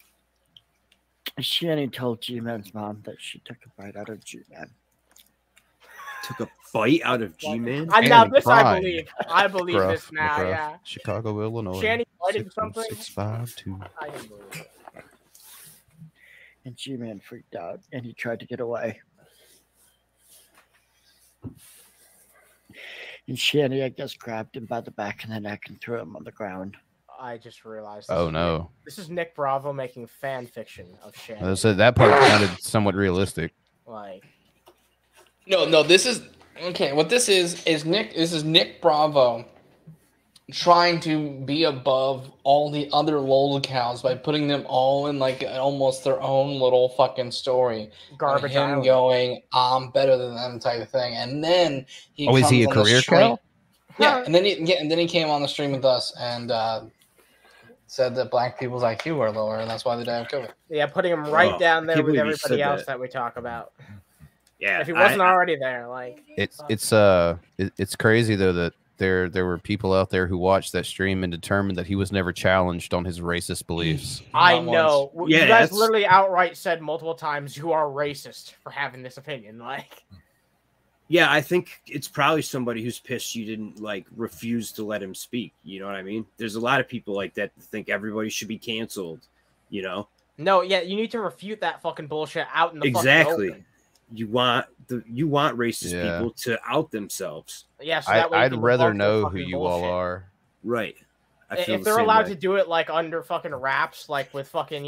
S15: Shanny told G-Man's mom that she took a bite out of G-Man.
S5: Took a bite out of G-Man?
S4: Now
S3: And
S4: this I
S3: cried.
S4: believe. I believe
S3: McGruff,
S4: this now.
S3: McGruff,
S4: Yeah.
S3: Chicago, Illinois.
S4: Shanny biting something.
S3: 652.
S4: I can believe it.
S15: And G-Man freaked out, and he tried to get away. And Shanny, I guess, grabbed him by the back of the neck and threw him on the ground.
S4: I just realized.
S3: Oh, no.
S4: This is Nick Bravo making fan fiction of Shanny.
S3: That part sounded somewhat realistic.
S4: Like,
S6: No, this is okay. What this is Nick. This is Nick Bravo trying to be above all the other LOL accounts by putting them all in like almost their own little fucking story.
S4: Garbage
S6: Him
S4: Island.
S6: going, I'm better than them type of thing, and then he.
S3: Oh, is he a
S6: comes on the
S3: career
S6: stream-
S3: cow?
S6: Yeah, and then he came on the stream with us and said that black people's IQ are lower, and that's why they die of COVID.
S4: yeah, putting him right
S5: Oh,
S4: down
S5: I
S4: there
S5: can't
S4: with
S5: believe he said
S4: everybody else
S5: that.
S4: that we talk about.
S5: Yeah.
S4: If he wasn't already there, like,
S3: It's crazy though that there were people out there who watched that stream and determined that he was never challenged on his racist beliefs.
S4: I
S6: Not
S4: know.
S6: once.
S4: You
S5: Yeah,
S4: guys
S5: that's-
S4: literally outright said multiple times you are racist for having this opinion. Like,
S5: Yeah, I think it's probably somebody who's pissed you didn't like refuse to let him speak. You know what I mean? There's a lot of people like that think everybody should be canceled. You know?
S4: no, yeah, you need to refute that fucking bullshit out in the
S5: Exactly.
S4: fucking open.
S5: You want racist
S3: Yeah.
S5: people to out themselves.
S4: Yeah, so that way you
S3: I'd
S4: can
S3: rather
S4: debunk their
S3: know who
S4: fucking
S3: you all
S4: bullshit.
S3: are.
S5: Right. I feel
S4: If
S5: the
S4: they're
S5: same
S4: allowed
S5: way.
S4: to do it like under fucking wraps, like with fucking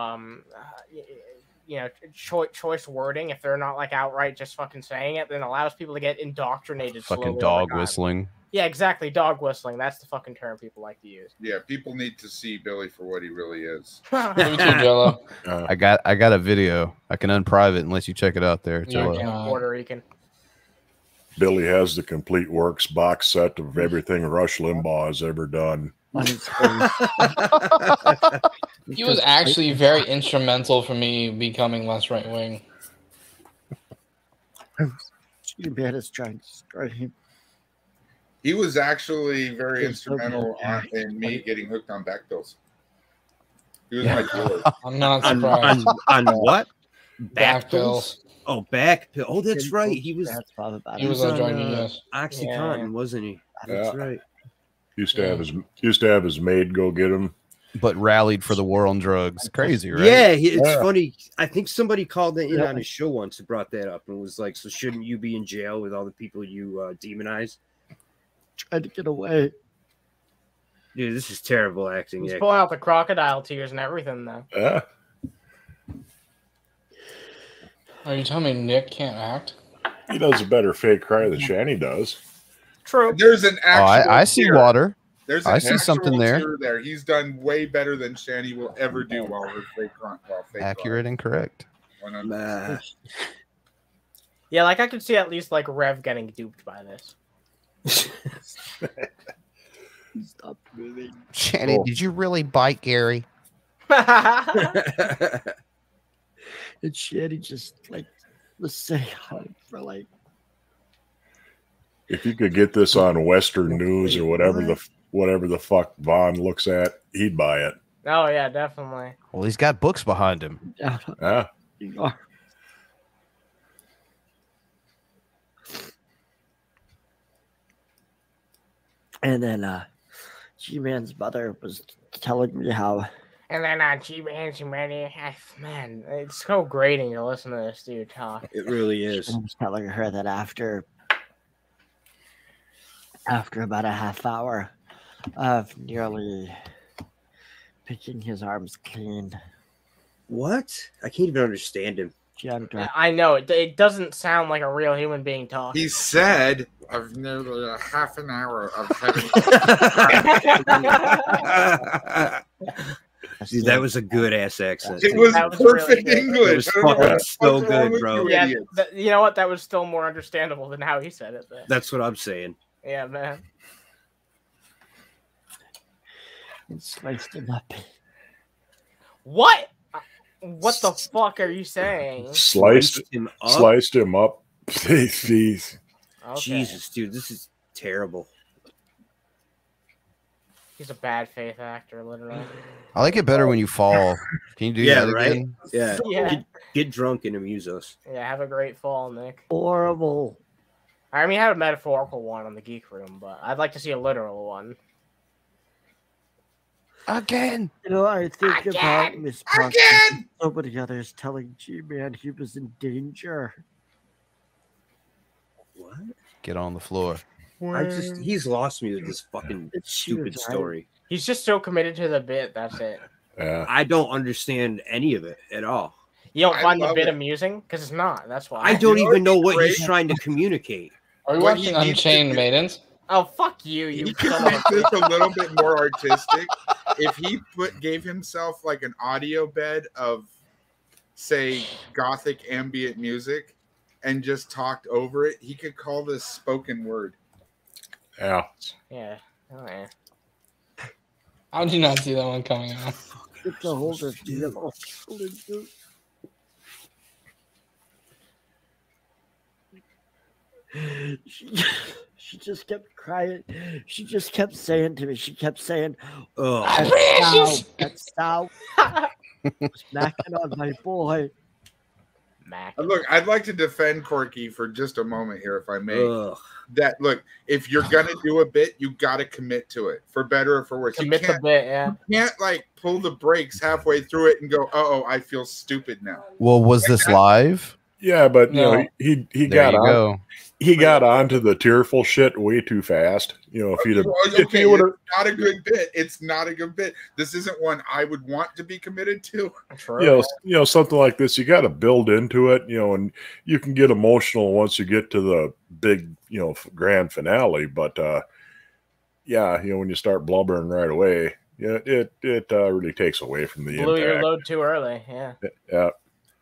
S4: choice wording, if they're not like outright just fucking saying it, then allows people to get indoctrinated.
S3: Fucking
S4: slowly over
S3: dog
S4: time.
S3: whistling.
S4: Yeah, exactly. Dog whistling. That's the fucking term people like to use.
S10: Yeah, people need to see Billy for what he really is.
S6: Me too, Jello.
S3: I got a video. I can unprivate and let you check it out there.
S6: Yeah,
S3: Jello.
S4: Puerto Rican.
S11: Billy has the complete works box set of everything Rush Limbaugh has ever done.
S6: He was actually very instrumental for me becoming less right wing.
S15: G-Man is trying to destroy him.
S10: He was actually very
S15: He's so
S10: instrumental
S15: good.
S10: in me getting hooked on back pills. He was my dealer.
S6: I'm not
S5: On,
S6: surprised.
S5: on what?
S6: Back pills.
S5: Oh, back pill. Oh, that's right. He was.
S6: He was on drug use.
S5: OxyContin, wasn't he? That's
S11: Yeah.
S5: right.
S11: Used to have his maid go get him.
S3: But rallied for the war on drugs. Crazy, right?
S5: Yeah, it's
S11: Yeah.
S5: funny. I think somebody called in on his show once and brought that up and was like, "So shouldn't you be in jail with all the people you demonize?"
S15: Tried to get away.
S5: Dude, this is terrible acting.
S4: He's
S5: Nick.
S4: pulling out the crocodile tears and everything, though.
S11: Yeah.
S6: Are you telling me Nick can't act?
S11: He does a better fake cry than Shani does.
S4: True.
S10: There's an
S3: Oh,
S10: actual.
S3: I see
S10: tear.
S3: water.
S10: There's
S3: I
S10: an
S3: see something
S10: actual
S3: there.
S10: tear. He's done way better than Shani will ever do while her fake crying.
S3: Accurate and correct.
S4: Yeah, like I could see at least like Rev getting duped by this.
S15: Stop moving.
S3: Shanny,
S11: Oh.
S3: did you really bite Gary?
S15: And Shanny just like let's say for like
S11: If you could get this on Western News or whatever the fuck Vaughn looks at, he'd buy it.
S4: Oh yeah, definitely.
S3: Well, he's got books behind him.
S11: Yeah.
S15: And then G-Man's mother was telling me how
S4: And then G-Man's money. Man, it's so grating to listen to this dude talk.
S5: It really is.
S15: I was telling her that after about a half hour of nearly picking his arms clean.
S5: What? I can't even understand him.
S4: I know it doesn't sound like a real human being talking.
S10: He said of nearly a half an hour of having.
S5: Dude, that was a good ass accent.
S10: It was
S4: That was
S10: perfect
S4: really good.
S10: English.
S5: It was fucking so
S10: What's wrong
S5: good,
S10: with
S5: bro.
S10: you
S4: Yeah,
S10: idiots?
S4: you know what? That was still more understandable than how he said it. Then.
S5: That's what I'm saying.
S4: Yeah, man.
S15: And sliced him up.
S4: What? What the fuck are you saying?
S11: Sliced
S5: him up.
S11: Sliced him up. Jeez.
S4: Okay.
S5: Jesus, dude, this is terrible.
S4: He's a bad faith actor, literally.
S3: I like it better when you fall. Can you do
S5: Yeah,
S3: that
S5: right?
S3: again?
S5: Yeah.
S4: Yeah.
S5: Get drunk and amuse us.
S4: Yeah, have a great fall, Nick.
S15: Horrible.
S4: I mean, I had a metaphorical one on the Geek Room, but I'd like to see a literal one.
S3: Again.
S15: You know, I think about Miss Parker and so many others telling G-Man he was in danger.
S5: What?
S3: Get on the floor.
S5: He's lost me with this fucking stupid
S15: right?
S5: story.
S4: He's just so committed to the bit. That's it.
S11: Yeah.
S5: I don't understand any of it at all.
S4: You don't
S10: I
S4: find the
S10: love
S4: bit
S10: it.
S4: amusing because it's not. That's why.
S5: I don't
S10: know
S5: even know
S10: what'd
S5: what
S10: be
S5: he's
S10: great?
S5: trying to communicate.
S6: Are you
S10: What
S6: watching
S10: he needs to
S6: Unchained
S10: do-
S6: Maidens?
S4: Oh fuck you!
S10: He
S4: You
S10: could
S4: son
S10: make
S4: of a-
S10: this a little bit more artistic. If he gave himself like an audio bed of, say, gothic ambient music, and just talked over it, he could call this spoken word.
S11: Yeah.
S4: Yeah. Oh yeah.
S6: How did you not see that one coming out?
S15: It's a hold of She just kept crying. She just kept saying to me, she kept saying,
S5: Oh,
S15: that's how smacking on my boy.
S4: Mac.
S10: Look, I'd like to defend Corky for just a moment here, if I may.
S5: ugh.
S10: That look, if you're gonna do a bit, you got to commit to it, for better or for worse.
S4: Commit
S10: you
S4: the
S10: can't,
S4: bit, yeah.
S10: you can't like pull the brakes halfway through it and go, "Oh, I feel stupid now."
S3: Well, was this live?
S11: Yeah, but you
S6: No.
S11: know, he
S3: There
S11: got
S3: you
S11: on.
S3: go.
S11: He got onto the tearful shit way too fast. You know, if he'd have, if
S10: Okay,
S11: he would have,
S10: it's not a good bit. It's not a good bit. This isn't one I would want to be committed to.
S4: True.
S11: you know, something like this, you got to build into it. You know, and you can get emotional once you get to the big, grand finale. But yeah, when you start blubbering right away, it really takes away from the
S4: Blew your
S11: impact.
S4: load too early. Yeah.
S11: Yeah.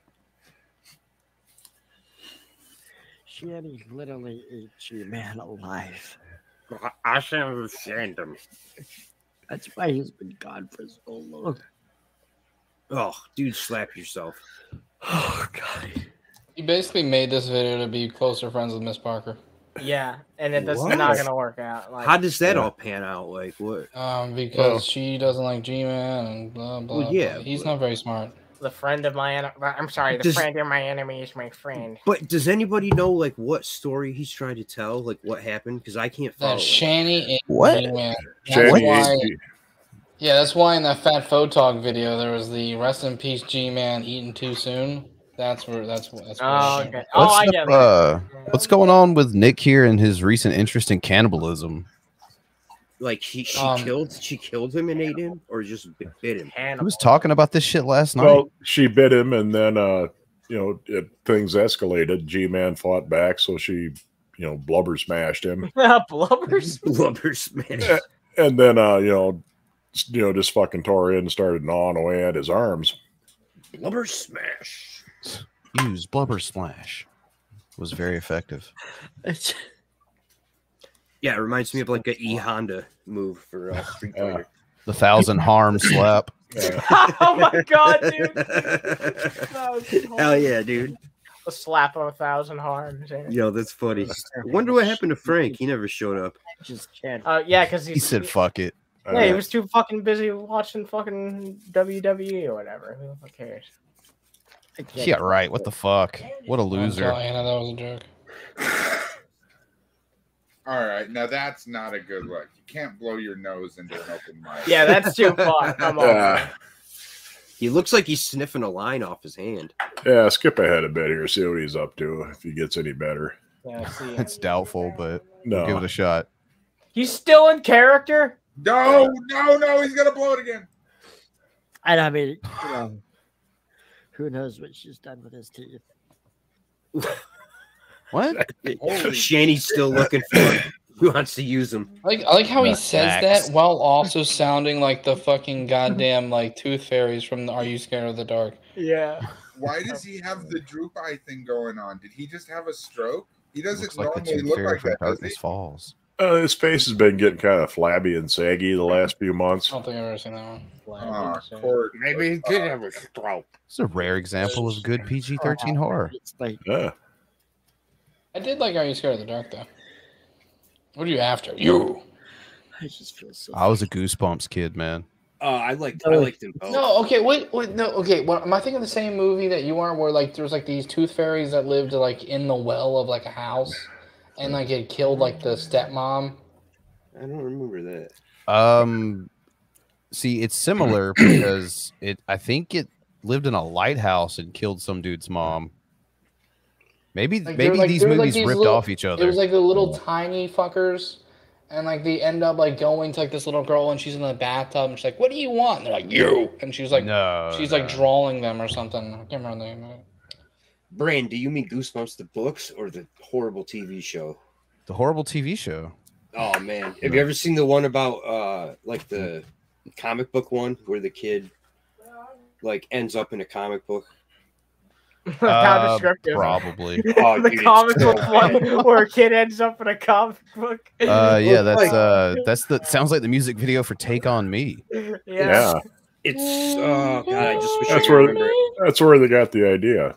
S15: Shanny literally ate G-Man alive.
S5: I should understand him.
S15: That's why he's been gone for so long.
S5: Oh, dude, slap yourself.
S15: Oh, God.
S6: He basically made this video to be closer friends with Miss Parker.
S4: Yeah, and that's
S5: What?
S4: not gonna work out. Like,
S5: How does that all pan out? Like what?
S6: Because she doesn't like G-Man and blah blah.
S5: Well, yeah,
S6: blah. He's not very smart.
S4: the friend of my I'm sorry, the
S5: Does-
S4: friend of my enemy is my friend.
S5: But does anybody know like what story he's trying to tell? Like what happened? Because I can't follow.
S6: That
S5: it.
S6: Shanny ate
S5: What?
S6: G-Man.
S11: Shanny
S6: That's why.
S11: ate
S6: Yeah, that's why in that Fat Photog video there was the rest in peace G-Man eaten too soon. That's where.
S4: Oh, okay. Oh, I get that.
S3: What's going on with Nick here and his recent interest in cannibalism?
S5: Like she killed him and ate him, or just bit him.
S3: He was talking about this shit last night.
S11: Well, she bit him, and then things escalated. G-Man fought back, so she blubber smashed him,
S4: Blubbers.
S5: Blubber smash.
S11: and then just fucking tore in and started gnawing away at his arms.
S5: Blubber smash.
S3: Use blubber splash. Was very effective.
S5: Yeah, it reminds me of like a E Honda move for Street Fighter.
S3: The 1,000 harm slap.
S4: Oh my god, dude!
S5: Hell yeah, dude.
S4: A slap of 1,000 harms.
S5: Yo, that's funny. I wonder what happened to Frank. He never showed up.
S15: Just can't.
S4: Yeah, because
S3: He said, "Fuck it."
S4: Yeah, he was too fucking busy watching fucking WWE or whatever. Who cares?
S3: Yeah, right. What the fuck? What a loser.
S6: Anna, that was a joke.
S10: All right, now that's not a good look. You can't blow your nose into an open mic.
S4: Yeah, that's too far. Come on.
S5: He looks like he's sniffing a line off his hand.
S11: Yeah, skip ahead a bit here. See what he's up to. If he gets any better.
S4: Yeah, see.
S3: It's doubtful, but
S11: No.
S3: give it a shot.
S4: He's still in character.
S10: No, he's gonna blow it again.
S15: And I mean, who knows what she's done with his teeth?
S3: What?
S5: Shanny's still looking for him. He wants to use them.
S6: I like how he says
S3: Facts.
S6: that while also sounding like the fucking goddamn like tooth fairies from the Are You Scared of the Dark?
S4: Yeah.
S10: Why does he have the droop eye thing going on? Did he just have a stroke? He doesn't
S3: Looks like the
S10: normally
S3: Tooth
S10: look
S3: Fairy
S10: like
S3: from
S10: that, does he?
S3: Darkness Falls.
S11: His face has been getting kind of flabby and saggy the last few months.
S6: I don't think I've ever seen that one.
S10: Court.
S5: Maybe he did have a stroke.
S3: It's a rare example of good PG-13 horror.
S15: It's like
S11: Yeah.
S6: I did like Are You Scared of the Dark though. What are you after? You.
S15: I just feel so.
S3: I was a Goosebumps kid, man.
S5: I liked them both.
S6: No, okay, wait, no, okay. What, am I thinking the same movie that you are, where like there was like these tooth fairies that lived like in the well of like a house, and like it killed like the stepmom?
S5: I don't remember that.
S3: See, it's similar because I think it lived in a lighthouse and killed some dude's mom. Maybe
S6: Like,
S3: maybe these
S6: there were, like,
S3: movies
S6: these
S3: ripped
S6: little-
S3: off each other.
S6: It was like the little tiny fuckers, and like they end up like going to like this little girl, and she's in the bathtub, and she's like, "What do you want?" And they're like, "You," and she's like, she's like drawing them or something. I can't remember the name of it.
S5: Brain, do you mean Goosebumps the books or the horrible TV show?
S3: The horrible TV show.
S5: Oh man, have you ever seen the one about like the comic book one where the kid like ends up in a comic book?
S4: How descriptive.
S3: Probably.
S5: Oh,
S4: The
S5: dude,
S4: comic
S5: it's so
S4: book one
S5: bad.
S4: where a kid ends up in a comic book.
S3: Yeah, that's the sounds like the music video for Take on Me.
S11: Yeah.
S5: It's oh god, I just wish
S11: That's
S5: I could
S11: where
S5: remember it.
S11: that's where they got the idea.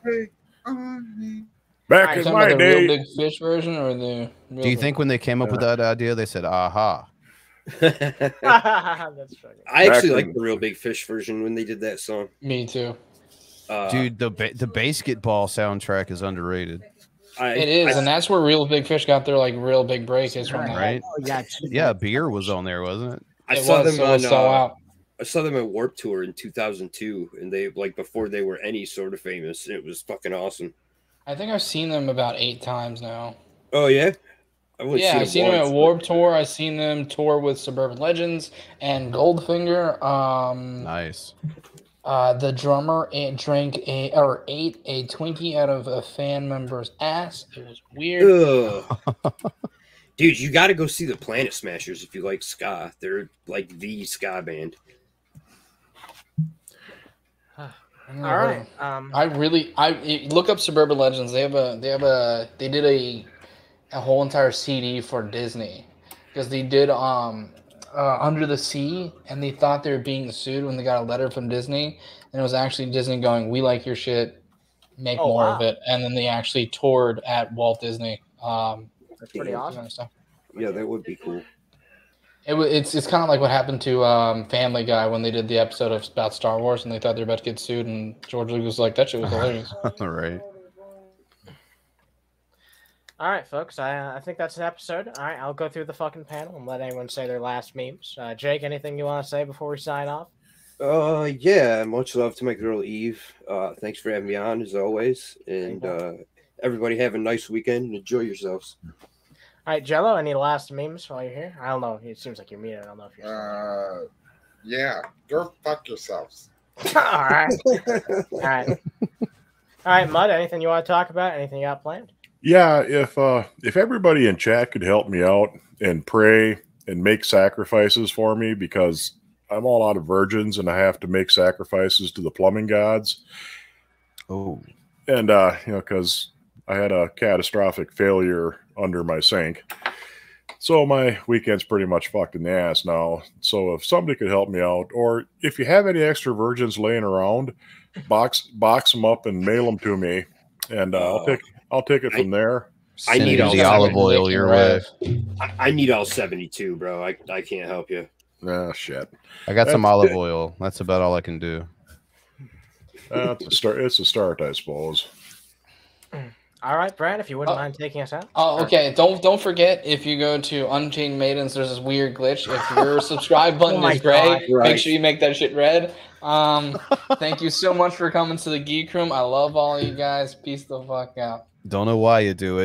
S11: Back in
S6: Talking
S11: my
S6: about the Real
S11: day.
S6: Big Fish version or the?
S3: Do you think when they came up with that idea, they said, "Aha"?
S4: That's funny.
S5: I actually
S11: Back
S5: like
S11: in-
S5: the Real Big Fish version when they did that song.
S6: Me too.
S3: Dude, the basketball soundtrack is underrated.
S6: It is, and that's where Real Big Fish got their like real big break is from that.
S3: Right?
S15: Oh, yeah,
S3: Yeah, Beer was on there, wasn't it?
S5: I
S6: It
S5: saw
S6: was,
S5: them
S6: so
S5: on
S6: it's so out.
S5: I saw them at Warp Tour in 2002, and they like before they were any sort of famous. It was fucking awesome.
S6: I think I've seen them about 8 times now.
S5: Oh yeah, only
S6: Yeah, I've seen them
S5: once,
S6: at
S5: but-
S6: Warp Tour. I've seen them tour with Suburban Legends and Goldfinger.
S3: Nice.
S6: The drummer ate a Twinkie out of a fan member's ass. It was weird.
S5: Ugh. Dude, you got to go see the Planet Smashers if you like ska. They're like the ska band.
S4: All right.
S6: I look up Suburban Legends. They did a whole entire CD for Disney because they did Under the Sea, and they thought they were being sued when they got a letter from Disney, and it was actually Disney going, "We like your shit, make more of it," and then they actually toured at Walt Disney.
S4: That's pretty awesome.
S5: Yeah, that would be cool.
S6: It's kind of like what happened to Family Guy when they did the episode about Star Wars and they thought they were about to get sued, and George Lucas was like, "That shit was hilarious."
S3: Right.
S4: All right, folks. I think that's an episode. All right, I'll go through the fucking panel and let anyone say their last memes. Jake, anything you want to say before we sign off?
S5: Yeah, much love to my girl Eve. Thanks for having me on as always, and everybody have a nice weekend and enjoy yourselves.
S4: All right, Jello, any last memes while you're here? I don't know. It seems like you're muted. I don't know if you're.
S10: Yeah, go fuck yourselves.
S4: All right. All right. All right, Mud. Anything you want to talk about? Anything you got planned?
S11: Yeah, if everybody in chat could help me out and pray and make sacrifices for me, because I'm all out of virgins and I have to make sacrifices to the plumbing gods.
S3: Oh,
S11: and because I had a catastrophic failure under my sink, so my weekend's pretty much fucked in the ass now. So if somebody could help me out, or if you have any extra virgins laying around, box them up and mail them to me, and I'll take it from there.
S5: I need all
S3: the olive oil your way.
S5: I need all 72, bro. I can't help you.
S11: Ah, shit.
S3: I got some olive oil. That's about all I can do.
S11: It's a start, I suppose.
S4: All right, Brad, if you wouldn't mind taking us out.
S6: Oh, okay. Don't forget, if you go to Unchained Maidens, there's this weird glitch. If your subscribe button is gray, make sure you make that shit red. Thank you so much for coming to the Geek Room. I love all you guys. Peace the fuck out.
S3: Don't know why you do it.